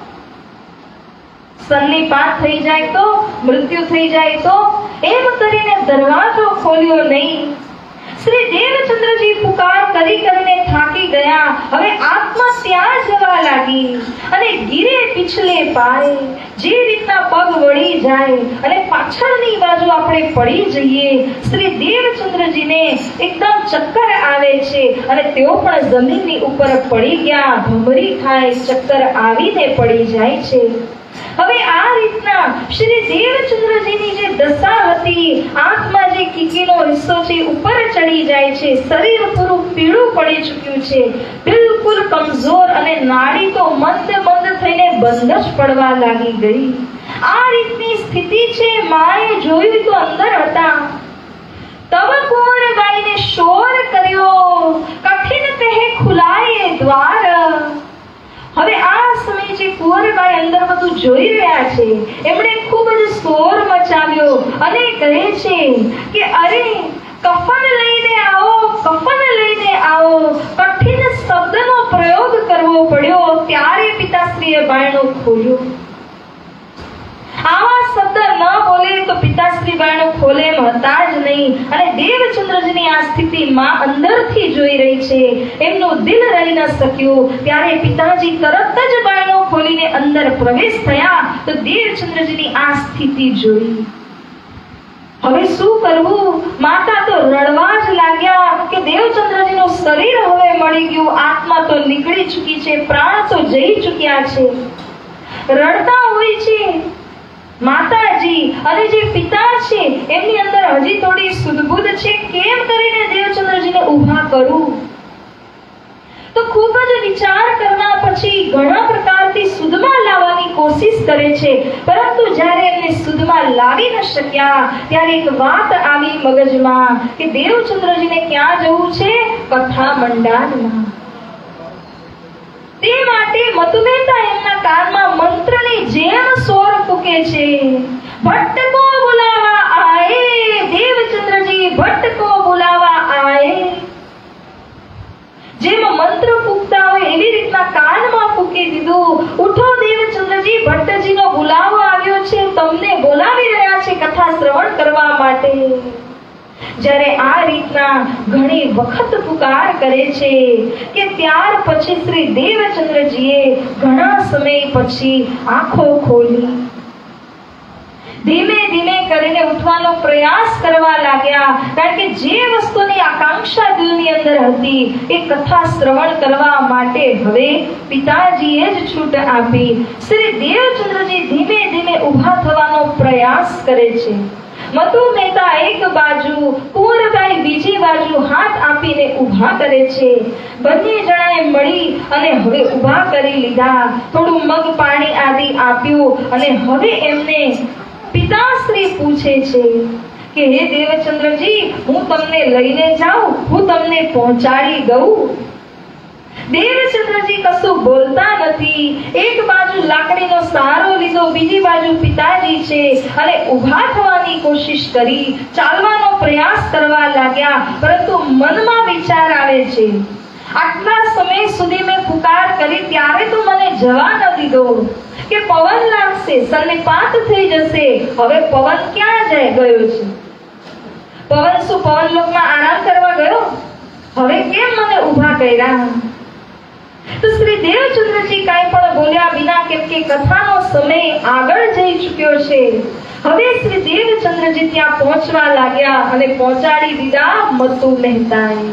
સન્નિપાત થઈ જાય તો, મૃત્યુ થઈ જાય તો, એમ કરીને દરવાજો ખોલ્યો નહીં. શ્રી દેવચંદ્રજી પુકાર કરી કરીને થાકી ગયા. હવે આત્મા ત્યાં જવા લાગી અને ગીરે પિછલે પાએ, જે રીતના પગ વળી જાય અને પાછળની બાજુ આપણે પડી જઈએ, શ્રી દેવચંદ્રજીને એકદમ ચક્કર આવે છે અને તેઓ પણ જમીનની ઉપર પડી ગયા, ભમરી ખાય, ચક્કર આવીને પડી જાય છે. હવે આ રીતના શ્રી દેવચંદ્રજીની જે દશા હતી, આંખમાં જે કીકીનો હિસ્સો છે ઉપર ચડી જાય છે, શરીર પૂરું પીળું પડી ચૂક્યું છે, બિલકુલ કમજોર અને નાડી તો મંદ મંદ થઈને બંધ જ પડવા લાગી ગઈ. આ રીતની સ્થિતિ છે. માએ જોયું તો અંદર હતા. તબ કુંવરબાઈને શોર કર્યો, કઠિન કહે ખુલાયે દ્વાર. હવે આ સમયે જે કુંવરબાઈ અંદર બધું જોઈ રહ્યા છે, એમણે ખૂબ જ શોર મચાવ્યો અને કહે છે કે અરે કફન લઈને આવો, કફન લઈને આવો. કઠિન શબ્દનો પ્રયોગ કરવો પડ્યો. ત્યારે પિતાશ્રીએ બાયણું ખોલ્યું. આવા શબ્દ ન બોલે તો પિતાશ્રી બાયણું ખોલે એમ હતા જ નહીં. અને દેવચંદ્રજીની આ સ્થિતિ માં અંદરથી જોઈ રહી છે. એમનું દિલ રહી ન શક્યું. ત્યારે પિતાજી તરત જ બાયણું ખોલીને અંદર પ્રવેશ થયા તો દેવચંદ્રજીની આ સ્થિતિ જોઈ. હવે શું કરવું? માતા તો રડવા જ લાગ્યા કે દેવચંદ્રજીનું શરીર હવે મળી ગયું, આત્મા તો નીકળી ચૂકી છે, પ્રાણ તો જઈ ચૂક્યા છે. રડતા હોય છે માતાજી અને જે પિતા છે એમની અંદર હજી થોડી સુધબુધ છે. કેમ કરીને દેવચંદ્રજીને ઊભા કરું? તો ખૂબ જ વિચાર કરવા પછી ઘણા પ્રકારથી સુધમાં લાવવાની કોશિશ કરે છે. પરંતુ જ્યારે એમને સુધમાં લાવી ન શક્યા ત્યારે એક વાત આવી મગજમાં કે દેવચંદ્રજીને ક્યાં જવું છે? કથા મંડારમાં. તે માટે મતુમહેતા એમના કાનમાં મંત્રની જેમ સ્વર ફૂંકે છે. ભટ્ટ કો બુલાવા આયે, દેવચંદ્રજી ભટ્ટ કો બુલાવા આયે. જેમ મંત્ર ફૂંકતા હોય એવી રીતના કાનમાં ફૂંકી દીધું. ઉઠો દેવચંદ્રજી, ભટ્ટજીનો બોલાવો આવ્યો છે, તમને બોલાવી રહ્યા છે કથા શ્રવણ કરવા માટે. જ્યારે આ રીતના ઘણી વખત પુકાર કરે છે કે ત્યાર પછી શ્રી દેવચંદ્રજીએ ઘણા સમય પછી આંખો ખોલી. ધીમે ધીમે કરીને ઉઠવાનો પ્રયાસ કરવા લાગ્યા. કારણ કે જે વસ્તુની આકાંક્ષા દિલની અંદર હતી એ કથા શ્રવણ કરવા માટે હવે પિતાજીએ જ છૂટ આપી. શ્રી દેવચંદ્રજી ધીમે ધીમે ઊભા થવાનો પ્રયાસ કરે છે. મતુમહેતા એક બાજુ, કુંવરબાઈ બીજી બાજુ હાથ આપીને ઊભા કરે છે. બંને જણાએ મળી અને હવે ઊભા કરી લીધા. થોડું મગ પાણી આદિ આપ્યું અને હવે એમને પિતાશ્રી પૂછે છે કે હે દેવચંદ્રજી, હું તમને લઈને જાઉં, હું તમને પહોંચાડી દઉં? દેવચંદ્રજી કશું બોલતા નથી. એક બાજુ લાકડીનો સહારો લીધો, બીજી બાજુ પિતાજી છે અને ઊભા થવાની કોશિશ કરી, ચાલવાનો પ્રયાસ કરવા લાગ્યા. પરંતુ મનમાં વિચાર આવે છે, આટલા સમય સુધી મેં પુકાર કરી ત્યારે તો મને જવા ન દીધો કે પવન લાગશે, સન્નિપાત થઈ જશે. હવે પવન ક્યાં ગયો છે? પવન શું પવનલોકમાં આરામ કરવા ગયો? હવે કેમ મને ઊભા કર્યા? તો શ્રી દેવચંદ્રજી કાંઈ પણ બોલ્યા વિના, કેમ કે કથાનો સમય આગળ જઈ ચૂક્યો છે. હવે શ્રી દેવચંદ્રજી ત્યાં પહોંચવા લાગ્યા અને પહોંચાડી દીધા મતુમહેતાએ.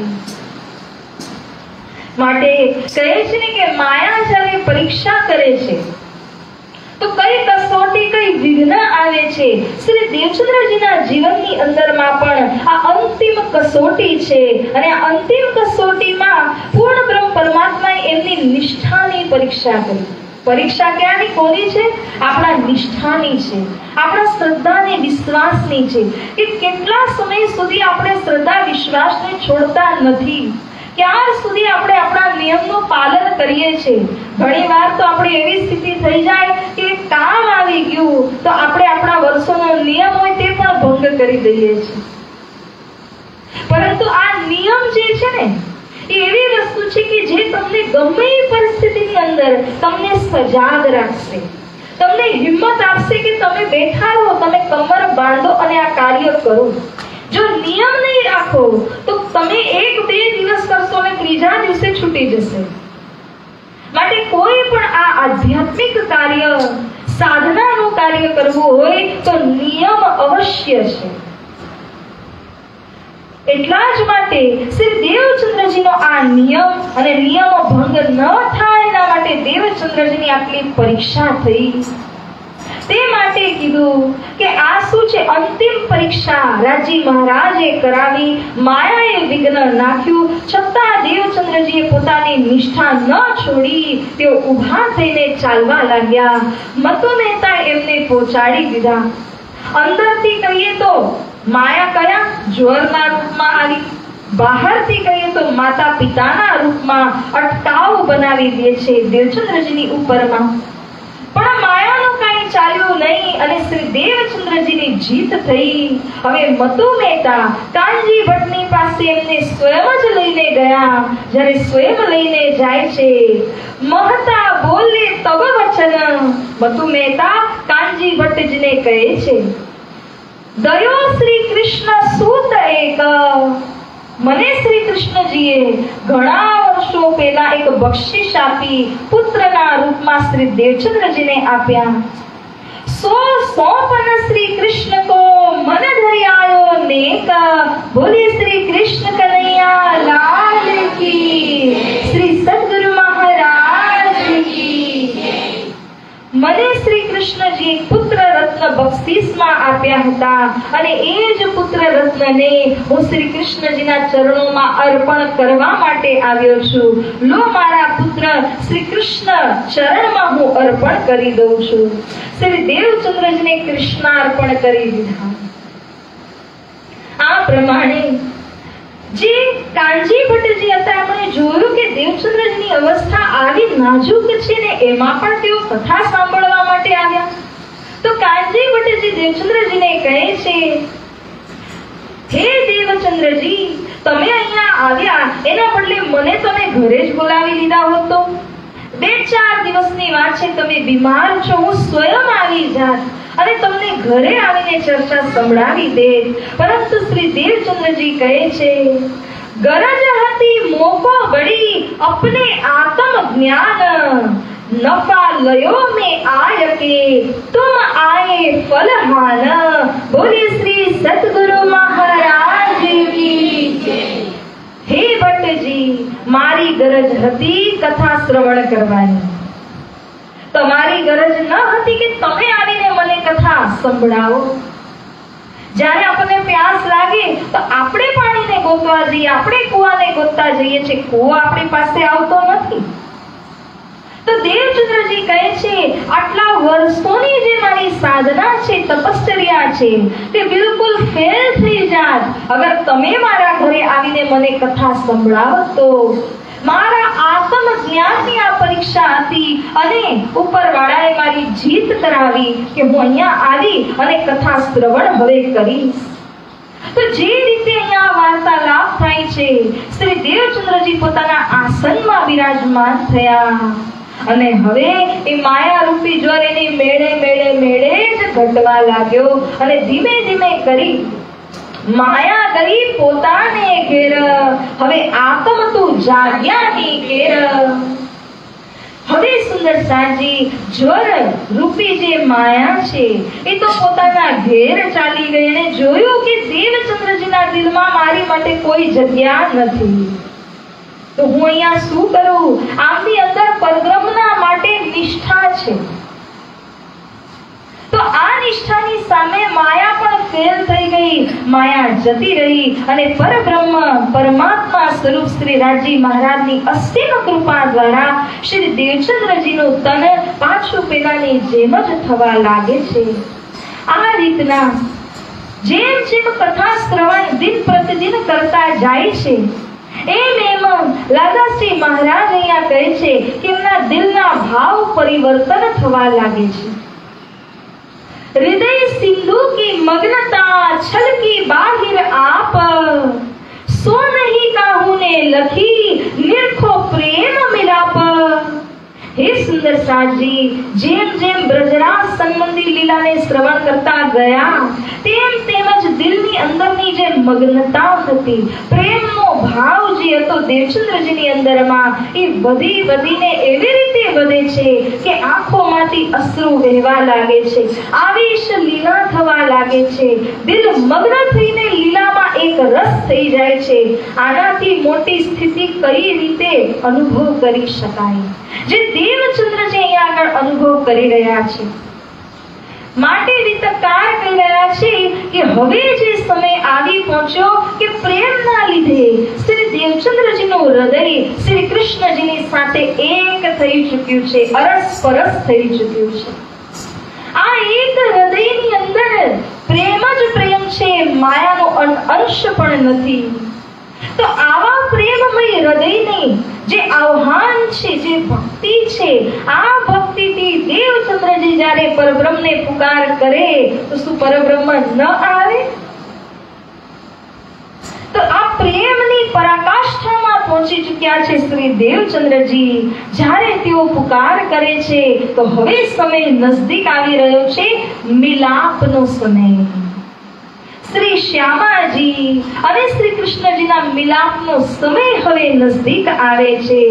માટે કહે છે ને કે માયા જ્યારે પરીક્ષા કરે છે તો કઈ કસોટી, કઈ વિઘ્ન આવે છે. શ્રી દેવચંદ્રજીના જીવનની અંદરમાં પણ આ અંતિમ કસોટી છે. અને આ અંતિમ કસોટીમાં પૂર્ણ બ્રહ્મ પરમાત્માએ એમની નિષ્ઠાની પરીક્ષા કરી. પરીક્ષા ક્યાંની, કોની છે? આપણા નિષ્ઠાની છે, આપણા શ્રદ્ધાની, વિશ્વાસની છે. કે કેટલા સમય સુધી આપણે શ્રદ્ધા વિશ્વાસને છોડતા નથી, ક્યાર સુધી આપણે આપણા નિયમનું પાલન કરીએ છીએ. ઘણી વાર તો આપણી એવી સ્થિતિ થઈ જાય કે કામ આવી ગયું તો આપણે આપણા વર્ષોનો નિયમ હોય તે પણ ભંગ કરી દઈએ છીએ. પરંતુ આ નિયમ જે છે ને એ એવી વસ્તુ છે કે જે તમને ગમે એ પરિસ્થિતિની અંદર તમને સજાગ રાખશે, તમને હિંમત આપશે કે તમે બેઠા રહો, તમે કમર બાંધો અને આ કાર્ય કરો. જો નિયમ નહીં રાખો તો તમે 1-2 દિવસ કરશો અને ત્રીજા દિવસે છૂટી જશે. માટે કોઈ પણ આ આધ્યાત્મિક કાર્ય, સાધનાનું કાર્ય કરવું હોય તો નિયમ અવશ્ય છે. એટલા જ માટે શ્રી દેવચંદ્રજીનો આ નિયમ અને નિયમો ભંગ ન થાય એના માટે દેવચંદ્રજીની આટલી પરીક્ષા થઈ. તે માટે કીધું કે આ શું છે? અંતિમ પરીક્ષા રાજી મહારાજે કરાવી. માયાએ વિઘ્ન નાખ્યું, છતાં દેવચંદ્રજીએ પોતાની નિષ્ઠા ન છોડી. તેઓ ઊભા થઈને ચાલવા લાગ્યા. મતુમહેતા એમને પહોંચાડી દીધા. અંદરથી કહીએ તો માયા કયા? જ્વરના રૂપમાં આવી. બહારથી કહીએ તો માતા પિતાના રૂપમાં અટકાવ બનાવી દે છે દેવચંદ્રજીની ઉપરમાં. પણ માયાનું કાંઈ ચાલ્યું નહીં અને શ્રી દેવચંદ્રજીની જીત થઈ. હવે મતુમહેતા કાનજી ભટ્ટની પાસે એમને સ્વયં જ લઈને ગયા. જ્યારે સ્વયં લઈને જાય છે, મહતા બોલે તબ વચન. મતુમહેતા કાનજી ભટ્ટજીને કહે છે, દયો શ્રી કૃષ્ણ સૂત એક, મને શ્રી કૃષ્ણજીએ ઘણા વર્ષો પહેલા એક બક્ષિસ આપી પુત્રના રૂપમાં શ્રી દેવચંદ્રજીને આપ્યા. સોપન શ્રી કૃષ્ણ કો મન ધરી આયો નેક, બોલે શ્રી કૃષ્ણ કનૈયા લાલ કી, શ્રી સદગુરુ મહારાજ કી. મને શ્રી કૃષ્ણજી પુત્ર રત્ન બક્ષિસમાં આપ્યા હતા અને એ જ પુત્ર રત્નને હું શ્રી કૃષ્ણજીના ચરણોમાં અર્પણ કરવા માટે આવ્યો છું. લો મારા પુત્ર શ્રી કૃષ્ણ ચરણમાં હું અર્પણ કરી દઉં છું. શ્રી દેવચંદ્રજીને કૃષ્ણાર્પણ કરી દીધા. આ પ્રમાણે જે કાનજી ભટ્ટજી હતા એમણે જોયું કે દેવચંદ્રજીની અવસ્થા આવી નાજુક છે ને એમાં પણ તેઓ કથા સાંભળવા માટે આવ્યા. તો કાનજી ભટ્ટજી દેવચંદ્રજીને કહે છે, હે દેવચંદ્રજી, તમે અહીંયા આવ્યા એના બદલે મને તમે ઘરે જ બોલાવી લીધા હોત તો. 2-4 દિવસની વાત છે, તમે બીમાર છો, હું સ્વયં આવી જાત અને તમને ઘરે આવીને ચર્ચા સંભળાવી દે. પરંતુ શ્રી દેવચંદ્રજી કહે છે, ગરજ હતી મોકો બડી અપને આત્મ જ્ઞાન, નફા લયો में आय के तुम आए फलहान, बोले श्री सतगुरु महाराज की. हे ભટ્ટજી, મારી ગરજ હતી કથા શ્રવણ કરવાની, તમારી ગરજ ન હતી કે તમે આવીને મને કથા સંભળાવો. જ્યારે આપણને પ્યાસ લાગે તો આપણે પાણીને ગોતવા જઈએ, આપણે કૂવાને ગોતતા જઈએ છીએ, કૂવો આપણી પાસે આવતો નથી. તો દેવચંદ્રજી કહે છે, આટલા વર્ષોની જે મારી સાધના છે, તપશ્ચર્યા છે, તે બિલકુલ ફેલ થઈ જાત અગર તમે મારા ઘરે આવીને મને કથા સંભળાવો તો. મારા આત્મ જ્ઞાનની આ પરીક્ષા હતી અને ઉપરવાળાએ મારી જીત કરાવી કે હું અહીંયા આવી અને કથા શ્રવણ હવે કરીશ. તો જે રીતે અહીંયા વાર્તાલાપ થાય છે, શ્રી દેવચંદ્રજી પોતાના આસનમાં વિરાજમાન થયા અને હવે એ માયા રૂપી જ્વર એની મેળે મેળે મેળે જ ઘટવા લાગ્યો અને ધીમે ધીમે કરી માયા ગઈ પોતાને ઘેર. હવે આત્મ તું જાગ્યાની ઘેર. હવે સુંદર સાજી જ્વર રૂપી જે માયા છે એ તો પોતાના ઘેર ચાલી ગઈ અને જોયું કે દેવચંદ્રજીના દિલમાં મારી માટે કોઈ જગ્યા નથી. તો હું અહીંયા શું કરું? આમની અંદર પરબ્રહ્મના માટે નિષ્ઠા છે. તો આ નિષ્ઠાની સામે માયા પણ ફેલ થઈ ગઈ, માયા જતી રહી અને પરબ્રહ્મ પરમાત્મા સ્વરૂપ શ્રી રાજી મહારાજની અસીમ કૃપા દ્વારા શ્રી દેવચંદ્રજીનું તન પાછું પેલાની જેમ જ થવા લાગે છે. આ રીતના જેમ જેમ કથા શ્રવણ દિન પ્રતિદિન કરતા જાય છે એમ લાલાશ્રી મહારાજ અહીંયા કહે છે કે એમના દિલના ભાવ પરિવર્તન થવા લાગે છે. हृदय सिंधु की मग्नता छल की बाहिर आप, सो नहीं काहू ने लखी निरखो प्रेम मिलाप. हे सुंदर साजी, જેમ જેમ બ્રજરાજ સંબંધી લીલાને શ્રવણ કરતા ગયા તેમ તેમજ દિલની અંદરની જે મગ્નતા હતી, પ્રેમનો ભાવ જે હતો દેવચંદ્રજીની અંદરમાં, એ વધી વધીને એવી રીતે વધે છે કે આંખોમાંથી અશ્રુ વહેવા લાગે છે, આવેશ લીલા થવા લાગે છે, દિલ મગ્ન થઈને લીલામાં એક રસ થઈ જાય છે. આનાથી મોટી સ્થિતિ કઈ રીતે અનુભવ કરી શકાય જે દેવચંદ્રજી અહીંયા આગળ અનુભવ કરી રહ્યા છે. માટે વિતકાર કહી રહ્યા છે કે હવે જે સમય આવી પહોંચ્યો કે પ્રેમના લીધે શ્રી દેવચંદ્રજીનું હૃદય શ્રી કૃષ્ણજીની સાથે એક થઈ ચૂક્યું છે, અરસપરસ થઈ ચૂક્યું છે. આ એક હૃદયની અંદર પ્રેમ જ પ્રેમ છે, માયાનો અંશ પણ નથી. તો આવા પ્રેમમય હૃદયની જે આહ્વાન છે, જે ભક્તિ છે, આ ભક્તિથી દેવચંદ્રજી જ્યારે પરબ્રહ્મને પુકાર કરે તો શું પરબ્રહ્મ ન આવે? તો આ પ્રેમની પરાકાષ્ઠામાં પહોંચી ચૂક્યા છે શ્રી દેવચંદ્રજી. જ્યારે તેઓ પુકાર કરે છે તો હવે સમય નજદીક આવી રહ્યો છે, મિલાપનો સમય. શ્રી શ્યામાજી અને શ્રી કૃષ્ણજીના મિલાપનો સમય હવે નજદીક આવે છે.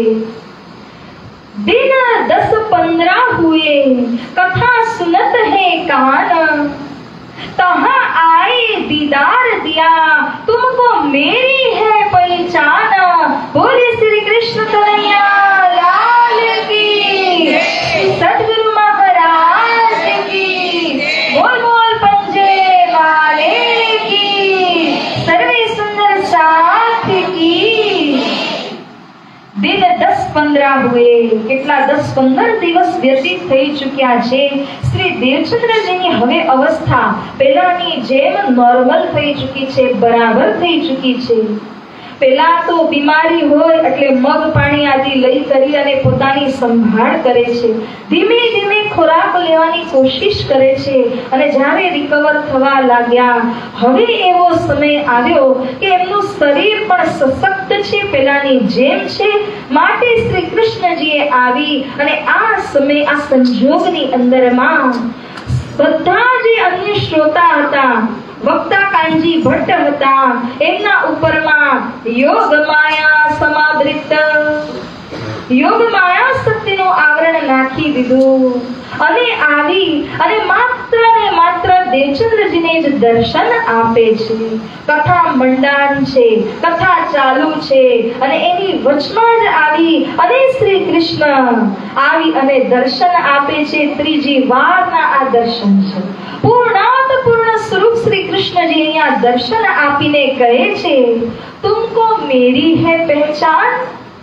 दिन 10-15 हुए, कथा सुनत है कान, तहाँ आए दीदार दिया, तुमको मेरी है पहचान. बोले श्री कृष्ण कन्हैया लाल की, सतगुरु महाराज की, बोल बोल पंजे वाले की, सर्वे सुंदर साथ की. दिन 10-15 हुए, કેટલા 10-15 દિવસ વ્યતીત થઈ ચૂક્યા છે. શ્રી દેવચંદ્રજીની હવે અવસ્થા પહેલાની જેમ નોર્મલ થઈ ચૂકી છે, બરાબર થઈ ચૂકી છે. પહેલા તો બીમારી હોય એટલે મગ પાણી આદિ લઈ કરી અને પોતાની સંભાળ કરે છે. ધીમે ધીમે ખોરાક લેવાની કોશિશ કરે છે અને જ્યારે રિકવર થવા લાગ્યા, હવે એવો સમય આવ્યો કે એમનું શરીર પણ સશક્ત છે, પહેલાની જેમ છે. માટે શ્રી કૃષ્ણજીએ આવી અને આ સમય, આ સંજોગની અંદરમાં બધા જે અન્ય શ્રોતા હતા, વક્તા કાનજી ભટ્ટ હતા, એમના ઉપરમાં યોગ માયા સમાવૃત, યોગ માયા શક્તિનું આવરણ નાખી દીધું અને આવી અને માત્ર ને માત્ર દેવચંદ્રજીને જ દર્શન આપે છે. કથા મંડાણ છે, કથા ચાલુ છે અને એની વચમાં જ આવી અને શ્રી કૃષ્ણ આવી અને દર્શન આપે છે. ત્રીજી વારના આ દર્શન છે. પૂર્ણાત પૂર્ણ સ્વરૂપ શ્રી કૃષ્ણજી અહીંયા દર્શન આપીને કહે છે, તુમકો મેરી હૈ પહેચાન.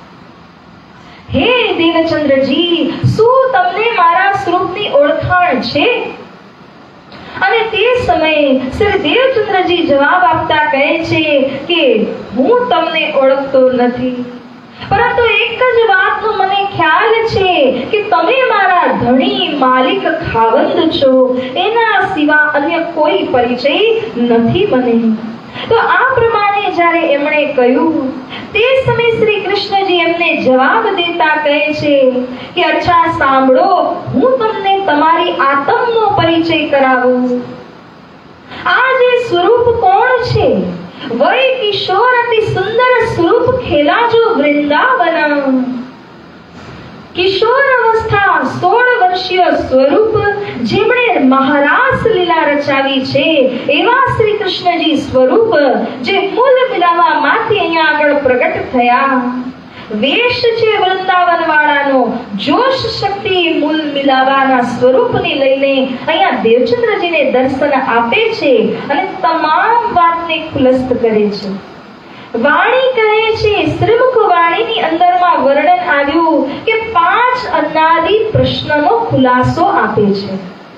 હે દેવચંદ્રજી, શું તમને મારા સ્વરૂપની ઓળખાણ છે? અને તે સમયે શ્રી દેવચંદ્રજી જવાબ આપતા કહે છે કે હું તમને ઓળખતો નથી, પરંતુ એક જ વાતનો મને ખ્યાલ છે કે તમે મારા ધણી, માલિક, ખાવંદ છો. એના સિવા અન્ય કોઈ પરિચય નથી મને. તો આ પ્રમાણે જ્યારે એમણે કહ્યું, તે સમયે શ્રી કૃષ્ણજી એમને જવાબ દેતા કહે છે કે અચ્છા સાંભળો, હું તમને તમારી આત્મનો પરિચય કરાવું. આ જે સ્વરૂપ કોણ છે? વય કિશોર અતિ સુંદર સ્વરૂપ ખેલા જો વૃંદાવન. કિશોર અવસ્થા 16 વર્ષીય સ્વરૂપ જેમણે મહારાસ લીલા રચાવી છે, એવા શ્રી કૃષ્ણજી સ્વરૂપ જે મૂલ મિલાવામાંથી અહીંયા આગળ પ્રગટ થયા. વેશ છે વૃંદાવન વાળાનો, જોશ શક્તિ મૂલ મિલાવાના સ્વરૂપને લઈને અહીંયા દેવચંદ્રજીને દર્શન આપે છે અને તમામ વાતને ખુલસ્ત કરે છે. વાણી કહે છે, શ્રીમુખ વાણીની અંદરમાં વર્ણન આવ્યું કે 5 અનાદિ પ્રશ્નનો ખુલાસો આપે છે.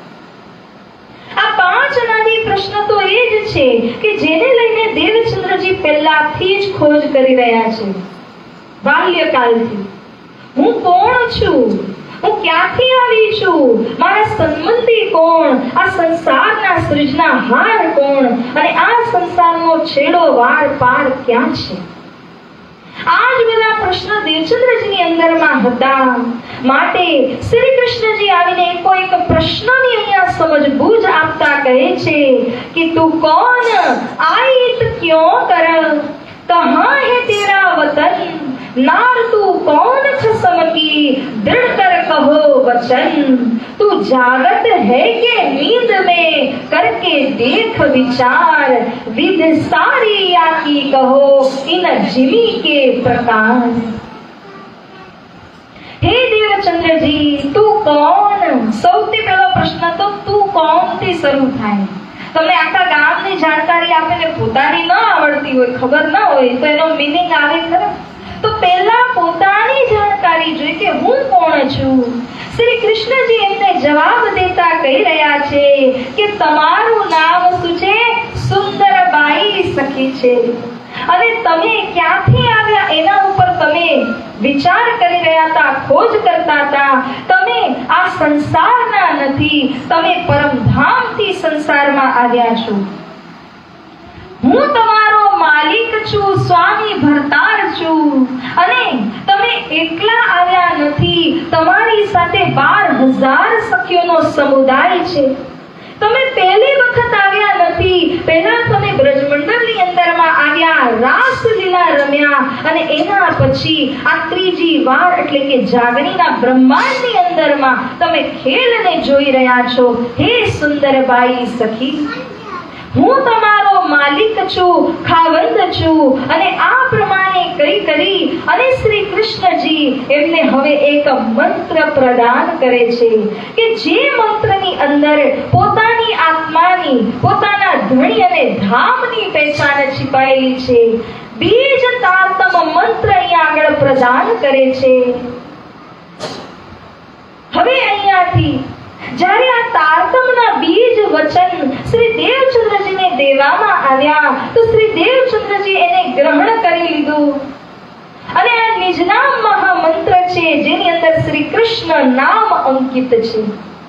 આ 5 અનાદિ પ્રશ્ન તો એ જ છે કે જેને લઈને દેવચંદ્રજી પહેલાથી જ ખોજ કરી રહ્યા છે. બાલ્યકાલથી હું કોણ છું, હું ક્યાંથી આવી છું, મારા સંબંધી કોણ, આ સંસારના સૃજનાહાર કોણ અને આ સંસારનો છેડો વાર પાર ક્યાં છે? આ જ બધા પ્રશ્ન દેવચંદ્રજીની અંદરમાં હતા. માટે શ્રી કૃષ્ણજી આવીને એક પ્રશ્નની અહીંયા સમજબૂજ આપતા કહે છે કે તું કોણ, આઈત ક્यों कर, कहाँ है तेरा वतन, नार तू कौन खसम की, दृढ़ कर कहो वचन, तू जागत है के नींद में, करके देख विचार, विध सारी या की कहो इन जिमी के प्रकार. हे देवचंद्रजी, તું કોણ? સૌથી પહેલો પ્રશ્ન તો તું કોણ થી શરૂ થાય. તમને આખા ગામની જાણકારી આપે ને પોતાની ન આવડતી હોય, ખબર ન હોય તો એનો મીનિંગ આવે ખરા? તો પહેલા પોતાની જાણકારી જોઈએ કે હું કોણ છું. શ્રી કૃષ્ણજી એમને જવાબ દેતા કહી રહ્યા છે કે તમારું નામ શું છે? સુંદરબાઈ સખી છે. અને તમે ક્યાંથી આવ્યા એના ઉપર તમે વિચાર કરી રહ્યા હતા, ખોજ કરતા હતા. તમે આ સંસારના નથી, તમે પરમધામથી સંસારમાં આવ્યા છો. હું તમારો માલિક છું, સ્વામી ભરતાર છું, અને તમે એકલા આવ્યા નથી, તમારી સાથે 12,000 સખીઓનો સમુદાય છે. તમે પહેલી વખત આવ્યા નથી, પહેલા તમે બ્રજમંડળની અંદરમાં આવ્યા, રાસલીલા રમ્યા, અને એના પછી આ ત્રીજી વાર એટલે કે જાગણીના બ્રહ્માંડની અંદરમાં તમે ખેલને જોઈ રહ્યા છો. હે સુંદરબાઈ સખી, હું તમારો માલિક છું, ખાવંદ છું. અને આ પ્રમાણે કરી અને શ્રી કૃષ્ણજી એમને હવે એક મંત્ર પ્રદાન કરે છે કે જે મંત્રની અંદર પોતાની આત્માની, પોતાના ધણી અને ધામની પહેચાન છુપાયેલી છે. બીજ તારતમ મંત્ર અહીંયા આગળ પ્રદાન કરે છે. હવે અહીંયાથી જ્યારે આ તારતમના બીજ વચન શ્રી દેવચંદ્રજીને દેવામાં આવ્યા તો શ્રી દેવચંદ્રજી એને ગ્રહણ કરી લીધું. અને આ નિજનામ મહામંત્ર છે જેની અંદર શ્રી કૃષ્ણ નામ અંકિત છે.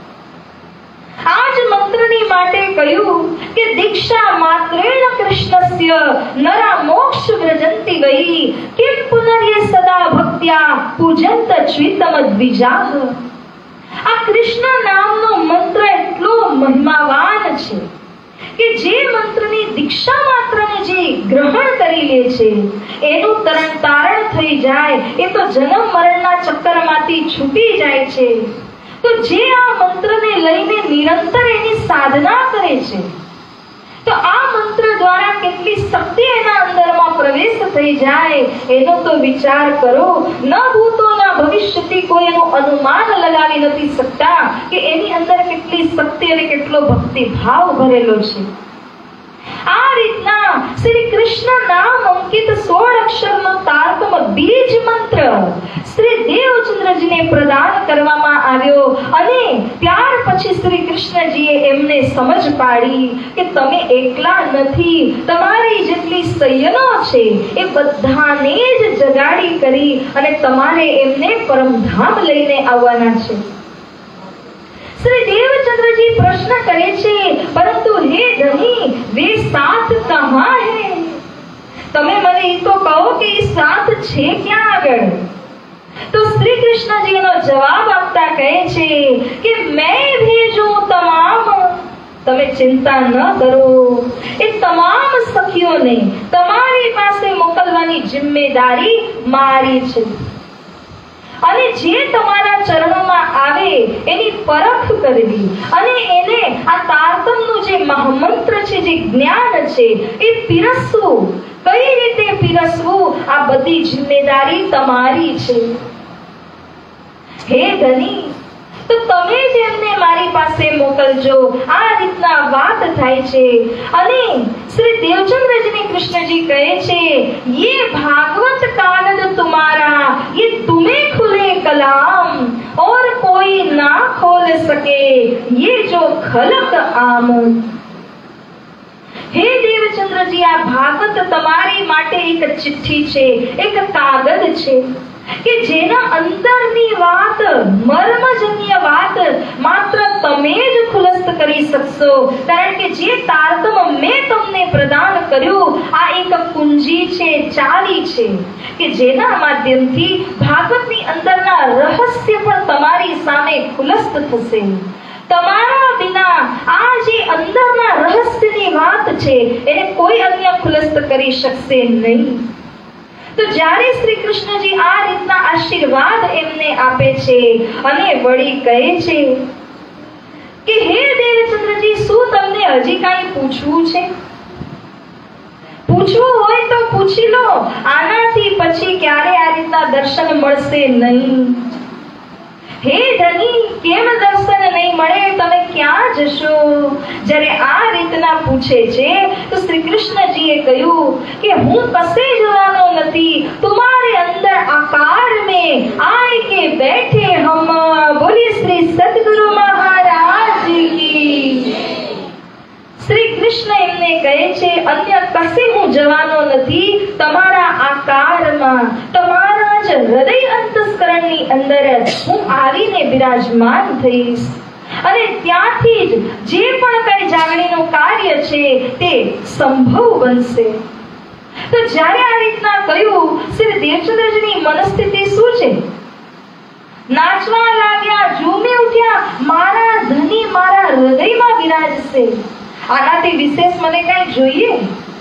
આ જ મંત્રની માટે કહ્યું કે દીક્ષા માત્રેણ કૃષ્ણસ્ય નરા મોક્ષ વ્રજંતિ વૈ કિમ પુનર્ય સદા ભક્ત્યા પૂજંત ચ્વિતમ દ્વિજાહ. આ કૃષ્ણ નામનો મંત્ર એટલો મહિમાવાન છે કે જે મંત્રની દીક્ષા માત્રને જે ગ્રહણ કરી લે છે એનું તરણ તારણ થઈ જાય, એ તો જન્મ મરણના ચક્કરમાંથી છૂટી જાય છે. તો જે આ મંત્રને લઈને નિરંતર એની સાધના કરે છે તો આ મંત્ર દ્વારા કેટલી શક્તિ એના અંદરમાં પ્રવેશ થઈ જાય એનો તો વિચાર કરો. ન ભૂતો ના ભવિષ્યથી કોઈ એનું અનુમાન લગાવી નથી શકતા કે એની અંદર કેટલી શક્તિ અને કેટલો ભક્તિ ભાવ ભરેલો છે. આ રીતના શ્રી કૃષ્ણ નામ અંકિત 16 અક્ષરનો તારતમ બીજ મંત્ર શ્રી દેવચંદ્રજીને પ્રદાન કરવામાં આવ્યો. અને ત્યાર પછી શ્રી કૃષ્ણજીએ એમને સમજ પાડી કે તમે એકલા નથી, તમારી જેટલી સૈયનો છે એ બધાને જ જગાડી કરી અને તમારે એમને પરમધામ લઈને આવવાના છે. શ્રી દેવચંદ્રજી પ્રશ્ન કરે છે, પરંતુ હે ધની વે સાથ કહા હે? તમે મને એ તો કહો કે એ સાથ છે ક્યાં આગળ? તો શ્રી કૃષ્ણજી એનો જવાબ આપતા કહે છે કે મેં ભેજું તમામ, તમે ચિંતા ન કરો, એ તમામ સખીઓને તમારી પાસે મોકલવાની જિમ્મેદારી મારી છે. અને જે તમારા ચરણોમાં આવે એની પરખ કરવી અને એને આ તારતમનું જે મહામંત્ર છે, જે જ્ઞાન છે એ પીરસવું. કઈ રીતે પીરસવું, આ બધી જિમ્મેદારી તમારી છે. હે ધની, તો તમે જ એમને મારી પાસે મોકલજો. આ રીતના વાત થાય છે. અને શ્રી દેવચંદ્રજી કૃષ્ણજી કહે છે, ये भागवत कागज तुम्हारा, ये तुम्हें खुले कलाम और कोई ना खोल सके, ये जो खलक आम. હે દેવચંદ્રજી, આ ભાગવત તમારી માટે એક ચિઠ્ઠી છે, એક કાગળ છે કે જેના અંદરની વાત, મર્મજન્ય વાત માત્ર તમે જ ખુલસ્ત કરી શકશો. કારણ કે જે તારતમ મેં તમને પ્રદાન કર્યું આ એક કુંજી છે, ચાવી છે કે જેના માધ્યમથી ભાગવતની અંદરના રહસ્ય પણ તમારી સામે ખુલસ્ત થશે. તમારા વિના આ જે અંદરના રહસ્યની વાત છે એને કોઈ અન્ય ખુલસ્ત કરી શકશે નહીં. તો જ્યારે શ્રી કૃષ્ણજી આ રીતના આશીર્વાદ એમને આપે છે અને વળી કહે છે કે હે દેવચંદ્રજી, શું તમને હજી કાંઈ પૂછવું છે? પૂછવું હોય તો પૂછી લો, આનાથી પછી ક્યારે આ રીતના દર્શન મળશે નહીં. હે ધની, કેમ દર્શન નહીં મળે? તમે ક્યાં જશો? જ્યારે આ રીતના પૂછે છે તો શ્રી કૃષ્ણજીએ કહ્યું કે હું કશે જવાનો નથી, तुम्हारे अंदर आकार में आए के बैठे हम. बोलिए श्री सद्गुरु महाराज की. શ્રી કૃષ્ણ એમને કહે છે, અન્ય કશે હું જવાનો નથી, તમારા આકારમાં, તમારા જ હૃદય અંતસ્કરણની અંદર હું આવીને બિરાજમાન થઈશ. અને ત્યાંથી જ જે પણ કઈ જાગણીનું કાર્ય છે તે સંભવ બનશે. તો જ્યારે આ રીતના કહ્યું, શ્રી દેવચંદ્રજીની મનસ્થિતિ શું છે? નાચવા લાગ્યા, ઝૂમી ઉઠ્યા, મારા ધની મારા હૃદયમાં વિરાજશે, આનાથી વિશેષ મને કઈ જોઈએ?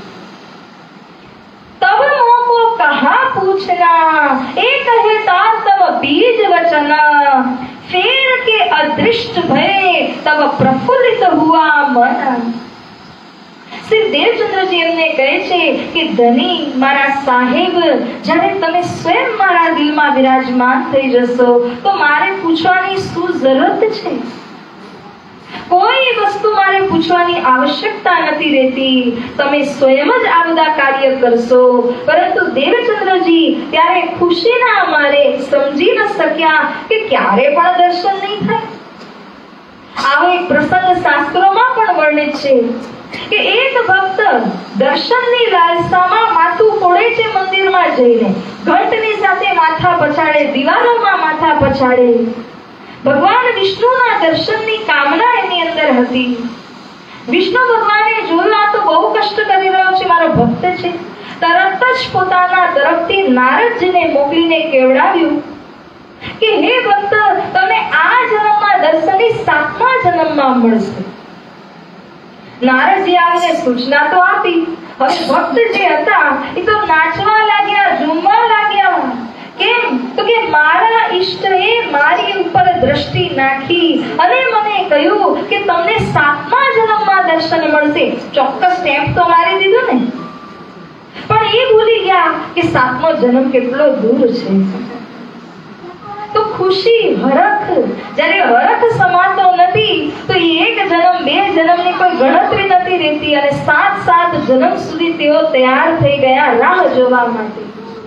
तब मोको कहा पूछना, एक है तब बीज वचन, फेर के अदृष्ट भय तब प्रफुल्लित हुआ मन। શ્રી દેવચંદ્રજી એમને કહે છે કે ધની મારા સાહેબ, જ્યારે તમે સ્વયં મારા દિલમાં વિરાજમાન થઈ જશો તો મારે પૂછવાની શું જરૂરત છે? કોઈ વસ્તુ મારે પૂછવાની આવશ્યકતા નથી રહેતી, તમે સ્વયં જ આ બધા કાર્ય કરશો। પરંતુ દેવચંદ્રજી ત્યારે ખુશીના મારે સમજી ન શક્યા કે ક્યારે પણ દર્શન નહીં થાય। આવો એક પ્રસંગ શાસ્ત્રોમાં પણ વર્ણિત છે કે એક ભક્ત દર્શનની લાલસામાં માથું ફોડે છે, મંદિરમાં જઈને ઘંટની સાથે માથા પછાડે, દિવાલોમાં માથા પછાડે। ભગવાન વિષ્ણુના દર્શનની કામના એની અંદર હતી। વિષ્ણુ ભગવાને જોયું આ તો બહુ કષ્ટ કરી રહ્યો છે, મારો ભક્ત છે, તરત જ પોતાના તરફથી નારદજીને મોકલીને કેવડાવ્યું કે હે ભક્ત, તમે આ જન્મમાં દર્શનની 7મા જન્મમાં મળશે। નારદજી આવીને સૂચના તો આપી, હવે ભક્ત જે હતા એ તો નાચવા લાગ્યા, ઝૂમવા લાગ્યા। કેમ? તો કે મારા ઈષ્ટએ મારી ઉપર દ્રષ્ટિ નાખી અને મને કહ્યું કે તમને 7મા જન્મમાં દર્શન મળશે। ચોક્કસ સ્ટેમ્પ તો મારી દીધું ને, પણ એ ભૂલી ગયા કે 7મો જન્મ કેટલો દૂર છે। તો ખુશી, હરખ, જ્યારે હરખ સમાતો નથી તો એક જન્મ, 2 જન્મની કોઈ ગણતરી નથી રહેતી અને 7 જન્મ સુધી તેઓ તૈયાર થઈ ગયા રાહ જોવા માટે।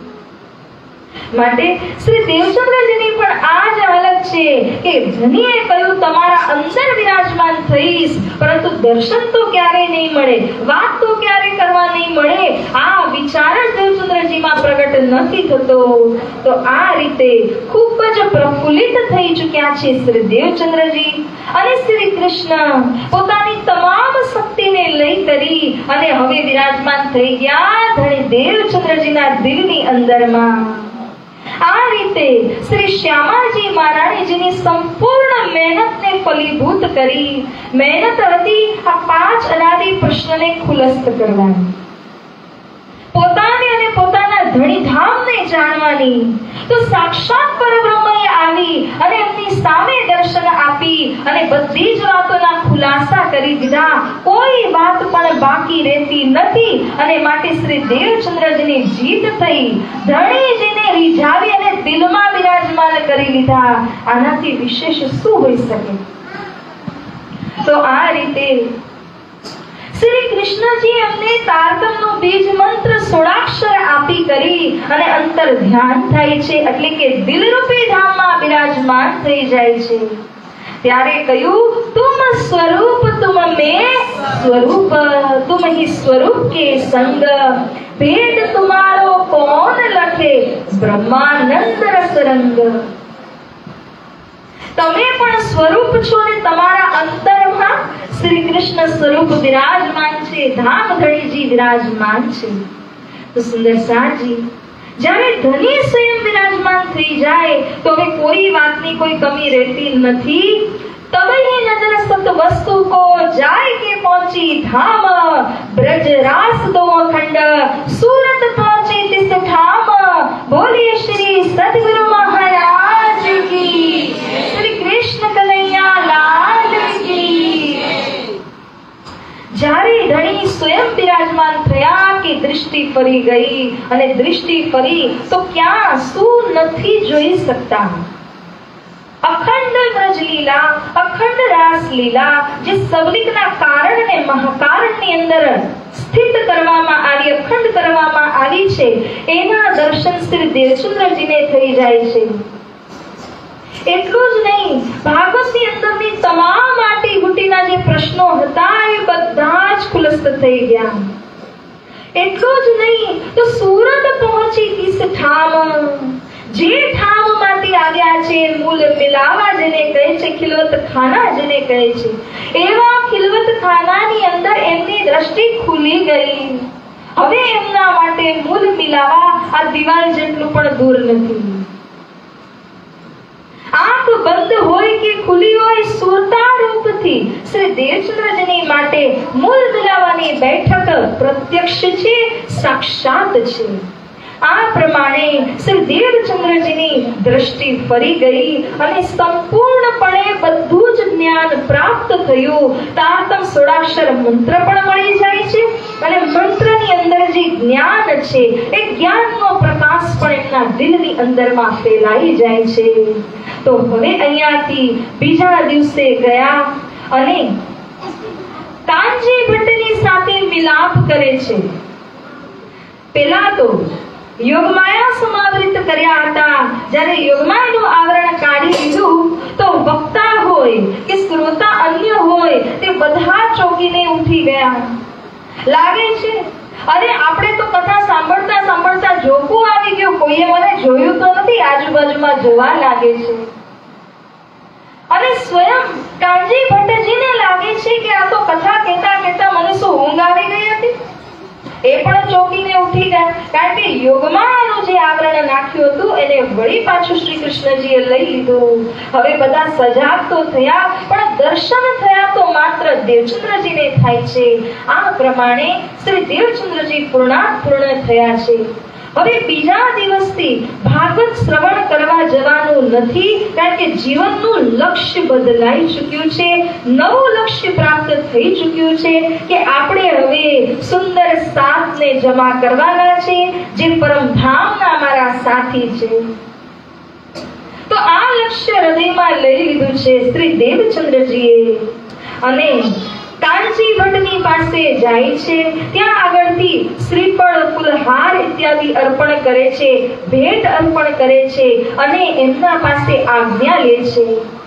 શ્રી દેવચંદ્રજીની પણ આ જ હાલત છે કે ધનીએ કહ્યું તમારા અંદર વિરાજમાન થઈશ, પરંતુ દર્શન તો ક્યારેય નહીં મળે, વાત તો ક્યારેય કરવા નહીં મળે, આ વિચાર જ દેવચંદ્રજીમાં પ્રગટ નથી થતો। તો આ રીતે ખૂબ જ પ્રફુલ્લિત થઈ ચૂક્યા છે શ્રી દેવચંદ્રજી અને શ્રી કૃષ્ણ પોતાની તમામ શક્તિને લઈ કરી અને હવે વિરાજમાન થઈ ગયા ધણી દેવચંદ્રજીના દિલની અંદરમાં। આ રીતે શ્રી શ્યામાજી મહારાણીજીની સંપૂર્ણ મહેનતને ફલીભૂત કરી। મહેનત હતી આ 5 અનાદિ પ્રશ્નને ખુલસ્ત કરવાની, પોતાને અને પોતાના ધણીધામને જાણવાની। તો સાક્ષાત પરબ્રહ્મએ આવી અને એમની સામે દર્શન આપી અને બધી જ વાતોના ખુલાસા કરી દીધા, કોઈ વાત પણ બાકી રહેતી નથી અને માટે શ્રી દેવચંદ્રજીની જીત થઈ, ધણીજીને રીઝાવી અને દિલમાં વિરાજમાન કરી લીધા। આનાથી વિશેષ શું હોઈ શકે? તો આ રીતે શ્રી કૃષ્ણજી એમને તારતમ્યનો બીજ મંત્ર 16 આપી કરી અને અંતર ધ્યાન થાય છે, એટલે કે દિલરૂપી ધામમાં બિરાજમાન થઈ જાય છે। ત્યારે કહ્યું તુમ સ્વરૂપ તુમ મેં સ્વરૂપ, તુમ હી સ્વરૂપ કે સંગ, ભેદ તુમારો કોણ લખે બ્રહ્માનંદ રસ રંગ। તમે પણ સ્વરૂપ છો અને તમારા અંતરમાં શ્રી કૃષ્ણ સ્વરૂપ વિરાજમાન છે, ધામ ધણીજી વિરાજમાન છે। તો સુંદર સાજી, જ્યારે ધની સ્વયં વિરાજમાન થઈ જાય તો હવે કોઈ વાતની કોઈ કમી રહેતી નથી। तब ही नजर सत वस्तु को जाय के पहुंची धाम, ब्रज रास दो खंड सूरत पहुंची तिस ठाम। बोलिए श्री सदगुरु महाराज की, श्री कृष्ण कन्हैया लाल की। જ્યારે ધણી સ્વયં બિરાજમાન થયા કે દૃષ્ટિ ફરી ગઈ અને દૃષ્ટિ ફરી તો ક્યાં શું નથી જોઈ શકતા। અખંડ વ્રજ લીલા, અખંડ રાસ લીલા જે સબલિકના કારણ ને મહાકારણની અંદર સ્થિત કરવામાં આવી, અખંડ કરવામાં આવી છે, એના દર્શન શ્રી દેવચંદ્રજીને થઈ જાય છે। એટલું જ નહીં, ભાગવતની અંદરની તમામ આટીઘૂટીના જે પ્રશ્નો હતા એ બધા જ ખુલસ્ત થઈ ગયા। એટલું જ નહીં તો સુરત પહોંચી કિસ ઠામ, જે ઠામમાંથી આવ્યા છે, મૂળ મિલાવા જેને કહે છે, ખિલવત ખાના જેને કહે છે, એવા ખિલવત ખાનાની અંદર એમની દ્રષ્ટિ ખુલી ગઈ હવે એમના માટે મૂલ મિલાવા આ દિવાલ જેટલું પણ દૂર નથી. આંખ બંધ હોય કે ખુલી હોય, સુરતા રૂપથી શ્રી દેવચંદ્રજીની માટે મૂલ મિલાવાની બેઠક પ્રત્યક્ષ છે, સાક્ષાત છે. આ પ્રમાણે શ્રી દેવચંદ્રજીની દ્રષ્ટિ ફરી ગઈ અને સંપૂર્ણપણે બધું જ જ્ઞાન પ્રાપ્ત થયું. તારતમ 16 મંત્ર પણ મળી જાય છે અને મંત્રની અંદર જે જ્ઞાન છે એ જ્ઞાનનો પ્રકાશ પણ એમના દિલની અંદરમાં ફેલાઈ જાય છે. તો હવે અહીંયાથી બીજા દિવસે ગયા અને કાનજી ભટ્ટની સાથે મિલાપ કરે છે. પેલા તો યોગમાયા સમાવૃત કર્યા હતા. જ્યારે યોગમાયાનું આવરણ કાઢી દીધું તો વક્તા હોય કે શ્રોતા અન્ય હોય તે બધા ચોંકીને ઉઠી ગયા. લાગે છે અરે આપણે તો કથા સાંભળતા સાંભળતા જોકું આવી ગયું, કોઈએ મને જોયું તો નથી, આજુબાજુમાં જોવા લાગે છે. અને સ્વયં કાનજી ભટ્ટજીને લાગે છે કે આ તો કથા કહેતા કહેતા મને શું ઊંઘ આવી ગઈ હતી. એ પણ ચોકીને ઉઠી ગયા, કારણ કે યોગમાયાનું જે આવરણ નાખ્યું હતું એને વળી પાછું શ્રી કૃષ્ણજીએ લઈ લીધું. હવે બધા સજાગ તો થયા, પણ દર્શન થયા તો માત્ર દેવચંદ્રજીને થાય છે. આ પ્રમાણે શ્રી દેવચંદ્રજી પૂર્ણ થયા છે. હવે બીજા દિવસથી ભાગવત શ્રવણ કરવા જવાનું નથી, કારણ કે જીવનનું લક્ષ્ય બદલાઈ ચૂક્યું છે. નવું લક્ષ્ય પ્રાપ્ત થઈ ચૂક્યું છે કે આપણે હવે સુંદર સાથને જમા કરવાના છે, જે પરમધામના અમારા સાથી છે. તો આ લક્ષ્ય હૃદયમાં લઈ લીધું છે શ્રી દેવચંદ્રજીએ અને કાનજી ભટ્ટની પાસે જાય છે. ત્યાં આગળથી શ્રીફળ, ફૂલહાર ઇત્યાદિ અર્પણ કરે છે, ભેટ અર્પણ કરે છે અને એમના પાસે આજ્ઞા લે છે.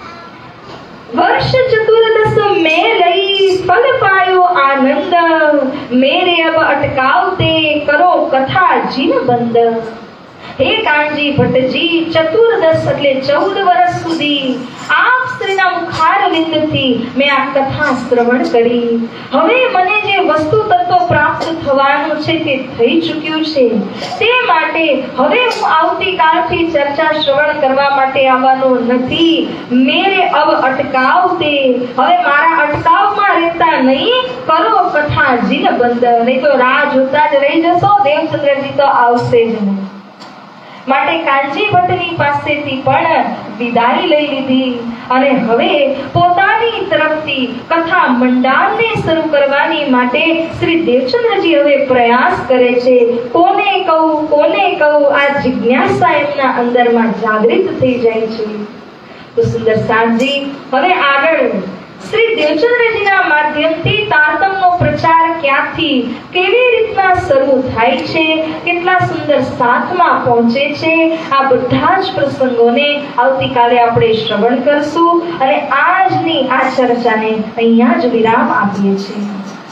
વર્ષ ચતુર્દશ મેં લઈ ફલ પાયો આનંદ, મેરે અબ અટકાવતે કરો કથા જીન બંધ. હે કાનજી ભટ્ટજી, ચતુર્દશ એટલે 14 વર્ષ સુધી આપ શ્રીના મુખારવિંદથી મેં આ કથા શ્રવણ કરી. હવે મને જે વસ્તુ તત્વ પ્રાપ્ત થવાનું છે તે થઈ ચૂક્યું છે. તે માટે હવે હું આવતીકાલથી ચર્ચા શ્રવણ કરવા માટે આવવાનો નથી. મેરે અબ અટકાવતે, હવે મારા અટકાવમાં રહેતા નહીં, કરો કથા જીન બંધ. નહીં તો રાહ જોતા જ રહી જશો, દેવચંદ્રજી તો આવશે જ નહીં. માટે કાનજી ભટ્ટની પાસેથી પણ વિદાય લઈ લીધી અને હવે પોતાની તરફથી કથા મંડાણને શરૂ કરવાની માટે શ્રી દેવચંદ્રજી હવે પ્રયાસ કરે છે. કોને કહું, આ જિજ્ઞાસા એમના અંદરમાં જાગૃત થઈ જાય છે. તો સુંદર સાંજી હવે આગળ શ્રી દેવચંદ્રજીના માધ્યમથી તારતમનો પ્રચાર ક્યાંથી કેવી રીતના શરૂ થાય છે, કેટલા સુંદર સાથમાં પહોંચે છે, આ બધા જ પ્રસંગોને આવતીકાલે આપણે શ્રવણ કરશું અને આજની આ ચર્ચાને અહીંયા જ વિરામ આપીએ છીએ.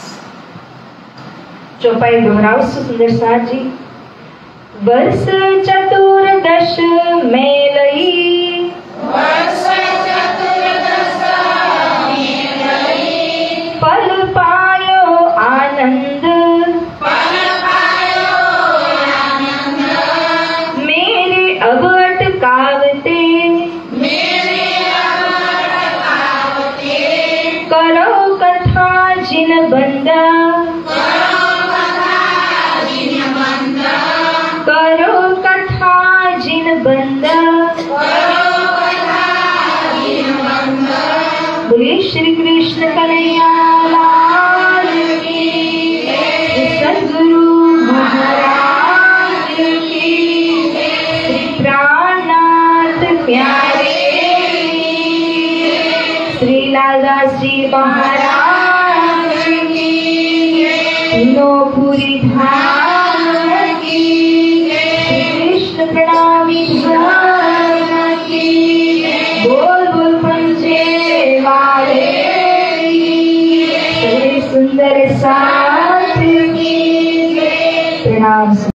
ચોપાઈ દોહરાવશું સુંદર સાજી. વર્ષ ચતુર્દશ મેં લઈ, फल पायो आनंद, मेरे अब अटकावते, करो कथा जिन बंदा, करो कथा जिन बंदा. बोलिए श्री कृष्ण कन्हैया लाल की, सद्गुरु महाराज की, श्री प्राणनाथ प्यारे, श्री लालदास जी महाराज की, पूरी धाम की, श्री कृष्ण प्रणामी की, बोल बोल पंचे वाले सुंदर साथ की प्रणाम.